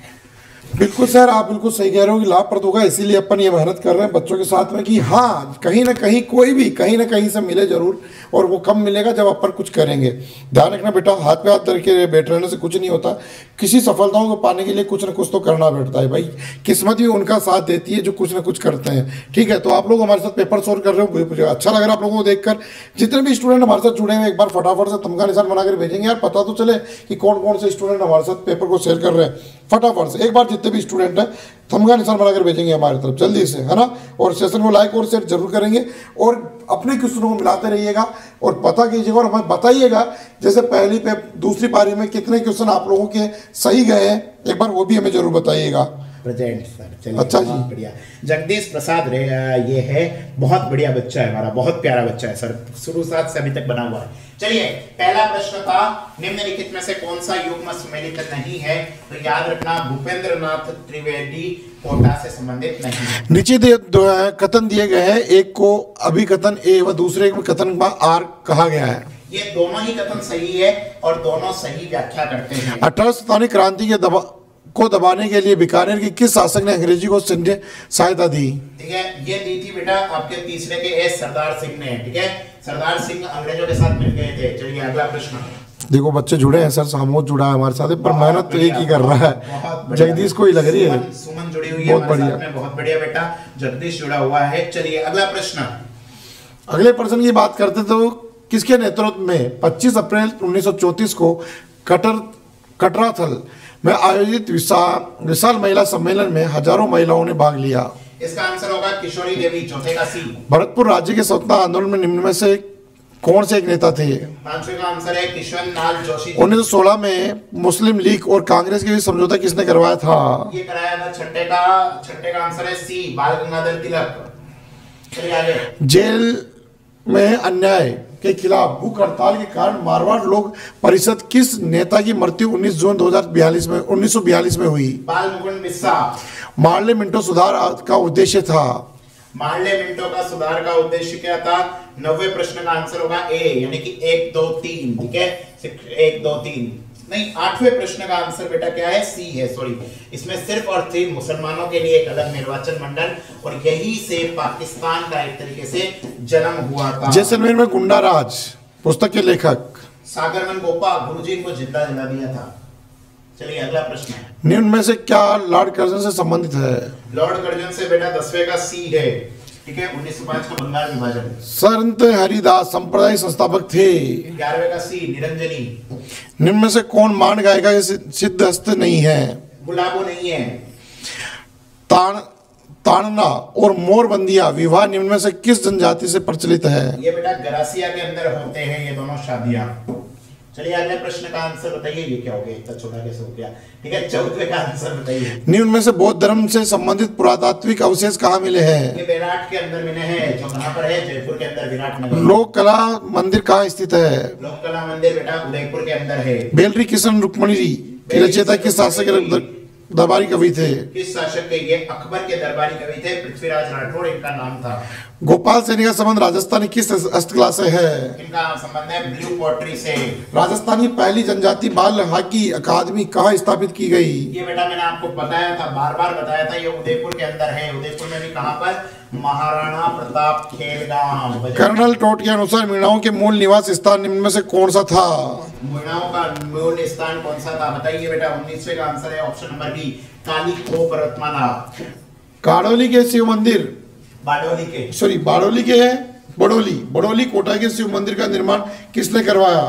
Speaker 2: बिल्कुल सर, आप बिल्कुल सही कह रहे हो कि लाभप्रद होगा, इसीलिए अपन ये मेहनत कर रहे हैं बच्चों के साथ में कि हाँ कहीं ना कहीं कोई भी कहीं ना कहीं से मिले जरूर, और वो कब मिलेगा जब अपन कुछ करेंगे। ध्यान रखना बेटा, हाथ पे हाथ धर के बैठ रहने से कुछ नहीं होता, किसी सफलताओं को पाने के लिए कुछ ना कुछ तो करना पड़ता है भाई। किस्मत भी उनका साथ देती है जो कुछ ना कुछ करते हैं, ठीक है। तो आप लोग हमारे साथ पेपर सोल्व कर रहे हो, मुझे अच्छा लग रहा है आप लोगों को देखकर। जितने भी स्टूडेंट हमारे साथ जुड़े हैं एक बार फटाफट से तमगा निशान बनाकर भेजेंगे यार, पता तो चले कि कौन कौन से स्टूडेंट हमारे साथ पेपर को शेयर कर रहे हैं। फटाफट से एक बार जितने भी स्टूडेंट हैं थंबका निशान बनाकर भेजेंगे हमारी तरफ जल्दी से, है ना। और सेशन को लाइक और शेयर जरूर करेंगे और अपने क्वेश्चनों को मिलाते रहिएगा और पता कीजिएगा और हमें बताइएगा जैसे पहली पे दूसरी पारी में कितने क्वेश्चन आप लोगों के सही गए हैं, एक बार वो भी हमें जरूर बताइएगा।
Speaker 1: प्रेजेंट सर, चलिए
Speaker 2: अच्छा जी,
Speaker 1: बहुत बढ़िया। जगदीश प्रसाद रे ये है, बहुत बढ़िया बच्चा है हमारा, बहुत प्यारा बच्चा है सर, शुरू से अभी तक बना हुआ है। चलिए पहला प्रश्न था, निम्नलिखित में से कौन सा युग्म सम्मिलित नहीं है, तो याद रखना भूपेंद्र नाथ त्रिवेदी कोटा से संबंधित नहीं है।
Speaker 2: नीचे दे, दो कथन दिए गए हैं, एक को अभिकथन ए व दूसरे को कथन आर कहा गया है।
Speaker 1: ये दोनों ही कथन सही है और दोनों सही व्याख्या करते हैं।
Speaker 2: अठारह सौ सैतालीस क्रांति के दबा को दबाने के लिए बीकानेर के किस शासक ने अंग्रेजी को सहायता दी?
Speaker 1: ठीक है, ये दी थी बेटा आपके तीसरे के एस सरदार सिंह ने, ठीक है। सरदार सिंह अंग्रेजों के साथ मिल गए थे। चलिए अगला प्रश्न।
Speaker 2: देखो बच्चे जुड़े हैं सर, सामोद जुड़ा है हमारे साथ, पर मेहनत तो एक ही कर रहा है, जगदीश को ही लग रही है।
Speaker 1: सुमन जुड़ी हुई है बहुत बढ़िया, बहुत बढ़िया बेटा, जगदीश जुड़ा हुआ है। चलिए अगला प्रश्न।
Speaker 2: अगले प्रश्न की बात करते तो किसके नेतृत्व में पच्चीस अप्रैल उन्नीस सौ चौंतीस को कटर कटराथल में आयोजित विशाल विशाल महिला सम्मेलन में हजारों महिलाओं ने भाग लिया?
Speaker 1: इसका आंसर होगा किशोरी देवी, चौथे का सी।
Speaker 2: भरतपुर राज्य के स्वतंत्रता आंदोलन में निम्न में से कौन से एक नेता थे?
Speaker 1: पांचवे का आंसर है किशन लाल जोशी।
Speaker 2: उन्नीस सौ सोलह में मुस्लिम लीग और कांग्रेस के बीच समझौता किसने करवाया था?
Speaker 1: ये कराया था छठे का छठे का आंसर है सी, बाल गंगाधर तिलक। चलिए आगे।
Speaker 2: जेल में अन्याय के खिलाफ भूख हड़ताल के कारण मारवाड़ लोक परिषद किस नेता की मृत्यु उन्नीस जून दो हज़ार बयालीस में उन्नीस सौ बयालीस में हुई?
Speaker 1: बाल मुकुंद बिस्सा।
Speaker 2: मार्ले मिंटो सुधार का उद्देश्य था?
Speaker 1: मार्ले मिंटो का सुधार का उद्देश्य क्या था? नब्बे प्रश्न का आंसर होगा ए, यानी कि एक दो तीन, ठीक है, एक दो तीन नहीं। आठवें प्रश्न का आंसर बेटा क्या है? सी है, सॉरी। इसमें सिर्फ और सिर्फ मुसलमानों के लिए एक अलग निर्वाचन मंडल, और यही से पाकिस्तान का एक तरीके से जन्म हुआ था।
Speaker 2: जैसलमेर में गुंडा राज पुस्तक के लेखक?
Speaker 1: सागरमन गोपा, गुरुजी इनको जिंदा जला दिया था। चलिए अगला प्रश्न।
Speaker 2: निम्न में से क्या लॉर्ड कर्जन से संबंधित है?
Speaker 1: लॉर्ड कर्जन से बेटा दसवें का सी है, ठीक है। उन्नीस सौ पाँच का बंगाल विभाजन।
Speaker 2: संत हरिदास संप्रदाय संस्थापक थे।
Speaker 1: ग्यारहवें का सी निरंजनी।
Speaker 2: निम्न में से कौन मान गायिका के सिद्धहस्त नहीं है?
Speaker 1: गुलाबो नहीं है।
Speaker 2: तान ताड़ना और मोरबंदिया विवाह निम्न में से किस जनजाति से प्रचलित है?
Speaker 1: ये बेटा गरासिया के अंदर होते हैं ये दोनों शादियां। चलिए अगले प्रश्न का आंसर बताइए। ये क्या हो गया, इतना छोटा कैसे हो गया? ठीक है, चौथे का आंसर बताइए।
Speaker 2: निम्न में से बौद्ध धर्म से संबंधित पुरातात्विक अवशेष कहाँ मिले हैं?
Speaker 1: ये विराट के अंदर मिले हैं। जो कहाँ पर है? जयपुर के अंदर विराट नगर।
Speaker 2: लोक कला मंदिर कहाँ स्थित है?
Speaker 1: लोक कला मंदिर बेटा उदयपुर के अंदर है।
Speaker 2: बेलरी किशन रुक्मणी की रचयिता किस शासक दरबारी कवि थे?
Speaker 1: किस शासक के? ये अकबर के दरबारी कवि थे, पृथ्वीराज राठौड़ इनका नाम था।
Speaker 2: गोपाल सैनी का संबंध राजस्थानी किस हस्तकला से है?
Speaker 1: इनका संबंध है ब्लू पॉटरी से।
Speaker 2: राजस्थान की पहली जनजाति बाल हॉकी अकादमी कहाँ स्थापित की गई?
Speaker 1: ये बेटा मैंने आपको बताया था, बार बार बताया था, ये उदयपुर के अंदर है। उदयपुर में भी कहाँ पर? महाराणा प्रताप खेलगांव।
Speaker 2: कर्नल टोट के अनुसार मीणाओं के मूल निवास स्थान निम्न में से कौन सा था?
Speaker 1: मीणाओं का मूल स्थान कौन सा था बताइए बेटा। उन्नीसवें का आंसर है ऑप्शन नंबर बी, काली खो पर्वतमाला।
Speaker 2: काड़ोली के शिव मंदिर,
Speaker 1: बाडोली के,
Speaker 2: सॉरी बाड़ोली के है बड़ोली बड़ोली कोटा के शिव मंदिर का निर्माण किसने करवाया?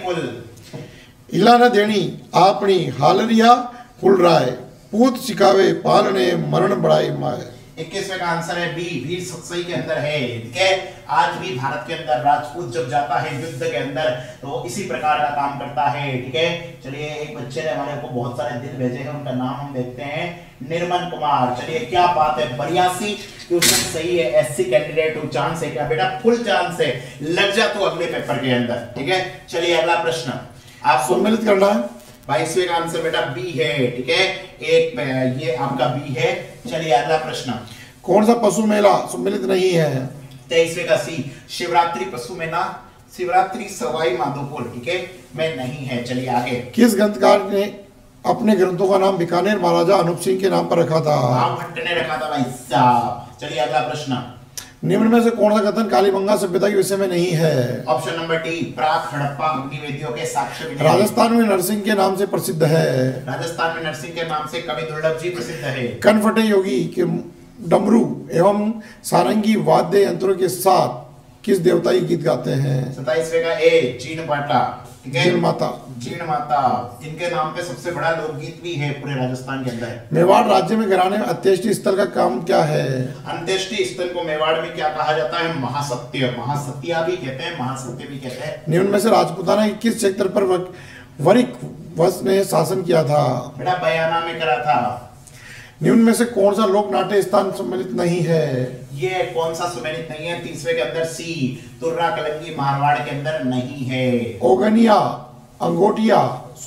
Speaker 1: मेरकुल।
Speaker 2: इलाना देनी आपनी हालरिया हुलराय पूत सिकावे पालने मरण बढ़ाई माए।
Speaker 1: इक्कीसवें का आंसर है बी, वीर सतसई के अंदर है। ठीक है, आज भी भारत के अंदर राजपूत जब जाता है युद्ध के अंदर तो इसी प्रकार का काम करता है। ठीक है, चलिए एक बच्चे ने हमारे को बहुत सारे दिन भेजे हैं, उनका नाम हम देखते हैं, निर्मल कुमार। चलिए क्या बात है, बयासी क्वेश्चन सही है। एससी कैंडिडेट हूं, चांस है क्या बेटा? फुल चांस है, लग जा तो अगले पेपर के अंदर। ठीक है, चलिए अगला प्रश्न आप
Speaker 2: सम्मिलित करना है।
Speaker 1: बाईसवें का आंसर बेटा बी है। ठीक है, एक ये आपका बी है। चलिए अगला प्रश्न,
Speaker 2: कौन सा पशु मेला सम्मिलित नहीं है?
Speaker 1: तेईसवें का सी, शिवरात्रि पशु मेला, शिवरात्रि सवाई माधोपुर। ठीक है, मैं नहीं है। चलिए आगे,
Speaker 2: किस ग्रंथकार ने अपने ग्रंथों का नाम बीकानेर महाराजा अनूप सिंह के नाम पर रखा था?
Speaker 1: भाव भट्ट ने रखा था भाई साहब। चलिए अगला प्रश्न,
Speaker 2: निम्न में से कौन सा कथन कालीबंगा सभ्यता के विषय में नहीं है?
Speaker 1: ऑप्शन नंबर डी, प्राक हड़प्पा अग्निवेदियों के साक्ष्य विनय।
Speaker 2: राजस्थान में नरसिंह के नाम से प्रसिद्ध है।
Speaker 1: राजस्थान में नरसिंह के नाम से कवि दुर्लभ जी प्रसिद्ध है।
Speaker 2: कनफटे योगी के डमरू एवं सारंगी वाद्य यंत्रों के साथ किस देवता के गीत गाते हैं?
Speaker 1: सताइसवें का ए, जीण पाटा। ठीक है,
Speaker 2: जीण माता।
Speaker 1: जीण माता, इनके नाम पे सबसे बड़ा लोकगीत भी है पूरे राजस्थान के अंदर।
Speaker 2: मेवाड़ राज्य में घराने में अंत्येष्टि स्थल का काम क्या है?
Speaker 1: अंत्येष्टि स्थल को मेवाड़ में क्या कहा जाता है? महासत्य। महासत्या भी कहते हैं, महासत्य भी कहते हैं।
Speaker 2: निम्न में से राजपूताना के किस क्षेत्र पर वरिक वंश ने शासन किया था?
Speaker 1: बेटा बयाना में करा था।
Speaker 2: निम्न में से कौन सा लोक नाट्य स्थान सम्मिलित नहीं है?
Speaker 1: ये कौन सा सम्मिलित नहीं है? तीसरे के अंदर सी, तुर्रा कलंगी मारवाड़ के अंदर नहीं है।
Speaker 2: ओगनिया, अंगोटिया,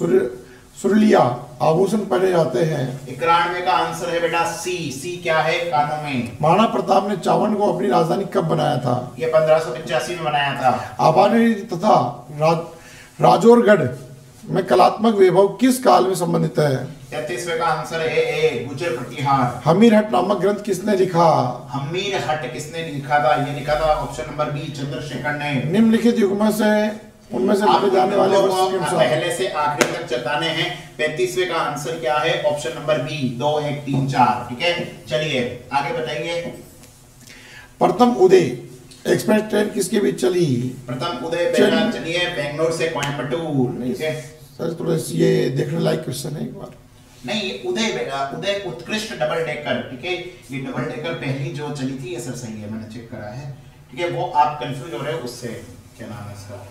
Speaker 2: सुरलिया आभूषण पहने जाते हैं।
Speaker 1: इक्यानवे का आंसर है बेटा सी। सी क्या है? कानों में।
Speaker 2: महाराणा प्रताप ने चावन को अपनी राजधानी कब बनाया था?
Speaker 1: ये पंद्रह सौ पचासी में बनाया था।
Speaker 2: आबादी तथा राज, राजौरगढ़ में कलात्मक वैभव किस काल में संबंधित है?
Speaker 1: तैतीसवें का आंसर है ए, गुजर प्रतिहार।
Speaker 2: हमीर हट नामक ग्रंथ किसने लिखा?
Speaker 1: हमीर हट किसने लिखा था? ये लिखा था ऑप्शन नंबर बी, चंद्रशेखर ने।
Speaker 2: निम्नलिखित युग में से उनमें से लिखे जाने वाले वर्ष के अनुसार
Speaker 1: पहले से आखिरी तक चताने हैं। पैंतीसवें का आंसर क्या है? ऑप्शन नंबर बी, दो एक तीन चार। ठीक है, चलिए आगे बताइए।
Speaker 2: प्रथम उदय एक्सप्रेस ट्रेन किसके बीच चली?
Speaker 1: प्रथम उदय बेटा चलिए बेंगलोर से कोयम्बटूर। ठीक है
Speaker 2: सर, थोड़ा ये देखने लायक क्वेश्चन है एक बार।
Speaker 1: नहीं, ये उदय बेटा, उदय उत्कृष्ट डबल डेकर। ठीक है, ये डबल डेकर पहली जो चली थी ये सर सही है, मैंने चेक करा है। ठीक है, वो आप कंफ्यूज हो रहे हो उससे, क्या नाम है इसका?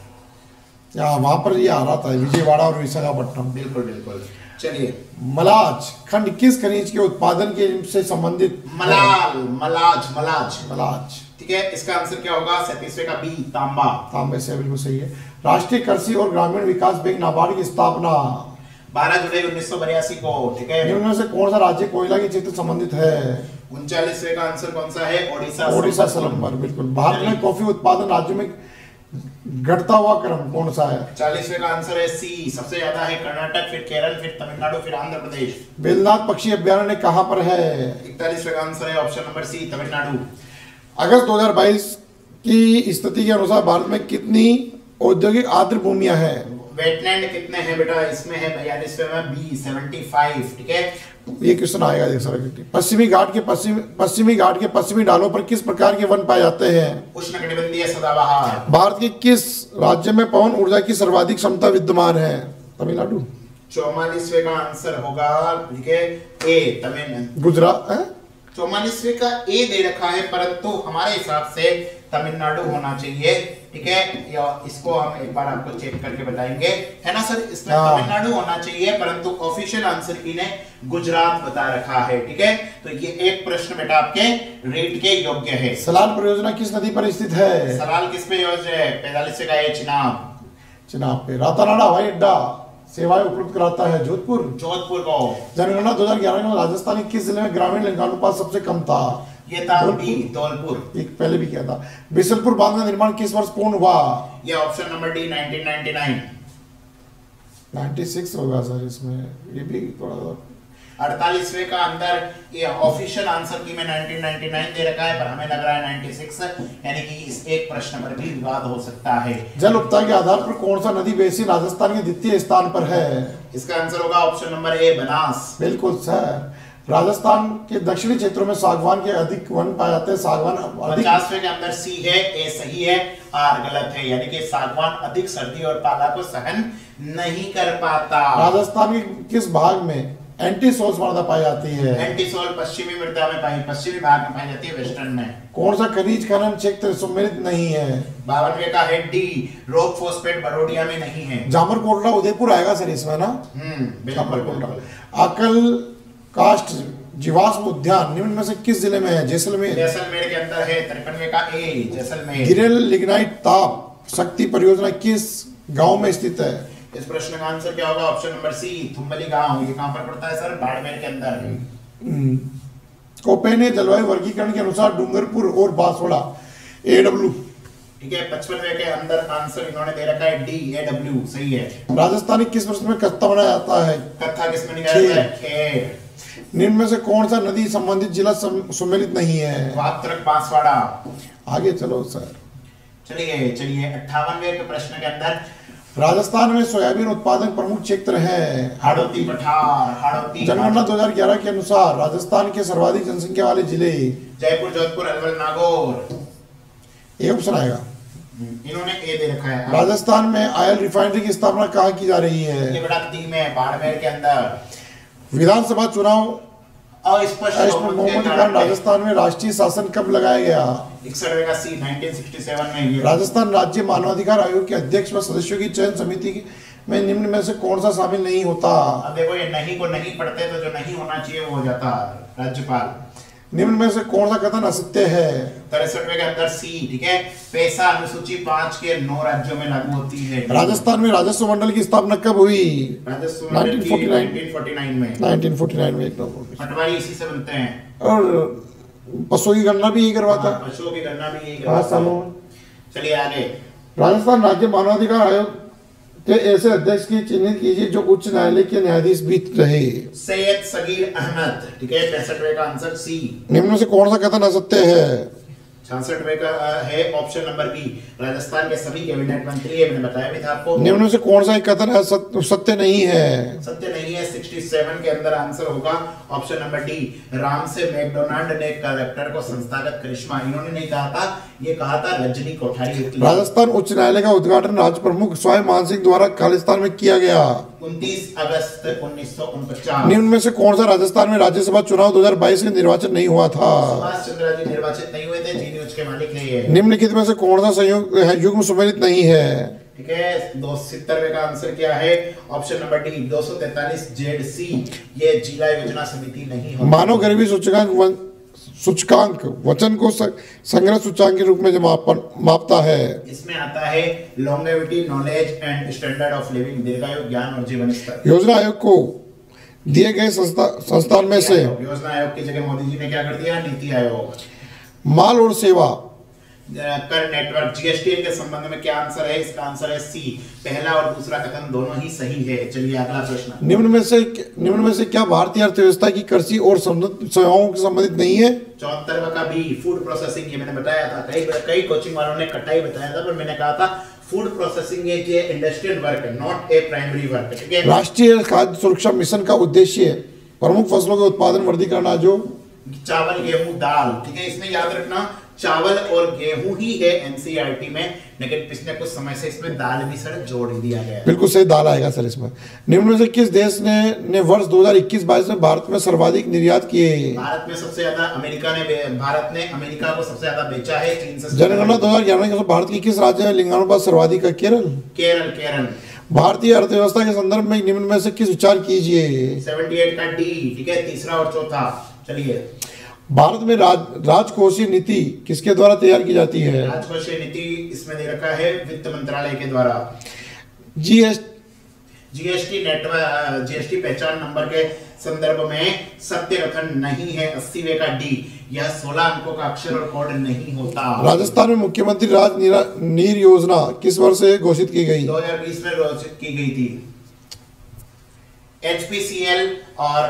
Speaker 2: या वहां पर ये आ रहा था विजयवाड़ा और विशाखापट्टनम।
Speaker 1: बिल्कुल बिल्कुल। चलिए,
Speaker 2: मलाज खंड किस खनिज के उत्पादन के से संबंधित?
Speaker 1: मलाल, मलाज, मलाज,
Speaker 2: मलाज।
Speaker 1: ठीक है, इसका आंसर क्या होगा? सैंतीसवें का बी, तांबा।
Speaker 2: तांबे से बिल्कुल सही है। राष्ट्रीय कृषि और ग्रामीण विकास बैंक नाबार्ड की स्थापना
Speaker 1: बारह जुलाई उन्नीस सौ बयासी को। ठीक है,
Speaker 2: इनमें से कौन सा राज्य कोयला के क्षेत्र संबंधित है?
Speaker 1: उनचालीसवें का आंसर कौन सा है? ओडिशा।
Speaker 2: ओडिशा सलम्बर, बिल्कुल। भारत में कॉफी उत्पादन राज्य में घटता हुआ क्रम कौन सा है?
Speaker 1: चालीसवें का आंसर है सी, सबसे ज्यादा है कर्नाटक, फिर केरल, फिर तमिलनाडु, फिर आंध्र प्रदेश।
Speaker 2: बेलनाथ पक्षी अभ्यारण्य कहाँ पर है?
Speaker 1: इकतालीसवें का आंसर है ऑप्शन नंबर सी, तमिलनाडु।
Speaker 2: अगस्त दो हज़ार बाईस की स्थिति के अनुसार भारत में कितनी औद्योगिक आर्द्र भूमियां हैं।
Speaker 1: वेटलैंड कितने हैं बेटा? इसमें है बयालीसवें में बी सेवेंटी फाइव। ठीक है,
Speaker 2: ये क्वेश्चन आएगा देख सर। पश्चिमी घाट के पश्चिमी पश्चिमी घाट के पश्चिमी ढालों पर किस प्रकार के वन पाए जाते हैं?
Speaker 1: उष्णकटिबंधीय सदाबहार।
Speaker 2: भारत के किस राज्य में पवन ऊर्जा की सर्वाधिक क्षमता विद्यमान है? तमिलनाडु।
Speaker 1: चौवालीसवें का आंसर होगा, ठीक है, ए तमिलनाडु।
Speaker 2: गुजरात है।
Speaker 1: चौवालीसवें का ए दे रखा है, परंतु हमारे हिसाब से तमिलनाडु होना चाहिए। ठीक है, या इसको हम एक बार आपको चेक करके बताएंगे, है ना सर? इसमें तमिलनाडु होना चाहिए, परंतु ऑफिशियल आंसर इन्हें गुजरात बता रखा है। ठीक है, तो ये एक प्रश्न बेटा आपके रेट के योग्य है।
Speaker 2: सलाल परियोजना किस नदी पर स्थित है?
Speaker 1: सलाल किस पे योजना है? पैंतालीस का है चिनाब।
Speaker 2: चिनाब पे। रातानाडा हवाई अड्डा सेवाएं उपलब्ध कराता है? जोधपुर।
Speaker 1: जोधपुर को।
Speaker 2: जनगणना दो हज़ार ग्यारह में राजस्थान के किस जिले में ग्रामीण लिंगानुपात सबसे कम था?
Speaker 1: ये था बी धौलपुर।
Speaker 2: एक पहले भी किया था। बिशनपुर बांध का निर्माण किस वर्ष पूर्ण हुआ?
Speaker 1: ये option number D nineteen ninety nine.
Speaker 2: छियानवे होगा सर इसमें, ये भी थोड़ा
Speaker 1: अड़तालीसवें का अंदर ये ऑफिशियल आंसर की में नाइनटीन नाइंटी नाइन दे रखा है, पर हमें लग रहा है छियानवे, यानी कि इस एक प्रश्न पर भी विवाद हो सकता है।
Speaker 2: जल उपता के आधार पर कौन सा नदी बेसिन राजस्थान के द्वितीय स्थान पर है? इसका
Speaker 1: आंसर होगा ऑप्शन नंबर ए बनास।
Speaker 2: बिल्कुल सर। राजस्थान के दक्षिणी क्षेत्रों में सागवान के अधिक वन पाए जाते हैं। सागवान
Speaker 1: पचासवें के अंदर सी है, ए सही है, आर गलत है, यानी कि सागवान अधिक सर्दी और पाला को सहन नहीं कर पाता।
Speaker 2: राजस्थान के किस भाग में एंटीसोल मृदा पाई जाती है?
Speaker 1: एंटीसोल पश्चिमी मृदा में पाई पश्चिमी भाग में पाई जाती है, वेस्टर्न में।
Speaker 2: कौन सा खनिज खनन क्षेत्र सम्मिलित नहीं है?
Speaker 1: बावनवे का है डी रॉक फॉस्फेट बरोडिया में नहीं है।
Speaker 2: जामरकोटला उदयपुर आएगा सर इसमें ना?
Speaker 1: हम्म
Speaker 2: जामरकोटला। अकल कास्ट जीवाश्म उद्यान निम्न में से किस जिले में है? जैसलमेर।
Speaker 1: जैसलमेर के अंदर है। तिरपनवे का ए जैसलमेर।
Speaker 2: गिरेल लिग्नाइट ताप शक्ति परियोजना किस गांव में स्थित है?
Speaker 1: इस प्रश्न का आंसर क्या होगा? ऑप्शन नंबर सी थुम्बली गांव। ये कहां पर पड़ता है सर? बाड़मेर के अंदर।
Speaker 2: कोपेन जलवायु वर्गीकरण के अनुसार डूंगरपुर और बांसवाड़ा ए डब्ल्यू।
Speaker 1: ठीक है, पचपनवे के अंदर आंसर इन्होंने दे रखा है डी ए डब्ल्यू, सही है।
Speaker 2: राजस्थानी किस प्रश्न में कत्था बनाया जाता है?
Speaker 1: कत्था किस में निकाला जाता है? खेर।
Speaker 2: निम्न में से कौन सा नदी संबंधित जिला सम्मिलित नहीं है?
Speaker 1: वात्रक बांसवाड़ा।
Speaker 2: आगे चलो सर।
Speaker 1: चलिए चलिए अट्ठावनवे के प्रश्न के अंदर
Speaker 2: राजस्थान में सोयाबीन उत्पादन प्रमुख क्षेत्र है।
Speaker 1: हाड़ौती पठार। हाड़ौती।
Speaker 2: जनगणना दो हज़ार ग्यारह के अनुसार राजस्थान के सर्वाधिक जनसंख्या वाले जिले?
Speaker 1: जयपुर, जोधपुर, अलवर, नागौर।
Speaker 2: ये ऑप्शन आएगा।
Speaker 1: इन्होंने ए दे रखा है।
Speaker 2: राजस्थान में ऑयल रिफाइनरी की स्थापना कहाँ की जा रही है?
Speaker 1: ये बड़ा दी में बाड़मेर के अंदर।
Speaker 2: विधानसभा चुनाव
Speaker 1: अस्पष्ट
Speaker 2: बहुमत के कारण राजस्थान में राष्ट्रीय शासन कब लगाया गया?
Speaker 1: इकसठवें का सी नाइनटीन सिक्सटी सेवन में। ये
Speaker 2: राजस्थान राज्य मानवाधिकार आयोग के अध्यक्ष व सदस्यों की चयन समिति में निम्न में से कौन सा शामिल नहीं होता?
Speaker 1: अब देखो, ये नहीं को नहीं पढ़ते तो जो नहीं होना चाहिए वो हो जाता राज्यपाल।
Speaker 2: निम्न में से कौन सा कथन असत्य है?
Speaker 1: तिरसठवें के अंदर सी। ठीक है, पैसा अनुसूची पांच के नौ राज्यों में लागू होती है।
Speaker 2: राजस्थान में राजस्व मंडल की स्थापना कब हुई?
Speaker 1: राजस्व मंडल की नाइनटीन फोर्टी नाइन में।
Speaker 2: नाइनटीन फोर्टी नाइन में एक नंबर।
Speaker 1: पटवारी इसी से बनते हैं।
Speaker 2: और पशुओं की गणना भी यही करवाता है।
Speaker 1: पशुओं की गणना भी यही करवाता है। चलिए आगे।
Speaker 2: राजस्थान राज्य मानवाधिकार आयोग के ऐसे अध्यक्ष की चिन्हित कीजिए जो उच्च न्यायालय के न्यायाधीश भी रहे।
Speaker 1: सैयद सगीर अहमद। ठीक है, पैंसठवें का आंसर सी।
Speaker 2: निम्न में से कौन सा कथन असत्य है?
Speaker 1: छियासठवें का है ऑप्शन नंबर बी, राजस्थान के सभी कैबिनेट मंत्री, मैंने बताया भी था आपको।
Speaker 2: निम्न में से कौन सा कथन सत्य नहीं है?
Speaker 1: सत्य नहीं है। सड़सठ के अंदर आंसर होगा ऑप्शन नंबर डी, राम से मैकडोनाल्ड ने कलेक्टर को संस्थागत करिश्मा। इन्होंने नहीं कहा था, ये कहा था रजनी कोठारी।
Speaker 2: राजस्थान उच्च न्यायालय का उद्घाटन राज्य प्रमुख स्वयं मान सिंह द्वारा खालिस्तान में किया गया
Speaker 1: उनतीस अगस्त उन्नीस सौ उनचास।
Speaker 2: निम्न में से कौन सा राजस्थान में राज्यसभा चुनाव दो हज़ार बाईस के निर्वाचन नहीं हुआ था?
Speaker 1: सुभाष चंद्र जी निर्वाचित नहीं हुए थे, जी न्यूज के मालिक है ये।
Speaker 2: निम्नलिखित में से कौन सा संयोग युग्म सम्मिलित नहीं है?
Speaker 1: ठीक है, दो सौ सत्तर का आंसर क्या है? ऑप्शन नंबर डी दो सौ तैंतालीस जेड सी, ये जिला योजना समिति नहीं होती।
Speaker 2: मानव गरीबी सूचकांक सूचकांक वचन को संग्रह सूचकांक के रूप में जो मापता है।
Speaker 1: इसमें आता है longevity, knowledge and standard of living, दीर्घायु, ज्ञान और जीवन स्तर।
Speaker 2: योजना आयोग को दिए गए संस्था संस्थान में से
Speaker 1: योजना आयोग की जगह मोदी जी ने क्या कर दिया? नीति आयोग।
Speaker 2: माल और सेवा
Speaker 1: कर नेटवर्क जीएसटी के संबंध में क्या आंसर है? इसका आंसर है सी, पहला और दूसरा कथन दोनों ही सही है। चलिए अगला प्रश्न।
Speaker 2: निम्न में से निम्न में से क्या भारतीय अर्थव्यवस्था की कृषि और सेवाओं से संबंधित नहीं है?
Speaker 1: चौहत्तरवा का बी, फूड प्रोसेसिंग। ये मैंने बताया था, कई कई कोचिंग वालों ने कटाई बताया था, पर मैंने कहा था फूड प्रोसेसिंग एक ये इंडस्ट्रियल वर्क है, नॉट ए प्राइमरी वर्क, ठीक है।
Speaker 2: राष्ट्रीय खाद्य सुरक्षा मिशन का उद्देश्य प्रमुख फसलों के उत्पादन वृद्धि करना, जो
Speaker 1: चावल, गेहूं, दाल, ठीक है। इसमें याद रखना चावल और गेहूं ही है एनसीईआरटी में, लेकिन पिछले कुछ समय से इसमें दाल भी सर जोड़ दिया गया है।
Speaker 2: बिल्कुल सही, दाल आएगा सर इसमें। निम्न में से किस देश ने ने वर्ष दो हज़ार इक्कीस बाईस में भारत में सर्वाधिक निर्यात किए?
Speaker 1: भारत में सबसे ज्यादा अमेरिका ने, भारत ने अमेरिका को सबसे ज्यादा बेचा है, चीन से।
Speaker 2: जनगणना दो हजार ग्यारह के भारत के किस राज्य में लिंगानुपात सर्वाधिक है? केरल।
Speaker 1: केरल केरल
Speaker 2: भारतीय अर्थव्यवस्था के संदर्भ में निम्न में से किस विचार कीजिए?
Speaker 1: अठहत्तर का डी, ठीक है, तीसरा और चौथा। चलिए,
Speaker 2: भारत में राज राजकोषीय नीति किसके द्वारा तैयार की जाती है?
Speaker 1: राजकोषीय नीति इसमें दे रखा है वित्त मंत्रालय के द्वारा।
Speaker 2: जीएस
Speaker 1: जीएसटी नेटवर्क, जीएसटी पहचान नंबर के संदर्भ में सत्य कथन नहीं है, अस्सीवें का डी। यह सोलह अंकों का अक्षर और कोड नहीं होता।
Speaker 2: राजस्थान में मुख्यमंत्री राज नीर योजना किस वर्ष से घोषित की गई?
Speaker 1: दो हज़ार बीस में घोषित की गई थी। एचपीसीएल और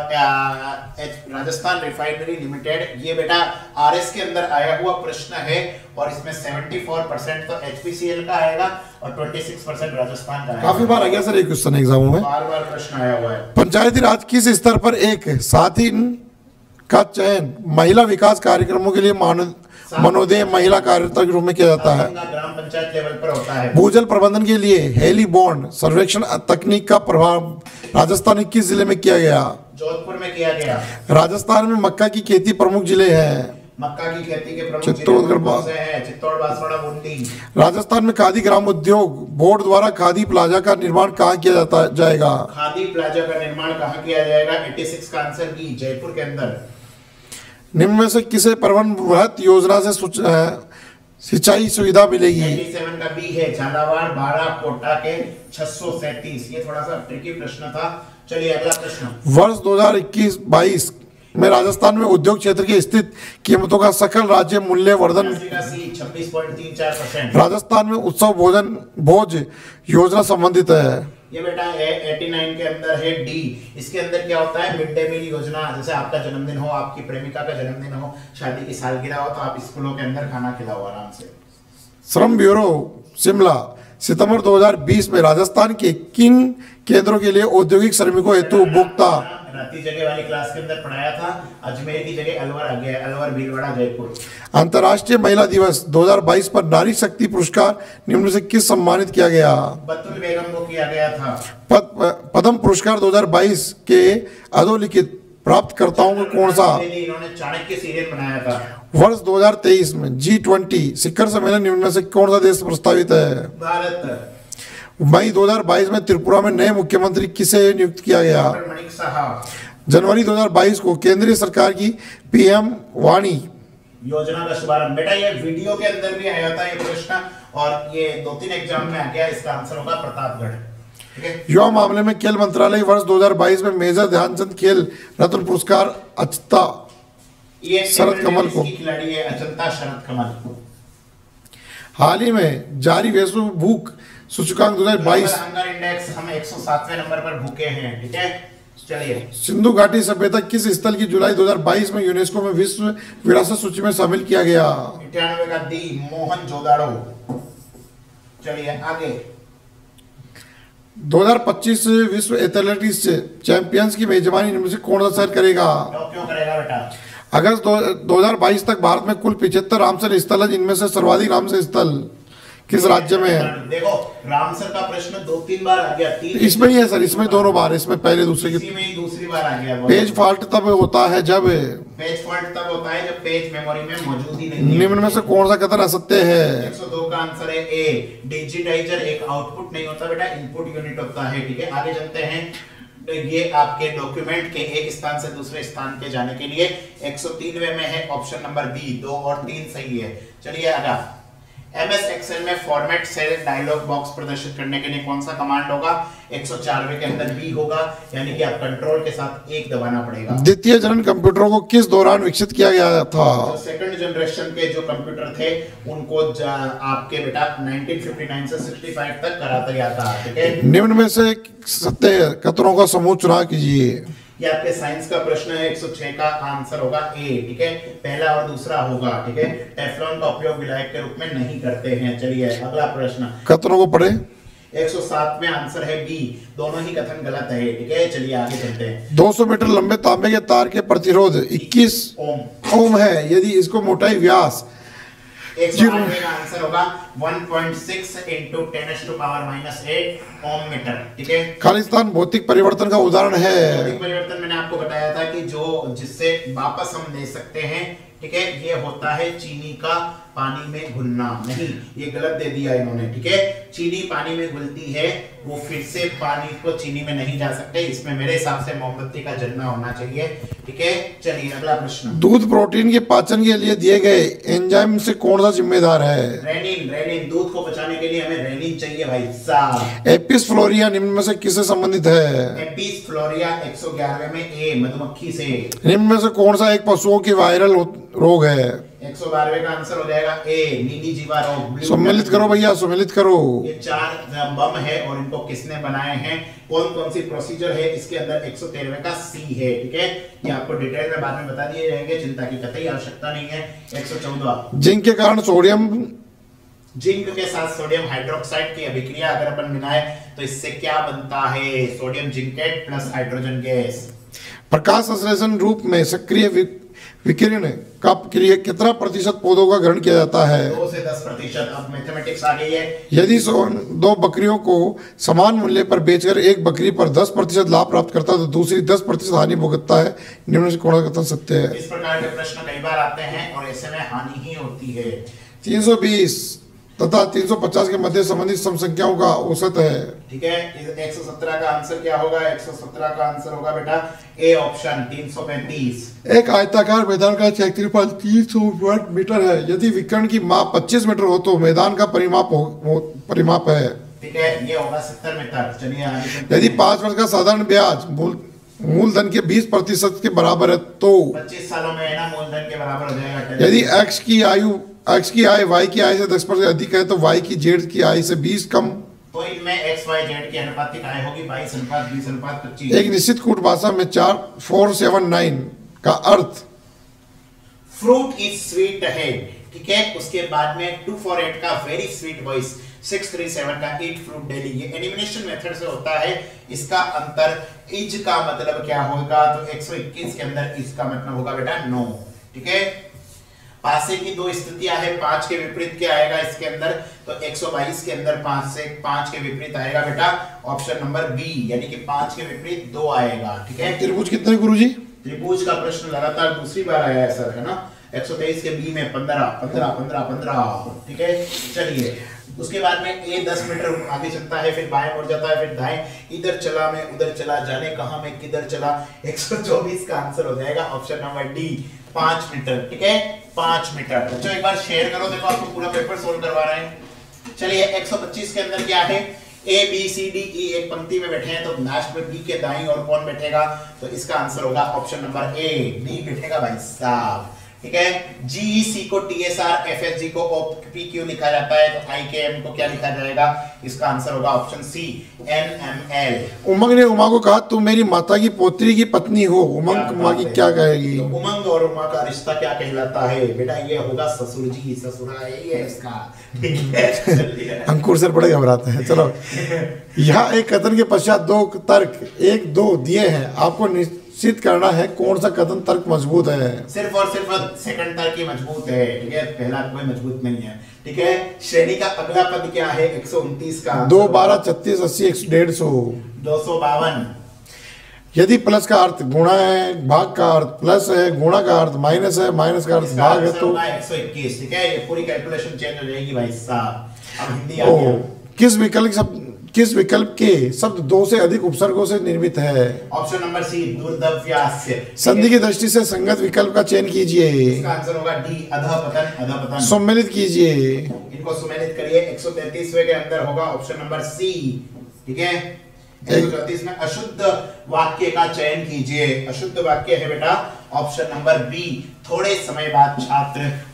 Speaker 1: राजस्थान रिफाइनरी लिमिटेड, ये बेटा आरएस के अंदर आया हुआ प्रश्न है, और इसमें चौहत्तर परसेंट तो एचपीसीएल का आएगा और छब्बीस परसेंट राजस्थान का आएगा।
Speaker 2: काफी बार आ गया सर एक क्वेश्चन एग्जामों में,
Speaker 1: बार बार प्रश्न आया हुआ है।
Speaker 2: पंचायती राज किस स्तर पर एक साथी का चयन महिला विकास कार्यक्रमों के लिए मानव मनोदय महिला कार्यकर्ता के रूप में किया जाता है?
Speaker 1: ग्राम पंचायत लेवल पर होता है।
Speaker 2: भूजल प्रबंधन के लिए हेली बॉन्ड सर्वेक्षण तकनीक का प्रभाव राजस्थान के किस जिले में किया गया?
Speaker 1: जोधपुर में किया गया।
Speaker 2: राजस्थान में मक्का की खेती प्रमुख जिले हैं?
Speaker 1: मक्का की खेती के प्रमुख
Speaker 2: चित्तौड़गढ़,
Speaker 1: कौन से हैं? चित्तौड़, बांसवाड़ा, बूंदी।
Speaker 2: राजस्थान में खादी ग्राम उद्योग बोर्ड द्वारा खादी प्लाजा का निर्माण कहाँ किया जाता जाएगा?
Speaker 1: खादी प्लाजा का निर्माण कहाँ किया जाएगा? छियासी का आंसर बी, जयपुर के अंदर।
Speaker 2: निम्न में से किसे प्रवन बृहत योजना से सिंचाई सुविधा मिलेगी?
Speaker 1: सत्तासी का बी है, झालावाड़, बाड़ा, कोटा के छह सौ सैंतीस। ये थोड़ा सा ट्रिकी प्रश्न था। चलिए अगला प्रश्न।
Speaker 2: वर्ष दो हज़ार इक्कीस बाईस में राजस्थान में उद्योग क्षेत्र की स्थित कीमतों का सकल राज्य मूल्य वर्धन
Speaker 1: छब्बीस पॉइंट तीन चार परसेंट।
Speaker 2: राजस्थान में उत्सव भोजन भोज योजना संबंधित है?
Speaker 1: ये बेटा नवासी के अंदर है डी। इसके अंदर क्या होता है? मिड डे मील योजना। जैसे आपका जन्मदिन हो, आपकी प्रेमिका का जन्मदिन हो, शादी की सालगिरह हो, तो आप स्कूलों के अंदर खाना खिलाओ आराम से।
Speaker 2: श्रम ब्यूरो शिमला सितंबर दो हज़ार बीस में राजस्थान के किन केंद्रों के लिए औद्योगिक श्रमिकों हेतु उपभोक्ता
Speaker 1: राती जगह वाली क्लास के अंदर पढ़ाया था। अजमेर की जगह अलवर आ गया, अलवर, भीलवाड़ा, जयपुर।
Speaker 2: अंतर्राष्ट्रीय महिला दिवस दो हज़ार बाईस पर नारी शक्ति पुरस्कार निम्न से किस सम्मानित किया गया?
Speaker 1: बतुल बेगम को किया गया था।
Speaker 2: पद, पद्म पुरस्कार दो हज़ार बाईस के अधोलिखित प्राप्तकर्ताओं को कौन सा?
Speaker 1: इन्होंने चाणक्य सीरियल बनाया था।
Speaker 2: वर्ष दो हज़ार तेईस में जी ट्वेंटी शिखर सम्मेलन निम्न में से कौन सा देश प्रस्तावित है?
Speaker 1: भारत।
Speaker 2: मई दो हज़ार बाईस में त्रिपुरा में नए मुख्यमंत्री किसे नियुक्त किया गया?
Speaker 1: मणिक साहब।
Speaker 2: जनवरी दो हज़ार बाईस को केंद्रीय सरकार की पीएम वाणी
Speaker 1: योजना का शुभारंभ। बेटा ये वीडियो के अंदर भी आया था ये प्रश्न, और ये दो तीन एग्जाम में आ गया। इसका आंसर होगा प्रतापगढ़।
Speaker 2: युवा मामले में खेल मंत्रालय वर्ष दो हज़ार बाईस में मेजर ध्यानचंद खेल रत्न पुरस्कार अचंता शरद कमल को
Speaker 1: खिलाड़ी है, अचंता शरद कमल।
Speaker 2: हाल ही में जारी वैश्व भूख सूचकांक दो हज़ार बाईस
Speaker 1: हंगर इंडेक्स हम एक सौ सातवें नंबर पर भूखे हैं, ठीक है। चलिए,
Speaker 2: सिंधु घाटी सभ्यता किस स्थल की जुलाई दो हज़ार बाईस में यूनेस्को में विश्व विरासत सूची में शामिल किया गया?
Speaker 1: इक्यानवे का डी, मोहन जोदाड़ो। चलिए आगे।
Speaker 2: दो हज़ार पच्चीस विश्व एथलेटिक्स चैंपियंस की मेजबानी इनमें से कौन सा शहर करेगा?
Speaker 1: क्यों करेगा बेटा?
Speaker 2: अगस्त दो हज़ार बाईस तक भारत में कुल पिछहत्तर रामसर स्थल है, जिनमें से सर्वाधिक रामसर स्थल किस राज्य में है?
Speaker 1: देखो रामसर का प्रश्न दो तीन बार आ गया। तीन
Speaker 2: इसमें ही है सर, इसमें दोनों बार, इसमें पहले दूसरे
Speaker 1: इसी में ही दूसरी बार आ गया।
Speaker 2: पेज फॉल्ट तब होता है जब
Speaker 1: पेज फॉल्ट तब होता है जब पेज मेमोरी में मौजूद ही नहीं है।
Speaker 2: निम्न में से कौन सा कथन असत्य है?
Speaker 1: एक सौ दो का आंसर है ए, डिजिटाइजर एक आउटपुट नहीं होता बेटा, इनपुट यूनिट होता है, ठीक है। आगे चलते हैं। ये आपके डॉक्यूमेंट के एक स्थान से दूसरे स्थान पे जाने के लिए एक सौ तीनवे में है ऑप्शन नंबर बी, दो और तीन सही है। चलिए आगे। एमएस एक्सेल में फॉर्मेट सेल डायलॉग बॉक्स प्रदर्शित करने के लिए कौन सा कमांड होगा? एक सौ चारवें के अंदर बी होगा, यानी कि आप कंट्रोल के साथ एक दबाना पड़ेगा।
Speaker 2: द्वितीय जनन कंप्यूटरों को किस दौरान विकसित किया गया था?
Speaker 1: जो सेकंड जनरेशन के जो कंप्यूटर थे उनको आपके बेटा उन्नीस सौ उनसठ से पैंसठ तक कराता गया था, ठीक है।
Speaker 2: निम्न में से सत्य कथनों का समूह चुनाव कीजिए।
Speaker 1: ये आपके साइंस का प्रश्न है। एक सौ छह का आंसर होगा ए, ठीक है, पहला और दूसरा होगा, ठीक है। टेफ्लॉन का उपयोग विलायक के रूप में नहीं करते हैं। चलिए अगला प्रश्न,
Speaker 2: कथनों को पढ़े।
Speaker 1: एक सौ सात में आंसर है बी, दोनों ही कथन गलत है, ठीक है। चलिए आगे चलते हैं।
Speaker 2: दो सौ मीटर लंबे तांबे के तार के प्रतिरोध इक्कीस
Speaker 1: ओम
Speaker 2: ओम है यदि इसको मोटाई व्यास
Speaker 1: एक सौ आठ का आंसर होगा one point six into ten to power minus eight ohm metre, ठीक है।
Speaker 2: खालिस्तान भौतिक परिवर्तन का उदाहरण है।
Speaker 1: भौतिक परिवर्तन मैंने आपको बताया था कि जो जिससे वापस हम ले सकते हैं, ठीक है, ये होता है चीनी का पानी में घुलना। नहीं, ये गलत दे दिया इन्होंने, ठीक है। चीनी पानी में घुलती है, वो फिर से पानी को चीनी में नहीं जा सकते। इसमें मेरे हिसाब से मोमबत्ती का जलना होना चाहिए, ठीक है। चलिए अगला प्रश्न,
Speaker 2: दूध प्रोटीन के पाचन के लिए दिए गए एंजाइम से कौन सा जिम्मेदार है?
Speaker 1: रेनिन। रेनिन, दूध को पचाने के लिए हमें रेनिन चाहिए भाई साहब।
Speaker 2: एपिस फ्लोरिया निम्न में से किससे संबंधित है?
Speaker 1: एपिस फ्लोरिया एक सौ ग्यारह में ए, मधुमक्खी से।
Speaker 2: निम्न में से कौन सा एक पशुओं की वायरल रोग है?
Speaker 1: एक सौ बारह का आंसर हो जाएगा ए, नीली जीवा रोग।
Speaker 2: सम्मिलित करो भैया, सम्मिलित करो।
Speaker 1: ये चार बम है और इनको किसने बनाए हैं, कौन कौन सी प्रोसीजर है इसके अंदर? एक सौ तेरह का सी है, ठीक है। ये आपको डिटेल में बाद में बता दिए जाएंगे, चिंता की कतई आवश्यकता नहीं है। एक सौ चौदह,
Speaker 2: जिंक के कारण सोडियम
Speaker 1: जिंक के साथ सोडियम हाइड्रोक्साइड की अभिक्रिया अगर अपन मिलाएं तो इससे क्या बनता है? Sodium zincate plus hydrogen gas.
Speaker 2: प्रकाश संश्लेषण रूप में सक्रिय विकिरण का क्रिया कितना प्रतिशत पौधों का ग्रहण किया जाता है?
Speaker 1: दो से दस प्रतिशत। अब मैथमेटिक्स आ गई है।
Speaker 2: यदि दो बकरियों को समान मूल्य पर बेचकर एक बकरी पर दस प्रतिशत लाभ प्राप्त करता है तो दूसरी दस प्रतिशत हानि भुगतता है, निम्न से कौन सा कथन सत्य है?
Speaker 1: इस प्रकार के प्रश्न कई बार आते हैं और ऐसे में हानि ही होती है।
Speaker 2: तीन सौ बीस तथा तीन सौ पचास के मध्य संबंधित सम संख्याओं का औसत है, ठीक
Speaker 1: है। एक सौ सत्रह का आंसर क्या होगा? एक सौ सत्रह का आंसर होगा बेटा ए ऑप्शन, तीन सौ पैंतीस।
Speaker 2: एक आयताकार मैदान का क्षेत्रफल तीन सौ वर्ग मीटर है। यदि विकर्ण की माप पच्चीस मीटर हो तो मैदान का परिमाप हो, हो, परिमाप है,
Speaker 1: ठीक है। ये होगा सत्तर मीटर। चलिए आगे।
Speaker 2: यदि पांच वर्ष का साधारण ब्याज मूल मूलधन के बीस प्रतिशत के बराबर है तो
Speaker 1: पच्चीस सालों में ना मूलधन के बराबर हो जाएगा।
Speaker 2: यदि एक्स की आयु एक्स की आय वाई की आय से दस परसेंट अधिक है तो वाई की जेड की आय से बीस कम,
Speaker 1: तो इनमें एक्स वाई जेड की अनुपातिक आय होगी बाईस अनुपात बीस अनुपात पच्चीस।
Speaker 2: एक निश्चित कूट भाषा में चार फोर सेवन नाइन का अर्थ
Speaker 1: फ्रूट इज स्वीट है, ठीक है। उसके बाद में टू फोर एट का very sweet voice, six three seven का ईट फ्रूट डेली। ये एलिमिनेशन मेथड से होता है। इसका अंतर इज का मतलब क्या होगा? तो एक सौ इक्कीस के अंदर इज का मतलब होगा बेटा नो, ठीक है। पासे की दो स्थितियां है, पांच के विपरीत क्या आएगा इसके अंदर? तो एक सौ बाईस के अंदर पांच से पांच के विपरीत आएगा बेटा ऑप्शन नंबर बी, यानी कि पांच के विपरीत दो आएगा, ठीक है।
Speaker 2: त्रिभुज कितने गुरुजी?
Speaker 1: त्रिभुज का प्रश्न लगातार दूसरी बार आया है सर, है ना। एक सौ तेईस के बी में पंद्रह पंद्रह पंद्रह पंद्रह, ठीक है। चलिए उसके बाद में ए दस मीटर आगे चलता है, फिर बाएं मुड़ जाता है, फिर दाएं, इधर चला मैं उधर चला, जाने कहां मैं किधर चला। एक सौ चौबीस का आंसर हो जाएगा ऑप्शन नंबर डी, पांच मीटर, ठीक है। पांच मीटर। बच्चों एक बार शेयर करो, देखो आपको पूरा पेपर सोल्व करवा रहे हैं। चलिए एक सौ पच्चीस के अंदर क्या है? ए बी सी डी ई एक पंक्ति में बैठे हैं, तो लास्ट में बी के दाईं और कौन बैठेगा? तो इसका आंसर होगा ऑप्शन नंबर ए, डी बैठेगा भाई साहब, ठीक है। जीईसी को टीएसआर, एफएसजी को ओपीक्यू लिखा जाता है, तो आईकेएम को क्या लिखा जाएगा? इसका आंसर होगा ऑप्शन सी, एनएमएल।
Speaker 2: उमंग ने उमा को कहा तुम मेरी माता की पोत्री की पत्नी हो। उमंग उमा की क्या कहेगी?
Speaker 1: तो उमंग और उमा का रिश्ता क्या कहलाता है बेटा? ये होगा ससुर जी, ससुरा यही है इसका, ठीक है।
Speaker 2: अंकुर सर बड़े घबराते हैं। चलो यहाँ एक कथन के पश्चात दो तर्क एक दो दिए हैं, आपको निश्चित करना है कौन सा कथन तर्क मजबूत है।
Speaker 1: सिर्फ और सिर्फ सेकंड तर्क ही मजबूत है, ठीक है। पहला कोई मजबूत नहीं है, ठीक है। श्रेणी का अगला पद क्या है? एक सौ उनतीस का
Speaker 2: दो बारह छत्तीस अस्सी एक सौ डेढ़ सौ
Speaker 1: दो सौ बावन।
Speaker 2: यदि प्लस का अर्थ गुणा है, भाग का अर्थ प्लस है, गुणा का अर्थ माइनस है, माइनस का अर्थ भाग है, तो
Speaker 1: एक सौ इक्कीस, ठीक है। ये पूरी कैलकुलेशन चेंज हो जाएगी भाई साहब। अब हिंदी आ गया।
Speaker 2: किस विकल्प शब्द किस विकल्प के शब्द दो से अधिक उपसर्गों से निर्मित है?
Speaker 1: ऑप्शन नंबर सी, दुर्दव्यास्य।
Speaker 2: संधि की दृष्टि से संगत विकल्प का चयन कीजिए।
Speaker 1: इसका आंसर होगा डी, अधःपतन, अधःपतन।
Speaker 2: सम्मिलित कीजिए,
Speaker 1: इनको सम्मिलित करिए। एक सौ तैंतीसवें के अंदर होगा ऑप्शन नंबर सी, ठीक है। एक सौ चौंतीस में अशुद्ध वाक्य का चयन कीजिए। अशुद्ध वाक्य है बेटा ऑप्शन नंबर बी। थोड़े समय बाद छात्र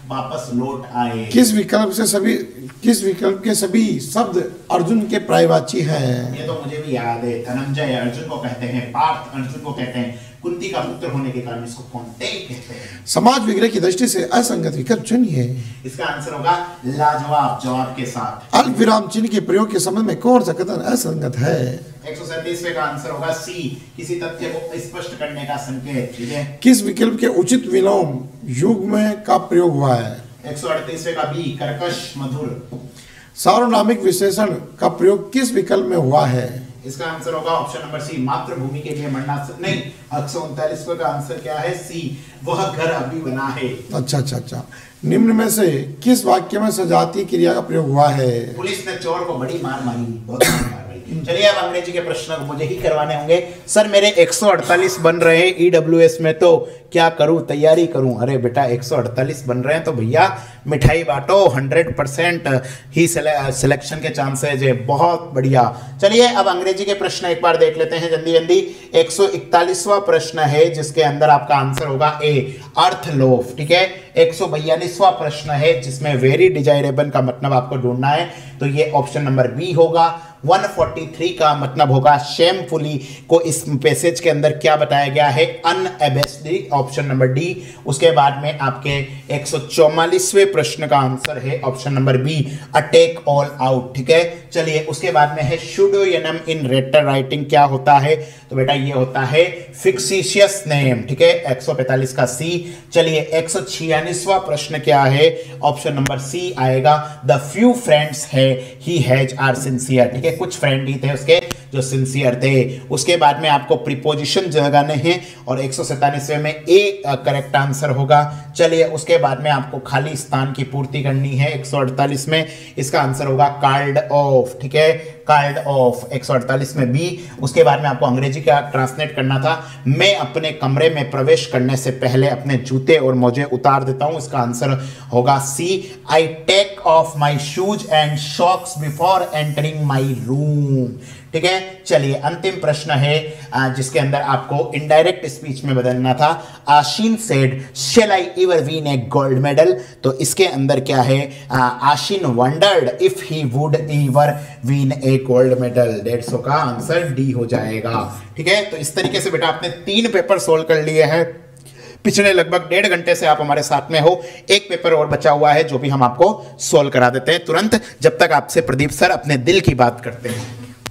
Speaker 1: वापस लौट आए।
Speaker 2: किस विकल्प से सभी किस विकल्प के सभी शब्द अर्जुन के पर्यायवाची हैं?
Speaker 1: ये तो मुझे भी याद है। धनंजय अर्जुन को कहते हैं, पार्थ अर्जुन को कहते हैं, कुंती का पुत्र होने के कारण इसको कौनते कहते हैं। समाज
Speaker 2: विग्रह की दृष्टि से असंगत विकल्प चुनिए।
Speaker 1: इसका आंसर होगा लाजवाब जवाब के साथ।
Speaker 2: अल्प विराम चिन्ह के प्रयोग के संबंध में कौन सा कथन असंगत है?
Speaker 1: एक सौ सैंतीसवें का आंसर होगा सी, किसी तथ्य को स्पष्ट करने का संकेत। ठीक है।
Speaker 2: किस विकल्प के उचित विलोम युग्म का प्रयोग हुआ है?
Speaker 1: एक सौ अड़तीसवें का बी, कर्कश मधुर।
Speaker 2: सार्वनामिक विशेषण का प्रयोग किस विकल्प में हुआ है?
Speaker 1: इसका आंसर होगा ऑप्शन नंबर सी, मातृभूमि के लिए मरना नहीं। एक सौ उनतालीसवें का आंसर क्या है? सी, वह घर अभी बना है।
Speaker 2: अच्छा अच्छा अच्छा निम्न में से किस वाक्य में सजातीय क्रिया का प्रयोग हुआ है?
Speaker 1: पुलिस ने चोर को बड़ी मार मारी, बहुत मार मारी। चलिए अब अंग्रेजी के प्रश्न मुझे ही करवाने होंगे। सर मेरे एक सौ अड़तालीस बन रहे हैं ईडब्ल्यूएस में, तो क्या करूं, तैयारी करूं? अरे बेटा एक सौ अड़तालीस बन रहे हैं तो भैया मिठाई बांटो, हंड्रेड परसेंट ही सिलेक्शन के चांसेज है। बहुत बढ़िया। चलिए अब अंग्रेजी के प्रश्न एक बार देख लेते हैं जल्दी जल्दी। एक सौ इकतालीसवां प्रश्न है जिसके अंदर आपका आंसर होगा ए, अर्थ लोफ। ठीक है। एक सौ बयालीसवां प्रश्न है जिसमें वेरी डिजायरेबल का मतलब आपको ढूंढना है, तो ये ऑप्शन नंबर बी होगा। एक सौ तैंतालीस का मतलब होगा शेमफुली को इस पैसेज के अंदर क्या बताया गया है? Unabashedly, option number D. उसके बाद में आपके एक सौ चौवालीसवें प्रश्न का आंसर है option number B, attack all out. ठीक है। चलिए उसके बाद में है शुडोयनम इन लेटर राइटिंग क्या होता है? तो बेटा ये होता है फिक्सिशियस नेम। ठीक है। एक सौ पैंतालीस का सी। चलिए एक सौ छियालीसवां प्रश्न क्या है? ऑप्शन नंबर सी आएगा, द फ्यू फ्रेंड्स है ही हैज आर सिंसियर। ठीक है। कुछ फ्रेंड ही थे उसके जो सिंसियर थे। उसके बाद में आपको प्रीपोजिशन लगाने हैं और एक सौ सैंतालीसवें में ए करेक्ट आंसर होगा। चलिए उसके बाद में आपको खाली स्थान की पूर्ति करनी है। एक सौ अड़तालीस में इसका आंसर होगा कार्ड ऑफ। ठीक है। कार्ड ऑफ एक सौ अड़तालीस में बी। उसके बाद में आपको अंग्रेजी का ट्रांसलेट करना था, मैं अपने कमरे में प्रवेश करने से पहले अपने जूते और मोजे उतार देता हूं। इसका आंसर होगा C, I take off my shoes and socks before entering my room. ठीक है। चलिए अंतिम प्रश्न है जिसके अंदर आपको इनडायरेक्ट स्पीच में बदलना था। Ashin said shall I ever win a gold medal, तो इसके अंदर क्या है? Ashin wondered if he would ever win a gold medal. डेढ़ सौ का आंसर डी हो जाएगा। ठीक है। तो इस तरीके से बेटा आपने तीन पेपर सोल्व कर लिए हैं। पिछले लगभग डेढ़ घंटे से आप हमारे साथ में हो। एक पेपर और बचा हुआ है जो भी हम आपको सोल्व करा देते हैं तुरंत, जब तक आपसे प्रदीप सर अपने दिल की बात करते हैं।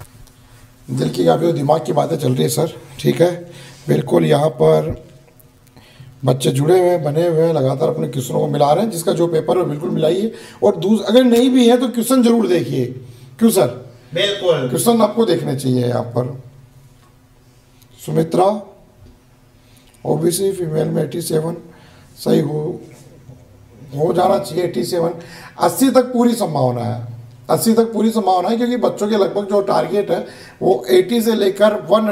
Speaker 2: दिल की काफ़ी दिमाग की बातें चल रही है सर। ठीक है। बिल्कुल यहाँ पर बच्चे जुड़े हुए हैं, बने हुए हैं, लगातार अपने क्वेश्चनों को मिला रहे हैं। जिसका जो पेपर है बिल्कुल मिलाइए, और दूस अगर नहीं भी है तो क्वेश्चन जरूर देखिए। क्यों सर?
Speaker 1: बिल्कुल
Speaker 2: क्वेश्चन आपको देखने चाहिए। यहाँ पर सुमित्रा ओबीसी फीमेल में सत्तासी सही हो हो जाना चाहिए। सत्तासी अस्सी तक पूरी संभावना है। अस्सी तक पूरी संभावना है क्योंकि बच्चों के लगभग जो टारगेट है वो अस्सी से लेकर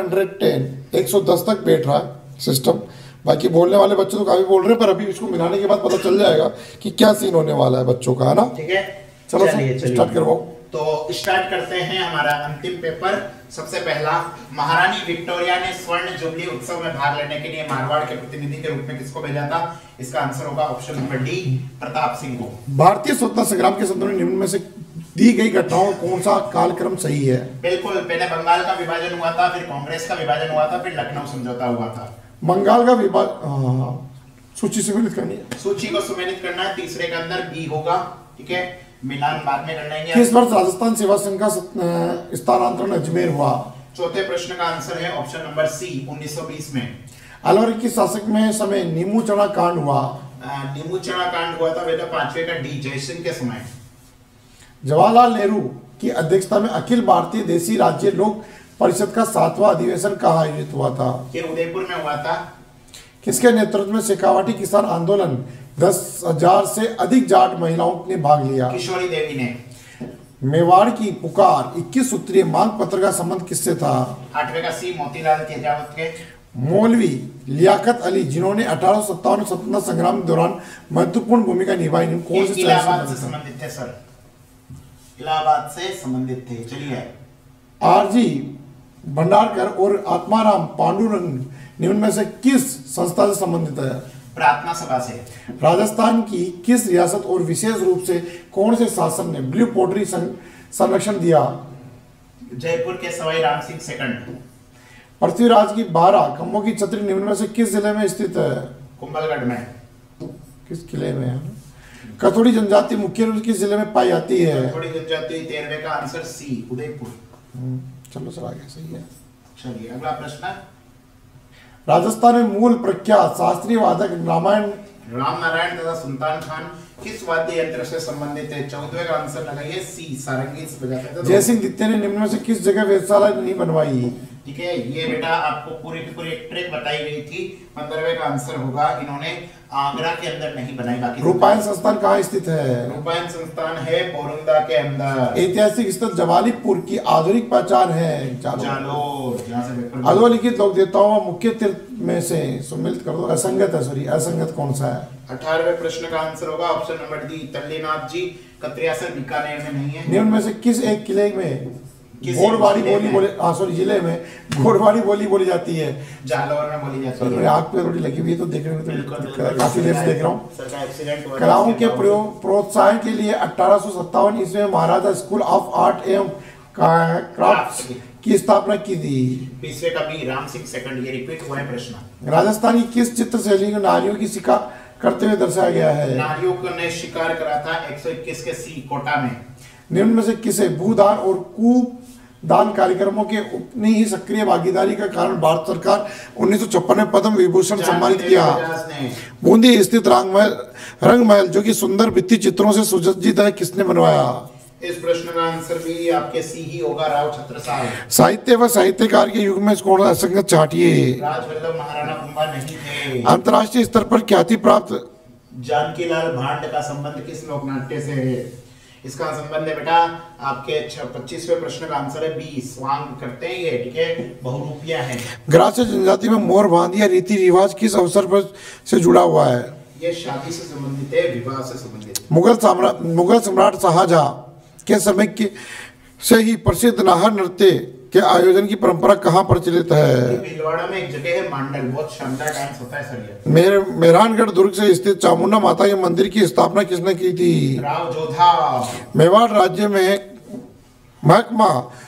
Speaker 2: एक सौ दस तक बैठ रहा है सिस्टम। बाकी बोलने वाले बच्चे तो काफ़ी बोल रहे हैं, पर अभी इसको मिलाने के बाद पता चल जाएगा कि क्या सीन होने वाला है बच्चों का, है ना?
Speaker 1: ठीक है।
Speaker 2: चलो स्टार्ट करवाओ।
Speaker 1: तो स्टार्ट करते हैं हमारा अंतिम पेपर। सबसे पहला, महारानी विक्टोरिया ने स्वर्ण जुबली उत्सव में भाग लेने के लिए मारवाड़ के प्रतिनिधि के रूप में किसको भेजा था? इसका आंसर होगा option number D, Pratap Singh को। भारतीय स्वतंत्रता संग्राम के संदर्भ में निम्न में से दी गई घटनाओं कौन सा कालक्रम सही है? बिल्कुल, पहले बंगाल का विभाजन हुआ था, फिर कांग्रेस का विभाजन हुआ था, फिर लखनऊ समझौता हुआ था। बंगाल का विभाजन सूची सुमेलित करनी है, सूची को सुमेलित करना है। तीसरे के अंदर बी होगा। ठीक है, मिलान बाद में कर लेंगे। किस वर्ष राजस्थान सेवा संघ का स्थानांतरण अजमेर हुआ? चौथे प्रश्न का आंसर है ऑप्शन नंबर सी, उन्नीस सौ बीस में। अलवर की शासक में समय नीमू चढ़ा कांड हुआ? नीमू चढ़ा कांड हुआ था बेटा पांचवे का डी, जयसिंह के समय। जवाहरलाल नेहरू की अध्यक्षता में अखिल भारतीय देशी राज्य लोक परिषद का सातवां अधिवेशन कहाँ आयोजित हुआ था? ये उदयपुर में हुआ था। किसके नेतृत्व में शेखावाटी किसान आंदोलन दस हजार से अधिक जाट महिलाओं ने भाग लिया? किशोरी देवी ने। मेवाड़ की पुकार इक्कीस सूत्रीय मांग पत्र का संबंध किससे था? आठवें का सी, मोतीलाल तेजावत के। मौलवी लियाकत अली जिन्होंने अठारह सौ सत्तावन स्वतंत्रता संग्राम के दौरान महत्वपूर्ण भूमिका निभाई, कौन से इलाहाबाद से संबंधित थे? सर इलाहाबाद से संबंधित थे। चलिए, आरजी भंडारकर और आत्माराम पांडुरंग निम्न में से किस संस्था से संबंधित है? प्रार्थना सभा से।
Speaker 2: राजस्थान की किस रियासत और विशेष रूप से कौन से शासन ने ब्लू पोट्री संरक्षण दिया?
Speaker 1: जयपुर के सवाई राम सिंह सेकंड।
Speaker 2: पृथ्वीराज की बारह खंभों की छतरी निम्न में से किस जिले में स्थित है?
Speaker 1: कुंभलगढ़ में।
Speaker 2: किस किले में है? कथोड़ी जनजाति मुख्य रूप से किस जिले में पाई जाती है?
Speaker 1: कथोड़ी जनजाति तेरहवें का आंसर सी, उदयपुर।
Speaker 2: चलो सर आगे सही है।
Speaker 1: चलिए अगला प्रश्न।
Speaker 2: राजस्थान में मूल प्रख्यात शास्त्रीय वादक रामायण
Speaker 1: राम नारायण तथा सुल्तान खान किस वाद्य यंत्र से संबंधित है? चौदहवें का आंसर लगाइए सी, सारंगी से बजाते थे।
Speaker 2: जयसिंह द्वितीय ने निम्न में से किस जगह वेधशाला नहीं बनवाई?
Speaker 1: ठीक है, ये बेटा आपको पूरी की पूरी एक ट्रिक बताई गई थी। पंद्रहवें का आंसर होगा, इन्होंने आगरा के अंदर नहीं बनाई। बाकी
Speaker 2: रूपायन संस्थान कहाँ स्थित है?
Speaker 1: रूपायन संस्थान है बोरुंदा के अंदर।
Speaker 2: ऐतिहासिक स्थल जवालीपुर की आधुनिक पहचान है
Speaker 1: जालोर, जहाँ से पेपर
Speaker 2: अधोलिखित लोक देवताओं में मुख्य तीर्थ में से सम्मिलित कर दो। असंगत है, सॉरी असंगत कौन सा है?
Speaker 1: अठारहवें प्रश्न का आंसर होगा option number D, Tallinath ji. Katriyasar Bikaner में नहीं है।
Speaker 2: निम्न में से किस एक किले में
Speaker 1: किस
Speaker 2: घोड़वाड़ी
Speaker 1: जिले
Speaker 2: बोली
Speaker 1: में?
Speaker 2: बोले हाँ सॉरी जिले में घोड़वाड़ी बोली बोली जाती है?
Speaker 1: जालौर में बोली जाती
Speaker 2: सर
Speaker 1: है।
Speaker 2: आग पे थोड़ी लगी हुई है तो देखने में तो
Speaker 1: बिल्कुल,
Speaker 2: दिक्कत
Speaker 1: बिल्कुल।
Speaker 2: है। काफी देर से देख रहा हूँ।
Speaker 1: सर का एक्सीडेंट हुआ था,
Speaker 2: कलाओं के
Speaker 1: इसके
Speaker 2: प्रयोग प्रोत्साहन के लिए अठारह सौ सत्तावन ईस्वी में महाराजा स्कूल ऑफ आर्ट एवं क्राफ्ट की स्थापना की थी।
Speaker 1: बीसवें का बी, राम सिंह सेकंड। ये रिपीट हुआ है प्रश्न।
Speaker 2: राजस्थान की किस चित्र शैली को नारियों की शिकार करते हुए दर्शाया गया है?
Speaker 1: नारियों को ने शिकार करा था एक सौ इक्कीस के सी, कोटा में।
Speaker 2: निम्न में से किसे भूदान और कूप दान कार्यक्रमों के अपनी ही सक्रिय भागीदारी का कारण भारत सरकार उन्नीस सौ छप्पन में पद्म विभूषण सम्मानित किया? बूंदी स्थित रंगमहल रंगमहल जो कि सुंदर भित्ति चित्रों से सुसज्जित है, किसने बनवाया?
Speaker 1: इस प्रश्न का आंसर भी आपके सी ही होगा, राव छत्रसाल।
Speaker 2: साहित्य व साहित्यकार के युग में कौन असंगत चाटिए?
Speaker 1: राजवल्लभ महाराणा कुंभा नहीं थे।
Speaker 2: अंतर्राष्ट्रीय स्तर पर ख्याति प्राप्त
Speaker 1: जानकीलाल भांड का संबंध किस लोक नाट्य से है? इसका संबंध है बेटा आपके पच्चीसवें प्रश्न का आंसर है बी, स्वांग करते हैं ये। ठीक है, बहुरूपिया है। ग्रास्य
Speaker 2: जनजाति में मोर बांधिया रीति रिवाज किस अवसर पर से जुड़ा हुआ है?
Speaker 1: ये शादी से संबंधित है, विवाह से संबंधित है।
Speaker 2: मुगल सम्राट मुगल सम्राट शाहजहां के समय के से ही प्रसिद्ध नाहर नृत्य के आयोजन की परंपरा कहाँ प्रचलित है?
Speaker 1: भीलवाड़ा में एक जगह है मांडल, बहुत शानदार डांस होता है सर ये।
Speaker 2: मेर मेहरानगढ़ दुर्ग से स्थित चामुंडा माता के मंदिर की स्थापना किसने की थी?
Speaker 1: राव जोधा।
Speaker 2: मेवाड़ राज्य में महकमा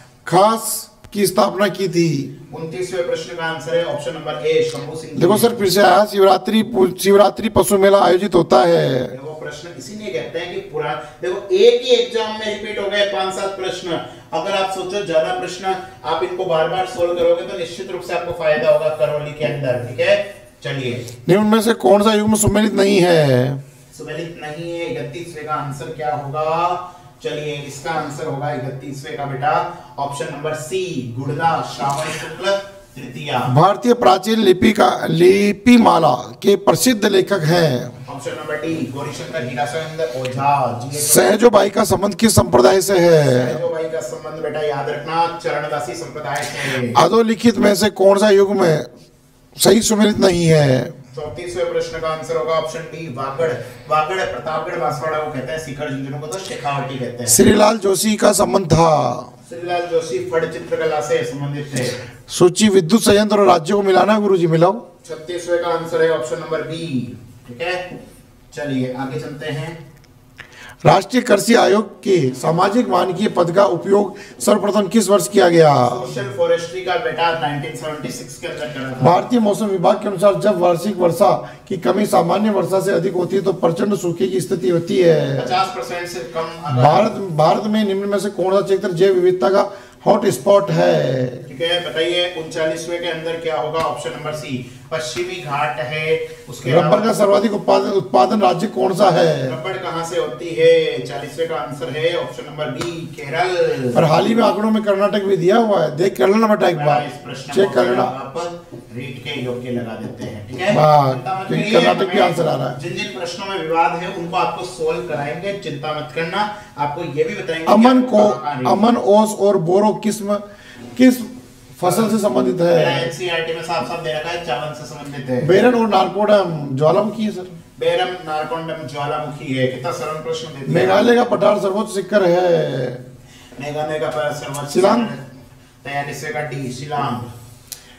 Speaker 2: खास की स्थापना की थी?
Speaker 1: उनतीसवें प्रश्न का आंसर है option number A, Shambhu Singh.
Speaker 2: देखो सर फिर से आया, शिवरात्रि शिवरात्रि पशु मेला आयोजित होता है।
Speaker 1: वो प्रश्न इसीलिए कहते हैं कि पूरा देखो एक ही एग्जाम में रिपीट हो गए पांच सात प्रश्न। अगर आप सोचो ज्यादा प्रश्न आप इनको बार बार सोल्व करोगे तो निश्चित रूप से आपको फायदा होगा करौली के अंदर। ठीक है, चलिए
Speaker 2: निम्न में से कौन सा युग्म सुमेलित नहीं है?
Speaker 1: सुमेलित नहीं है। इकतीसवें का आंसर क्या होगा? चलिए इसका आंसर होगा इकतीसवें का बेटा ऑप्शन नंबर सी, गुड़दा श्रावण शुक्ल तृतीया।
Speaker 2: भारतीय प्राचीन लिपि का लिपिमाला के प्रसिद्ध लेखक हैं?
Speaker 1: Option number D, Gaurishankar Hirachand Ojha.
Speaker 2: Sahjo Bai का संबंध किस संप्रदाय से है?
Speaker 1: सहजो बाई का संबंध बेटा याद रखना चरणदासी संप्रदाय से।
Speaker 2: अधोलिखित में से कौन सा युग में सही सुमेलित नहीं है?
Speaker 1: चौतीसवें प्रश्न का आंसर होगा ऑप्शन डी, वागड़। वागड़ प्रतापगढ़ बांसवाड़ा को कहते हैं, शिखर झुंझुनू को तो शेखावटी कहते हैं।
Speaker 2: श्रीलाल जोशी का संबंध था?
Speaker 1: श्रीलाल जोशी फड़ चित्रकला से संबंधित थे।
Speaker 2: सूची विद्युत संयंत्र और राज्यों को मिलाना गुरुजी मिलाओ।
Speaker 1: छत्तीसवें का आंसर है ऑप्शन नंबर बी। ठीक है, चलिए आगे चलते हैं।
Speaker 2: राष्ट्रीय कृषि आयोग के सामाजिक मानकीय पद का उपयोग सर्वप्रथम किस वर्ष किया गया?
Speaker 1: सोशल फॉरेस्ट्री का बेटा उन्नीस सौ छिहत्तर के अंदर करा था।
Speaker 2: भारतीय मौसम विभाग के अनुसार जब वार्षिक वर्षा की कमी सामान्य वर्षा से अधिक होती है तो प्रचंड सूखे की स्थिति होती है।
Speaker 1: पचास परसेंट से कम।
Speaker 2: भारत भारत में निम्न में से कौन सा क्षेत्र जैव विविधता का हॉट स्पॉट है?
Speaker 1: ठीक है, बताइए उनचालीसवें के अंदर क्या होगा? ऑप्शन नंबर सी, पश्चिमी घाट है। उसके
Speaker 2: रबर का सर्वाधिक उत्पादन उत्पादन राज्य कौन सा है?
Speaker 1: रबड़ कहाँ से होती है? चालीसवें का आंसर है ऑप्शन नंबर बी, केरल।
Speaker 2: और हाल ही में आंकड़ों में कर्नाटक भी दिया हुआ है, देख कर लेना बेटा एक बार, चेक कर लेना।
Speaker 1: आप रीड के योग्य लगा देते हैं। ठीक है,
Speaker 2: क्योंकि कर्नाटक भी आंसर आ रहा है।
Speaker 1: जिन जिन प्रश्नों में विवाद है उनको आपको सोल्व कराएंगे, चिंता मत करना। आपको ये भी बताएंगे
Speaker 2: अमन को अमन, ओस और बोरो किस्म किस फसल से संबंधित है?
Speaker 1: एनसीईआरटी में साफ साफ दे रखा है, चावल से संबंधित है।
Speaker 2: बेरन और नारकोडम ज्वालामुखी है सर।
Speaker 1: बेरम नारकोंडम ज्वालामुखी है। कितना सरल प्रश्न देते हैं।
Speaker 2: मेघालय का पठार सर्वोच्च शिखर है?
Speaker 1: मेघालय का सर्वोच्च
Speaker 2: शिलांग।
Speaker 1: तैयारी से का डी, शिलांग।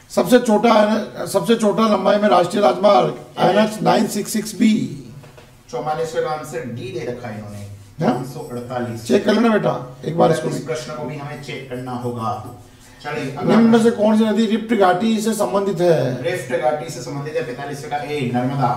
Speaker 2: सबसे छोटा सबसे छोटा लंबाई में राष्ट्रीय राजमार्ग N H nine six six B.
Speaker 1: चौवालीसवें का आंसर डी दे रखा है इन्होंने, पाँच सौ अड़तालीस।
Speaker 2: चेक कर लेना बेटा एक बार इसको।
Speaker 1: इस प्रश्न को भी हमें चेक करना होगा। चलिए,
Speaker 2: निम्न में से कौन सी नदी रिफ्ट घाटी से संबंधित है?
Speaker 1: रिफ्ट घाटी से संबंधित है पैंतालीसवें का ए, नर्मदा।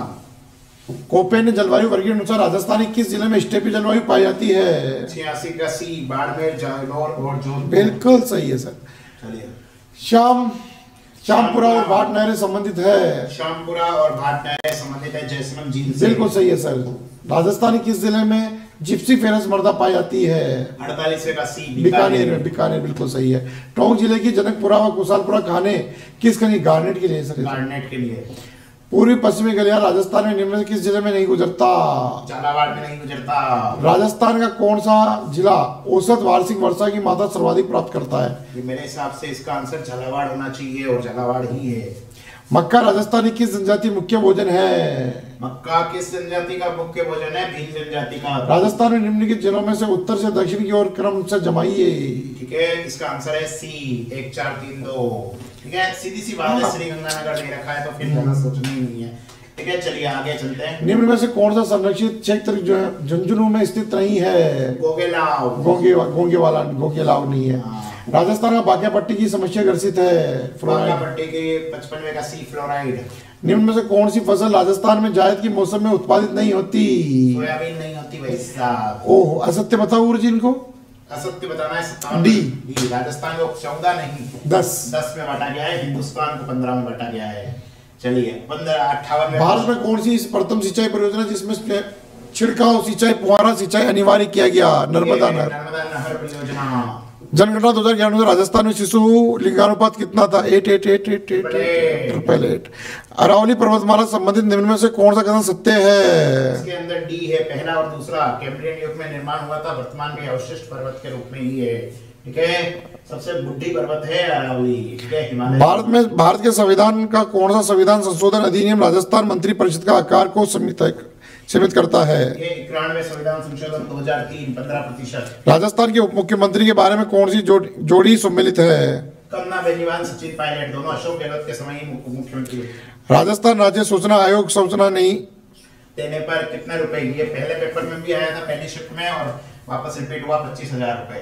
Speaker 2: कोपेन जलवायु वर्गीकरण अनुसार राजस्थान के किस जिले में स्टेपी जलवायु पाई जाती है?
Speaker 1: छियासी का सी, बाड़मेर, जालौर और जोधपुर।
Speaker 2: बिल्कुल सही है सर।
Speaker 1: चलिए,
Speaker 2: श्याम श्यामपुरा और भाट नहरें संबंधित है?
Speaker 1: श्यामपुरा और भाट नहरें संबंधित है जयसमंद झील से।
Speaker 2: बिल्कुल सही है सर। राजस्थान के किस जिले में जिप्सी फेरस मृदा पाई जाती है?
Speaker 1: अड़तालीसवें का सी,
Speaker 2: बीकानेर में। बीकानेर बिल्कुल सही है। टोंक जिले की जनकपुरा व कुशालपुरा खाने किस खनिज गार्नेट के लिए सर?
Speaker 1: गार्नेट के लिए।
Speaker 2: पूर्वी पश्चिमी गलियार राजस्थान में निम्न में किस जिले में नहीं गुजरता?
Speaker 1: झालावाड़ में नहीं गुजरता।
Speaker 2: राजस्थान का कौन सा जिला औसत वार्षिक वर्षा की मात्रा सर्वाधिक प्राप्त करता है?
Speaker 1: ये मेरे हिसाब से इसका आंसर झालावाड़ होना चाहिए और झालावाड़ ही है।
Speaker 2: मक्का राजस्थान की किस जनजाति मुख्य भोजन है?
Speaker 1: मक्का किस जनजाति का मुख्य भोजन है? भील जनजाति का।
Speaker 2: राजस्थान में निम्नलिखित जिलों में से उत्तर से दक्षिण की ओर क्रम से जमाइए।
Speaker 1: ठीक है, इसका आंसर है सी, एक चार तीन दो। ठीक है, सीधी सी बात है, श्रीगंगानगर दे रखा है तो फिर ज्यादा सोचना ही नहीं है। ठीक है, चलिए आगे चलते हैं।
Speaker 2: निम्न में से कौन सा संरक्षित क्षेत्र जो है झुंझुनू में स्थित नहीं है?
Speaker 1: गोगेलाव।
Speaker 2: गोंगे गोंगेवाला गोगेलाव नहीं है। राजस्थान का बाघा पट्टी की समस्या ग्रसित है?
Speaker 1: बाघा पट्टी के पचपनवे का सी, फ्लोराइड।
Speaker 2: निम्न में से कौन सी फसल राजस्थान में जायद के मौसम में उत्पादित नहीं होती?
Speaker 1: सोयाबीन नहीं होती भाई साहब।
Speaker 2: ओह, असत्य बताओ गुरुजी को।
Speaker 1: असत्य बताना है सत्तावन।
Speaker 2: डी।
Speaker 1: डी। राजस्थान को चौदह नहीं
Speaker 2: दस
Speaker 1: दस में बांटा गया है, हिंदुस्तान को पंद्रह में बांटा गया है। चलिए, पंद्रह अट्ठावन में।
Speaker 2: भारत में कौन सी प्रथम सिंचाई परियोजना जिसमें छिड़काव सिंचाई फुहारा सिंचाई अनिवार्य किया गया? नर्मदा नहर।
Speaker 1: नर्मदा नहर परियोजना।
Speaker 2: जनगणना दो हजार ग्यारह में राजस्थान में शिशु लिंगानुपात कितना था? Eight eight eight eight eight triple eight. Aravalli पर्वतमाला संबंधित निम्न में से कौन सा कथन सत्य है?
Speaker 1: इसके अंदर डी है, पहला और दूसरा। कैम्ब्रियन युग में निर्माण हुआ था, वर्तमान में अवशिष्ट पर्वत के रूप में ही है। ठीक है, सबसे बुढ़ी पर्वत है अरावली। ठीक है, हिमालय।
Speaker 2: भारत में भारत के संविधान का कौन सा संविधान संशोधन अधिनियम राजस्थान मंत्री परिषद का आकार को सीमित सीमित करता है?
Speaker 1: ये इक्यानवे संविधान संशोधन दो हजार तीन, पंद्रह प्रतिशत।
Speaker 2: राजस्थान के उप मुख्यमंत्री के बारे में कौन सी जोड़, जोड़ी सम्मिलित है?
Speaker 1: कमना बेनीवाल, सचिन पायलट, दोनों अशोक गहलोत के समय ही मुख्यमंत्री।
Speaker 2: राजस्थान राज्य सूचना आयोग सूचना नहीं
Speaker 1: देने पर कितने रुपए लिए? पहले पेपर में भी आया था, पहली शिफ्ट में, और वापस रिपीट हुआ पच्चीस हजार रुपए।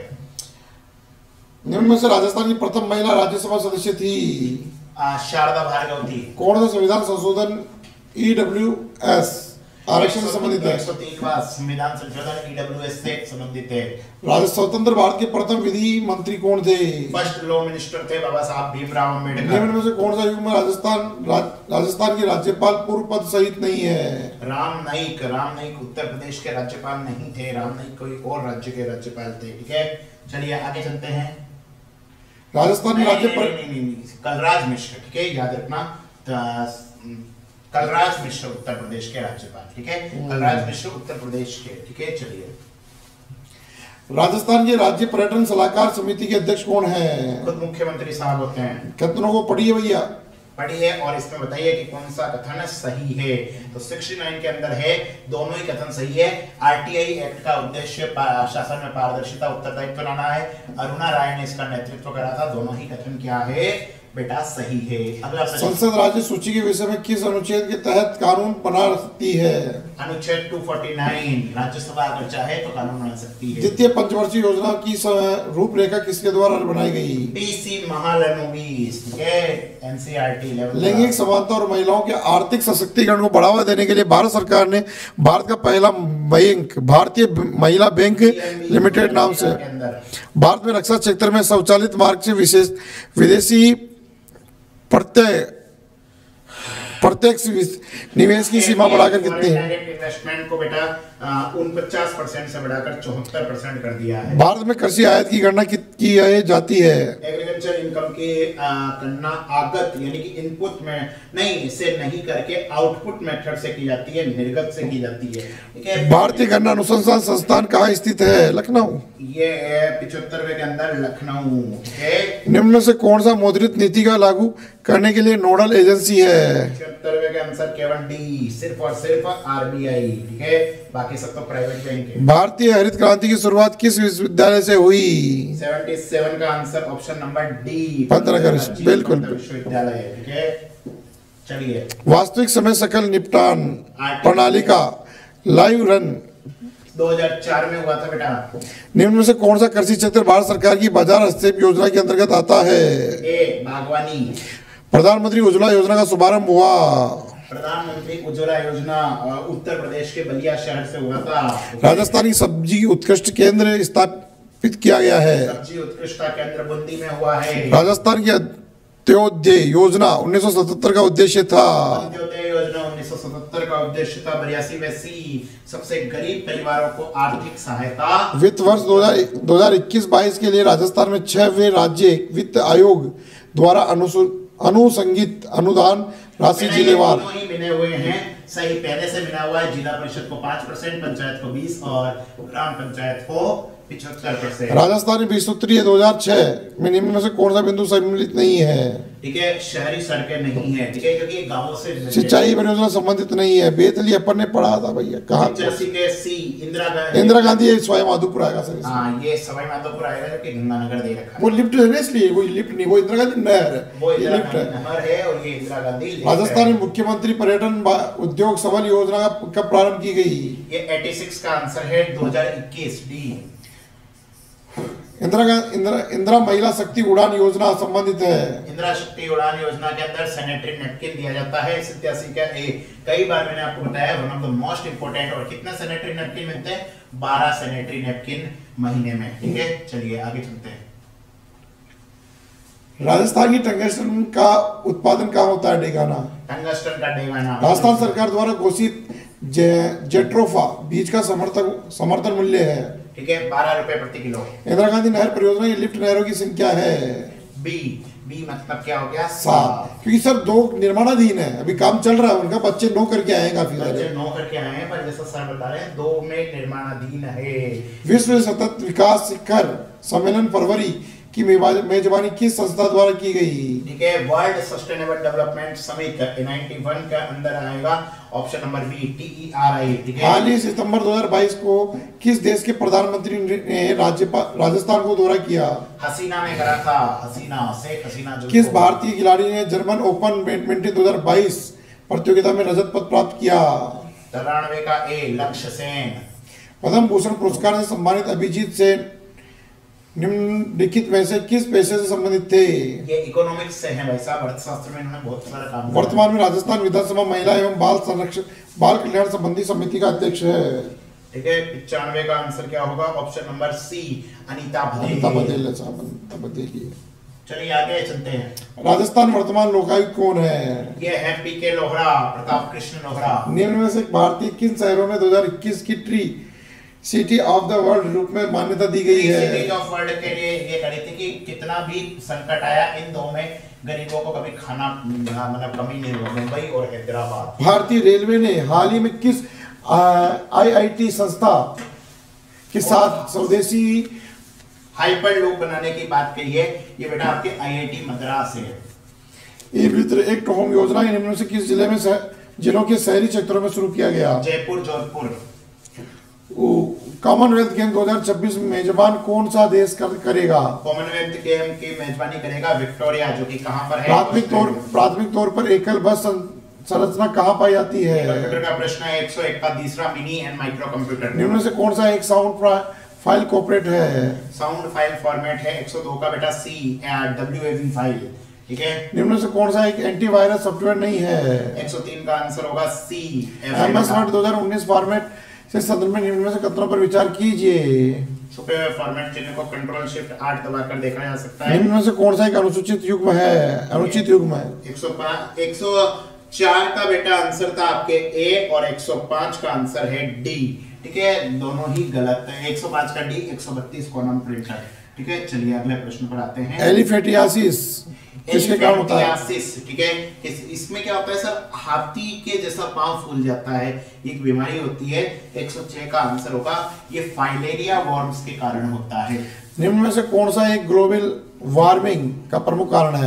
Speaker 2: निम्न में से राजस्थान की प्रथम महिला राज्यसभा सदस्य थी?
Speaker 1: शारदा भार्गव थी।
Speaker 2: कौन सा संविधान संशोधन ई डब्ल्यू एस आरक्षण से संबंधित है?
Speaker 1: एक सौ तीन का संविधान संशोधन ईडब्ल्यूएस से संबंधित है।
Speaker 2: राज्य स्वतंत्र भारत के प्रथम विधि मंत्री कौन थे?
Speaker 1: फर्स्ट लॉ मिनिस्टर थे बाबा साहब भीमराव अम्बेडकर।
Speaker 2: निम्न में से कौन सा युग में राजस्थान राज, राजस्थान के राज्यपाल पूर्व पद सहित नहीं है?
Speaker 1: राम नाईक। राम नाईक उत्तर प्रदेश के राज्यपाल नहीं थे, राम नाईक कोई और राज्य के राज्यपाल थे। ठीक है, चलिए आगे चलते हैं।
Speaker 2: राजस्थान के राज्यपाल
Speaker 1: कलराज मिश्र। ठीक है, याद रखना, कलराज मिश्र उत्तर प्रदेश के राज्यपाल। ठीक है, कलराज मिश्र उत्तर प्रदेश के। ठीक है, चलिए।
Speaker 2: राजस्थान के राज्य पर्यटन सलाहकार समिति के अध्यक्ष कौन है?
Speaker 1: खुद मुख्यमंत्री साहब होते हैं।
Speaker 2: कितनों को पढ़िए भैया?
Speaker 1: पढ़िए और इसमें बताइए कि कौन सा कथन सही है। तो उनहत्तर के अंदर है, दोनों ही कथन सही है। आरटीआई एक्ट का उद्देश्य शासन में पारदर्शिता उत्तरदायित्व लाना है। अरुणा राय ने इसका नेतृत्व करा था। दोनों ही कथन क्या है बेटा? सही है। अगला प्रश्न।
Speaker 2: संसद राज्य सूची के विषय में किस अनुच्छेद के तहत कानून बना सकती है?
Speaker 1: अनुच्छेद दो सौ उनचास। राज्यसभा अगर चाहे तो कानून बना सकती है।
Speaker 2: द्वितीय पंचवर्षीय योजना की रूपरेखा किसके द्वारा बनाई गई?
Speaker 1: पीसी महालनोबिस। ठीक है, एनसीईआरटी लेवल।
Speaker 2: लैंगिक समानता और महिलाओं के आर्थिक सशक्तिकरण को बढ़ावा देने के लिए भारत सरकार ने भारत का पहला बैंक भारतीय महिला बैंक लिमिटेड नाम से भारत में रक्षा क्षेत्र में स्वचालित मार्ग से विशेष विदेशी प्रत्यय प्रत्यक्ष निवेश की सीमा बढ़ाकर कितनी है?
Speaker 1: इन्वेस्टमेंट को बेटा उनचास परसेंट से बढ़ाकर चौहत्तर परसेंट कर दिया है।
Speaker 2: भारत में कृषि आयात की गणना की जाती है?
Speaker 1: एग्रीकल्चर इनकम की गणना आगत यानी कि इनपुट में नहीं से नहीं करके आउटपुट मेथड से की जाती है, निर्गत से की जाती है। ठीक है,
Speaker 2: भारतीय गन्ना अनुसंधान संस्थान कहाँ स्थित है? लखनऊ।
Speaker 1: ये है पिछहत्तरवें के अंदर लखनऊ।
Speaker 2: निम्न में से कौन सा मौद्रिक नीति का लागू करने के लिए नोडल एजेंसी है?
Speaker 1: पिछहत्तरवें के आंसर केवल डी, सिर्फ और सिर्फ आरबीआई। ठीक है, बाकी सब तो प्राइवेट बैंक है।
Speaker 2: भारतीय हरित क्रांति की शुरुआत किस विश्वविद्यालय से हुई?
Speaker 1: सतहत्तर का answer option number D,
Speaker 2: Pantnagar, बिल्कुल
Speaker 1: विश्वविद्यालय है। ठीक है, चलिए।
Speaker 2: वास्तविक समय सकल निपटान प्रणाली का लाइव रन
Speaker 1: दो हज़ार चार में हुआ था बेटा।
Speaker 2: निम्न में से कौन सा कृषि क्षेत्र भारत सरकार की बाजार हस्तक्षेप योजना के अंतर्गत आता है?
Speaker 1: ए बागवानी।
Speaker 2: प्रधानमंत्री उज्ज्वला योजना का शुभारंभ हुआ?
Speaker 1: प्रधानमंत्री उज्ज्वला योजना उत्तर प्रदेश के बलिया शहर से हुआ था।
Speaker 2: राजस्थान की सब्जी उत्कृष्ट केंद्र स्थापित किया गया है।
Speaker 1: सब्जी उत्कृष्ट केंद्र बूंदी में हुआ है।
Speaker 2: राजस्थान की अंत्योदय योजना उन्नीस सौ सतहत्तर का उद्देश्य था।
Speaker 1: अंत्योदय योजना उन्नीस सौ सतहत्तर का उद्देश्य था बयासी में सी सबसे गरीब परिवारों को आर्थिक सहायता।
Speaker 2: वित्त वर्ष दो हज़ार इक्कीस बाईस के लिए राजस्थान में छहवें राज्य वित्त आयोग द्वारा अनुसंगित अनुदान राशि जिलेवार
Speaker 1: ही मिले हुए हैं। सही पहले से मिला हुआ है। जिला परिषद को पाँच परसेंट, पंचायत को बीस और ग्राम पंचायत को पिछहत्तर परसेंट।
Speaker 2: राजस्थान में विश्वस्तरीय दो हज़ार छह में निम्न में से कौन सा बिंदु सम्मिलित नहीं है?
Speaker 1: ठीक है, शहरी सड़कें नहीं है। ठीक है, क्योंकि गांवों से
Speaker 2: सिंचाई परियोजना संबंधित नहीं है। बेतली अपन ने पढ़ा था भैया, कहाँ?
Speaker 1: के सी इंदिरा गांधी।
Speaker 2: इंदिरा गांधी ये सवाई माधोपुर आएगा सर।
Speaker 1: हाँ, ये सवाई माधोपुर आएगा, जो कि गंगानगर दे रखा है।
Speaker 2: वो लिफ्ट है ना, इसलिए वो लिफ्ट नहीं, वो इंदिरा गांधी नहर है,
Speaker 1: वो
Speaker 2: ये लिफ्ट है।
Speaker 1: नहर है और ये इंदिरा गांधी।
Speaker 2: राजस्थान में मुख्यमंत्री पर्यटन उद्योग सबल योजना कब प्रारंभ की गई?
Speaker 1: ये छियासी का आंसर है दो हज़ार इक्कीस डी।
Speaker 2: इंदिरा इंदिरा इंदिरा महिला शक्ति उड़ान योजना संबंधित है।
Speaker 1: इंदिरा शक्ति उड़ान योजना के अंदर सैनिटरी नैपकिन दिया जाता है। सत्यासी का ए कई बार मैंने आपको बताया, one of the most important. और कितना सैनिटरी नैपकिन मिलते हैं? बारह सैनिटरी नैपकिन महीने में। ठीक है, चलिए आगे चलते हैं।
Speaker 2: राजस्थान की टंगस्टन का उत्पादन कहाँ होता है? डेगाना।
Speaker 1: टंगस्टन का डेगाना।
Speaker 2: राजस्थान सरकार द्वारा घोषित जेट्रोफा बीज का समर्थन समर्थन मूल्य है।
Speaker 1: ठीक है, बारह रुपए प्रति किलो।
Speaker 2: इंदिरा गांधी नहर परियोजना की लिफ्ट नहरों की संख्या है?
Speaker 1: बी। बी मतलब क्या हो गया?
Speaker 2: सात। क्योंकि सर दो निर्माणाधीन है, अभी काम चल रहा है उनका। बच्चे नो करके आए हैं, काफी सारे
Speaker 1: बच्चे नो करके आए हैं, पर जैसा सर बता रहे हैं दो में निर्माणाधीन है।
Speaker 2: विश्व सतत विकास शिखर सम्मेलन फरवरी की मेजबानी किस संस्था द्वारा की गई?
Speaker 1: ठीक है, वर्ल्ड सस्टेनेबल डेवलपमेंट समिट इक्यानवे का अंदर आएगा option number B, T E R I. ठीक है,
Speaker 2: हाल ही सितंबर दो हज़ार बाईस को किस देश के प्रधानमंत्री ने राज्यपाल राजस्थान को दौरा किया?
Speaker 1: हसीना ने करा था। हसीना, शेख हसीना। जो
Speaker 2: किस भारतीय खिलाड़ी ने जर्मन ओपन बैडमिंटन दो हज़ार बाईस प्रतियोगिता में रजत पदक प्राप्त किया?
Speaker 1: तिरानवे का ए, लक्ष्य सेन।
Speaker 2: पद्म भूषण पुरस्कार से सम्मानित अभिजीत सेन निम्नलिखित में से किस पेशे से संबंधित थे?
Speaker 1: ये इकोनॉमिक्स से है भाई साहब। अर्थशास्त्र में इन्होंने बहुत सारा काम किया।
Speaker 2: वर्तमान में राजस्थान विधानसभा महिला एवं बाल संरक्षण बाल कल्याण संबंधी समिति का अध्यक्ष है।
Speaker 1: ठीक है, पिचानवे का आंसर क्या होगा? Option number C, Anita Baghel.
Speaker 2: Anita Baghel साहब, अनीता बघेल।
Speaker 1: चलिए आगे चलते हैं।
Speaker 2: राजस्थान वर्तमान लोकायुक्त कौन है? ये
Speaker 1: है पी के लोहरा, प्रताप कृष्ण लोहरा।
Speaker 2: निम्न में से भारतीय किन शहरों में दो हज़ार इक्कीस की tree city of the world रूप में मान्यता दी गई है?
Speaker 1: सिटी ऑफ वर्ल्ड के लिए ये करी थी कि कितना भी संकट आया, इन दो में गरीबों को कभी खाना मतलब कमी नहीं हुआ, मुंबई और हैदराबाद।
Speaker 2: भारतीय रेलवे ने हाल ही में किस आई आई टी संस्था के साथ स्वदेशी
Speaker 1: हाइपर लूप बनाने की बात कही है? ये बेटा आपके आई आई टी मद्रास है।
Speaker 2: ई मित्र एक होम योजना इनमें से किस जिले में जिलों के शहरी क्षेत्रों में शुरू किया गया?
Speaker 1: जयपुर, जोधपुर।
Speaker 2: कॉमनवेल्थ गेम दो हज़ार छब्बीस में मेजबान कौन सा देश कर, करेगा?
Speaker 1: कॉमनवेल्थ गेम की मेजबानी करेगा विक्टोरिया, जो कि कहां पर है?
Speaker 2: प्राथमिक तौर प्राथमिक तौर पर एकल बस संरचना कहां पाई जाती है?
Speaker 1: कंप्यूटर का प्रश्न है। एक सौ एक का तीसरा मिनी एंड माइक्रो कंप्यूटर।
Speaker 2: निम्न से कौन सा एक साउंड फाइल कॉर्पोरेट है?
Speaker 1: साउंड फाइल फॉर्मेट है। एक सौ दो का बेटा C, W A V file. ठीक है,
Speaker 2: निम्न से कौन सा एक एंटीवायरस सॉफ्टवेयर नहीं है?
Speaker 1: एक सौ तीन का आंसर होगा सी,
Speaker 2: एम एस वर्ड दो हज़ार उन्नीस फॉर्मेट से संदर्भ में निम्न में से कथनों पर विचार कीजिए।
Speaker 1: छुपे हुए फॉर्मेट चिन्ह को कंट्रोल शिफ्ट आठ दबाकर देखा जा सकता है।
Speaker 2: निम्न में से कौन सा एक अनुसूचित युग्म है? अनुचित युग्म है।
Speaker 1: एक सौ पाँच एक सौ चार का बेटा आंसर था आपके ए और एक सौ पाँच का आंसर है डी। ठीक है, दोनों ही गलत है। एक सौ पाँच का डी, एक सौ बत्तीस कोनम प्रिंटर। ठीक है, चलिए अगले प्रश्न पर आते हैं।
Speaker 2: एलिफेटियासिस किसके कारण होता है?
Speaker 1: ठीक है, इस, इसमें क्या होता है सर? हाथी के जैसा पांव फूल जाता है, एक बीमारी होती है। एक सौ छह का आंसर होगा, ये फाइलेरिया वॉर्म्स के कारण होता है।
Speaker 2: निम्न में से कौन सा एक ग्लोबल वार्मिंग का प्रमुख कारण है?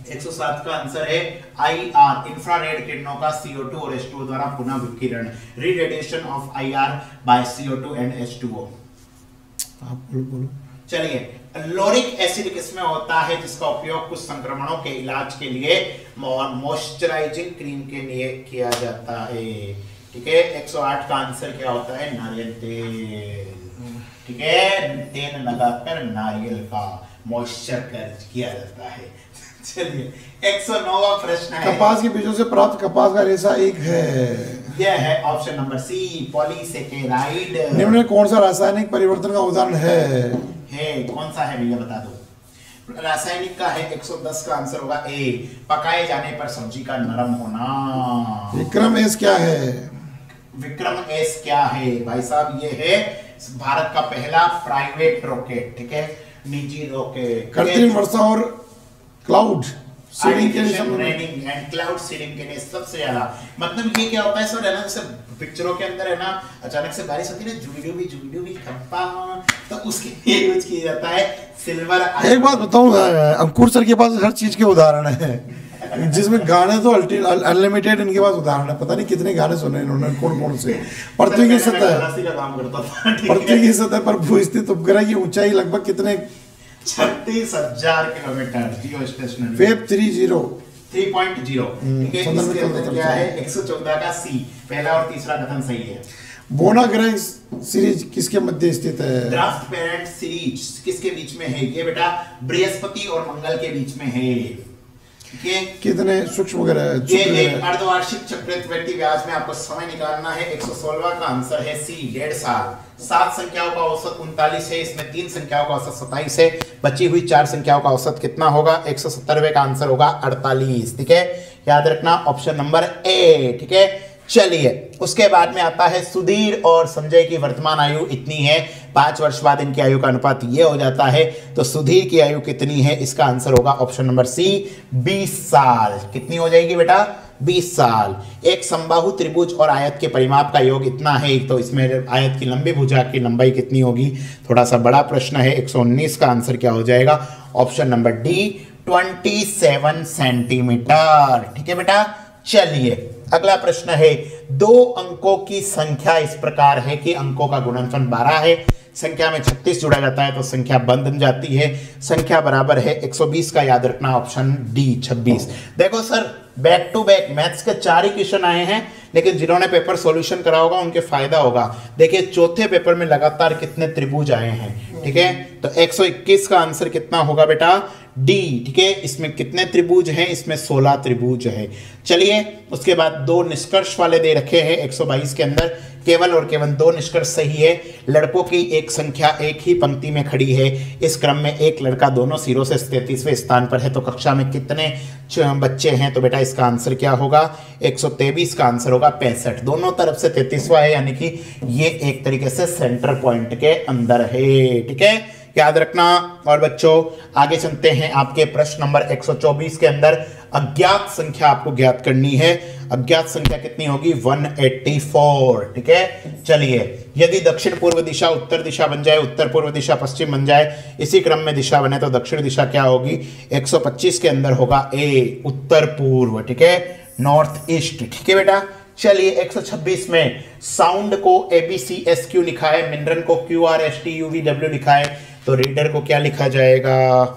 Speaker 1: एक सौ सात का आंसर है आई आर, इंफ्रारेड किरणों का सी ओ टू और एच टू ओ द्वारा पुनः विकिरण, radiation of I R by C O two and H two O.
Speaker 2: आप बोलो बोलो।
Speaker 1: चलिए, लोरिक एसिड किसमें होता है जिसका उपयोग कुछ संक्रमणों के इलाज के लिए मॉइस्चराइजिंग क्रीम के लिए किया जाता है। ठीक है, एक सौ आठ का आंसर क्या होता है? नारियल तेल। ठीक है, तेल लगाकर नारियल का मॉइस्चर कर किया जाता है। चलिए, एक सौ नौ प्रश्न है।
Speaker 2: कपास के बीजों से प्राप्त कपास का रेशा एक है।
Speaker 1: यह है ऑप्शन नंबर सी, पॉलीसेकेराइड।
Speaker 2: निम्न में कौन सा रासायनिक परिवर्तन का उदाहरण है?
Speaker 1: है कौन सा है भैया बता दो। रासायनिक का है एक सौ दस का आंसर होगा ए, पकाए जाने पर सब्जी का नरम होना।
Speaker 2: विक्रम एस क्या है?
Speaker 1: विक्रम एस क्या है भाई साहब? ये है भारत का पहला प्राइवेट रॉकेट। ठीक है, निजी रॉकेट।
Speaker 2: कृत्रिम वर्षा और क्लाउड सीडिंग के लिए,
Speaker 1: रेनिंग एंड क्लाउड सीडिंग के लिए सबसे ज्यादा, मतलब ये क्या होता है सर, है ना, जैसे पिक्चरों के अंदर है ना, अचानक से बारिश होती है ना, जुबिडू भी जुबिडू भी खप्पा, तो उसके लिए यूज किया जाता है सिल्वर। एक
Speaker 2: बात बताऊं, अंकुर सर के पास हर चीज के उदाहरण है, जिसमें गाने तो अनलिमिटेड इनके पास उदाहरण है। पता नहीं कितने गाने सुने इन्होंने, कौन कौन से। पृथ्वी की सतह पृथ्वी की सतह पर भू स्थित उपग्रह की ऊंचाई लगभग कितने?
Speaker 1: छत्तीस हजार kilometre. Geostationary
Speaker 2: web three zero
Speaker 1: three point zero. ठीक है, इसके अंदर क्या है? एक सौ चौदह का सी, पहला और तीसरा कथन सही है।
Speaker 2: बोना ग्रह सीरीज किसके मध्य स्थित है?
Speaker 1: ड्राफ्ट पेरेंट सीरीज किसके बीच में है? ये बेटा बृहस्पति और मंगल के बीच में है।
Speaker 2: कितने सूक्ष्म ग्रह?
Speaker 1: ये एक अर्धवार्षिक चक्रवृद्धि ब्याज में आपको समय निकालना है। एक सौ सोलह का आंसर है सी, डेढ़ साल। सात संख्याओं का औसत उनतालीस है, इसमें तीन संख्याओं का औसत सत्ताईस है, बची हुई चार संख्याओं का औसत कितना होगा? एक सौ सत्तरवे का आंसर होगा अड़तालीस। ठीक है, याद रखना ऑप्शन नंबर ए। ठीक है, चलिए उसके बाद में आता है सुधीर और संजय की वर्तमान आयु इतनी है, पांच वर्ष बाद इनकी आयु का अनुपात ये हो जाता है, तो सुधीर की आयु कितनी है? इसका आंसर होगा ऑप्शन नंबर सी, बीस साल। कितनी हो जाएगी बेटा? बीस साल। एक समबाहु त्रिभुज और आयत के परिमाप का योग इतना है, तो इसमें आयत की लंबी भुजा की लंबाई कितनी होगी? थोड़ा सा बड़ा प्रश्न है। एक सौ उन्नीस का आंसर क्या हो जाएगा? ऑप्शन नंबर डी, सत्ताईस सेंटीमीटर। ठीक है बेटा, चलिए अगला प्रश्न है। दो अंकों की संख्या इस प्रकार है कि अंकों का गुणनफल बारह है, संख्या में छत्तीस जुड़ा जाता है तो संख्या बन जाती है, संख्या बराबर है एक सौ बीस का। याद रखना ऑप्शन डी, छब्बीस। देखो sir, back to back maths के चार ही क्वेश्चन आए हैं, लेकिन जिन्होंने पेपर सॉल्यूशन करा होगा उनके फायदा होगा। देखिए चौथे पेपर में लगातार कितने त्रिभुज आए हैं। ठीक है, तो एक सौ इक्कीस का आंसर कितना होगा बेटा? डी। ठीक है, इसमें कितने त्रिभुज हैं? इसमें सोलह त्रिभुज है। चलिए उसके बाद दो निष्कर्ष वाले दे रखे हैं एक सौ बाईस के अंदर, केवल और केवल दो निष्कर्ष सही है। लड़कों की एक संख्या एक ही पंक्ति में खड़ी है, इस क्रम में एक लड़का दोनों सिरों से तैंतीसवें स्थान पर है, तो कक्षा में कितने बच्चे हैं? तो बेटा इसका आंसर क्या होगा? एक सौ तेईस का आंसर होगा पैंसठ। दोनों तरफ से तैंतीसवां है, यानी कि ये एक तरीके से सेंटर पॉइंट के अंदर है। ठीक है, याद रखना। और बच्चों आगे चलते हैं आपके प्रश्न नंबर एक सौ चौबीस के अंदर। अज्ञात संख्या आपको ज्ञात करनी है। अज्ञात संख्या कितनी होगी? एक सौ चौरासी। ठीक है, चलिए यदि दक्षिण पूर्व दिशा उत्तर दिशा बन जाए, उत्तर पूर्व दिशा पश्चिम बन जाए, इसी क्रम में दिशा बने, तो दक्षिण दिशा क्या होगी? एक सौ पच्चीस के अंदर होगा ए, उत्तर पूर्व। ठीक है, नॉर्थ ईस्ट। ठीक है बेटा, चलिए एक सौ छब्बीस में साउंड को A B C S Q लिखा है, मिनरल को Q R S T U V W लिखा है, तो रीडर को क्या लिखा जाएगा?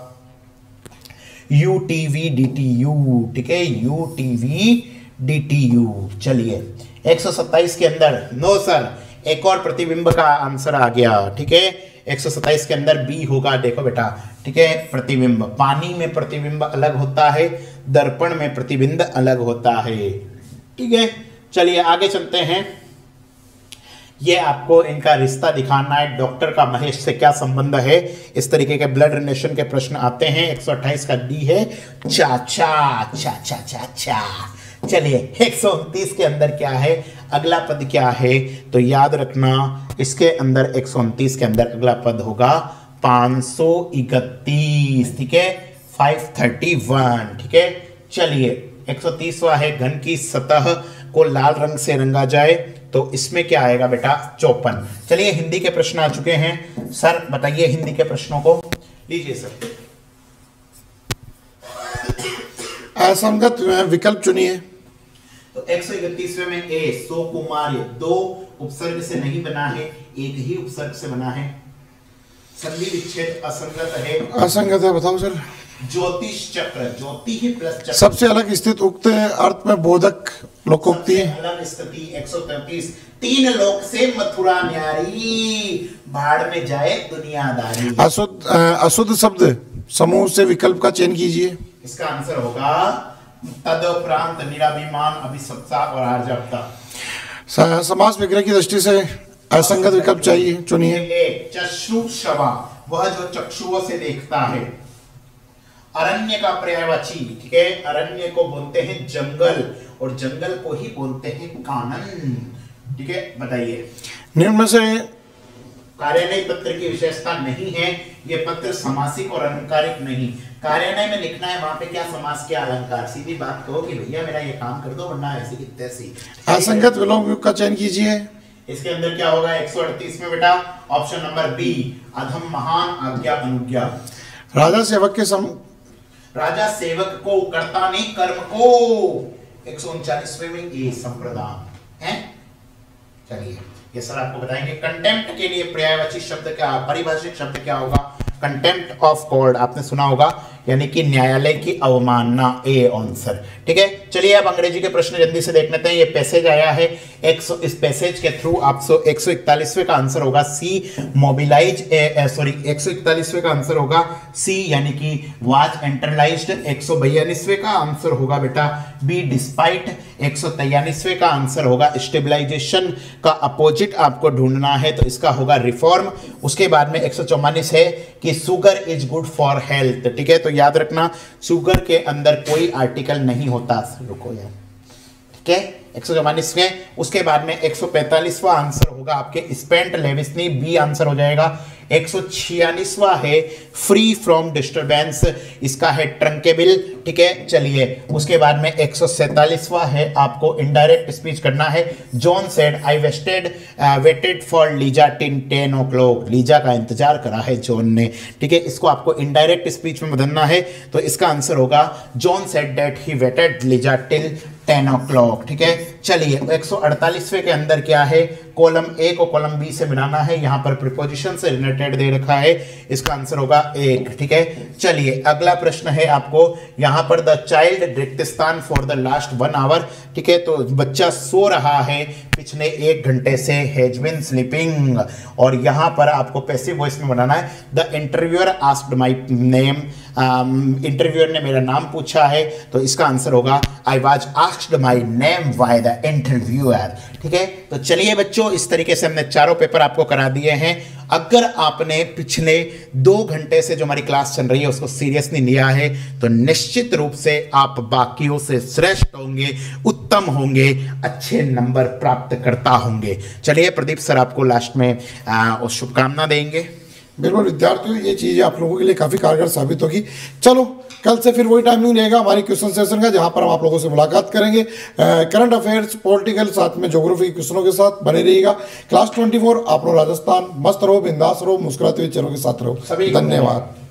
Speaker 1: U T V D T U. ठीक है, U T V D T U. चलिए एक सौ सत्ताईस के अंदर, नो सर, एक और प्रतिबिंब का आंसर आ गया। ठीक है, एक सौ सत्ताईस के अंदर बी होगा। देखो बेटा, ठीक है, प्रतिबिंब, पानी में प्रतिबिंब अलग होता है, दर्पण में प्रतिबिंब अलग होता है। ठीक है, चलिए आगे चलते हैं। ये आपको इनका रिश्ता दिखाना है, डॉक्टर का महेश से क्या संबंध है, इस तरीके के ब्लड रिलेशन के प्रश्न आते हैं। एक सौ अट्ठाईस का डी है चाचा, चाचा चाचा। चलिए एक सौ उनतीस के अंदर क्या है? अगला पद क्या है? तो याद रखना इसके अंदर एक सौ उनतीस के अंदर अगला पद होगा पाँच सौ इकतीस। ठीक है, पाँच सौ इकतीस। ठीक है, चलिए एक सौ तीसवां है, घन की सतह को लाल रंग से रंगा जाए, तो इसमें क्या आएगा बेटा? चौपन। चलिए हिंदी के प्रश्न आ चुके हैं। सर बताइए हिंदी के प्रश्नों को। लीजिए सर।
Speaker 2: असंगत विकल्प चुनिए।
Speaker 1: तो एक सौ इकतीसवें में ए सो कुमार दो उपसर्ग से नहीं बना है, एक ही उपसर्ग से बना है। संधि विच्छेद असंगत है।
Speaker 2: असंगत है, बताओ सर।
Speaker 1: ज्योतिष चक्र, ज्योति ही प्लस चक्र।
Speaker 2: सबसे अलग स्थित उक्त अर्थ में बोधक लोकोक्ति।
Speaker 1: अलग स्थिति एक सौ तैंतीस। तीन लोक से मथुरा न्यारी, भाड़ में जाए दुनियादारी।
Speaker 2: अशुद्ध अशुद्ध शब्द समूह से विकल्प का चयन कीजिए।
Speaker 1: इसका आंसर होगा तदुपरांत, निराभिमान, अभिसप्ता और आर्जवता।
Speaker 2: समास विग्रह की दृष्टि से असंगत विकल्प चाहिए, चुनिए।
Speaker 1: चक्षुषवा, वह जो चक्षुओं से देखता है। अरण्य का पर्यायवाची, ठीक है, अरण्य को बोलते हैं जंगल और जंगल को ही बोलते हैं कानन, ठीक है। बताइए
Speaker 2: निम्न में से
Speaker 1: कार्यान्वयी पत्र की विशेषता नहीं है, ये पत्र समासिक और अलंकारिक नहीं। कार्यान्वयन में लिखना है वहां पे क्या समास क्या अलंकार, सीधी बात कहो कि भैया मेरा ये काम कर दो वरना ऐसी की तैसी।
Speaker 2: असंगत विलोम का चयन कीजिए।
Speaker 1: इसके अंदर क्या होगा एक सौ अड़तीस में बेटा, ऑप्शन नंबर बी, अधम महान आज्ञा अनुज्ञा।
Speaker 2: राजा सेवक के सम
Speaker 1: राजा सेवक को, कर्ता नहीं कर्म को। एक सौ उनचालीसवें में ए संप्रदान है। चलिए ये सर आपको बताएंगे। कंटेम्प्ट के लिए पर्यायवाची शब्द क्या, परिभाषित शब्द क्या होगा? कंटेम्प्ट ऑफ कोर्ट, आपने सुना होगा, यानी कि न्यायालय की अवमानना, ए आंसर, ठीक है। चलिए अब अंग्रेजी के प्रश्न जल्दी से देख लेते हैं। ये पैसेज आया है एक सौ, इस पैसेज के थ्रू आपको एक सौ इकतालीसवें का आंसर होगा सी, मोबिलाइज, सॉरी एक सौ इकतालीसवें का आंसर होगा सी, यानी कि वाज एंटरलाइज्ड। एक सौ बयालीसवें का आंसर होगा बेटा बी, डिस्पाइट। एक सौ तैयालीसवें का आंसर होगा स्टेबलाइजेशन का अपोजिट आपको ढूंढना है, तो इसका होगा रिफॉर्म। उसके बाद में एक सौ चौवालीस है कि sugar is good for health, ठीक है। तो याद रखना शुगर के अंदर कोई आर्टिकल नहीं होता, रुको यार, ठीक है। एक सौ चौवालीस में उसके बाद में एक सौ पैंतालीसवां आंसर होगा आपके स्पेंट लेविसनी, बी आंसर हो जाएगा। एक सौ छियालीसवां है फ्री फ्रॉम डिस्टरबेंस, इसका है ट्रंकेबल, ठीक है। चलिए उसके बाद में एक सौ सैंतालीसवां है आपको इनडायरेक्ट स्पीच करना है। John said I wasted waited for Lisa till ten o'clock, Lisa का इंतजार करा है जॉन ने, ठीक है। इसको आपको इनडायरेक्ट स्पीच में बदलना है, तो इसका आंसर होगा John said that he waited Lisa till ten o'clock, ठीक है। चलिए एक सौ अड़तालीसवें के अंदर क्या है, कॉलम ए को कॉलम बी से मिलाना है, यहाँ पर प्रीपोजिशन से रिलेटेड दे रखा है, इसका आंसर होगा एक, ठीक है। चलिए अगला प्रश्न है आपको, यहाँ पर द चाइल्ड रिक्तस्थान for the last one hour, ठीक है। तो बच्चा सो रहा है पिछले एक घंटे से, हैज बीन स्लीपिंग, और यहाँ पर आपको पैसिव वॉइस में बनाना है। The interviewer asked my name, interviewer ने मेरा नाम पूछा है, तो इसका आंसर होगा I was asked my name by the interviewer, ठीक है। तो चलिए बच्चों इस तरीके से हमने चारों पेपर आपको करा दिए हैं। अगर आपने पिछले दो घंटे से जो हमारी क्लास चल रही है उसको सीरियसली लिया है, तो निश्चित रूप से आप बाकियों से श्रेष्ठ होंगे, उत्तम होंगे, अच्छे नंबर प्राप्त करता होंगे। चलिए प्रदीप सर आपको लास्ट में शुभकामना देंगे।
Speaker 2: बिल्कुल विद्यार्थियों, ये चीज़ आप लोगों के लिए काफ़ी कारगर साबित होगी। चलो कल से फिर वही टाइमिंग रहेगा हमारी क्वेश्चन सेशन का, जहां पर हम आप लोगों से मुलाकात करेंगे करंट अफेयर्स, पॉलिटिकल, साथ में ज्योग्राफी के क्वेश्चनों के साथ। बने रहिएगा क्लास चौबीस, आप लोग राजस्थान, मस्त रहो, बिंदास रहो, मुस्कुराते हुए चलो के साथ रहो। धन्यवाद।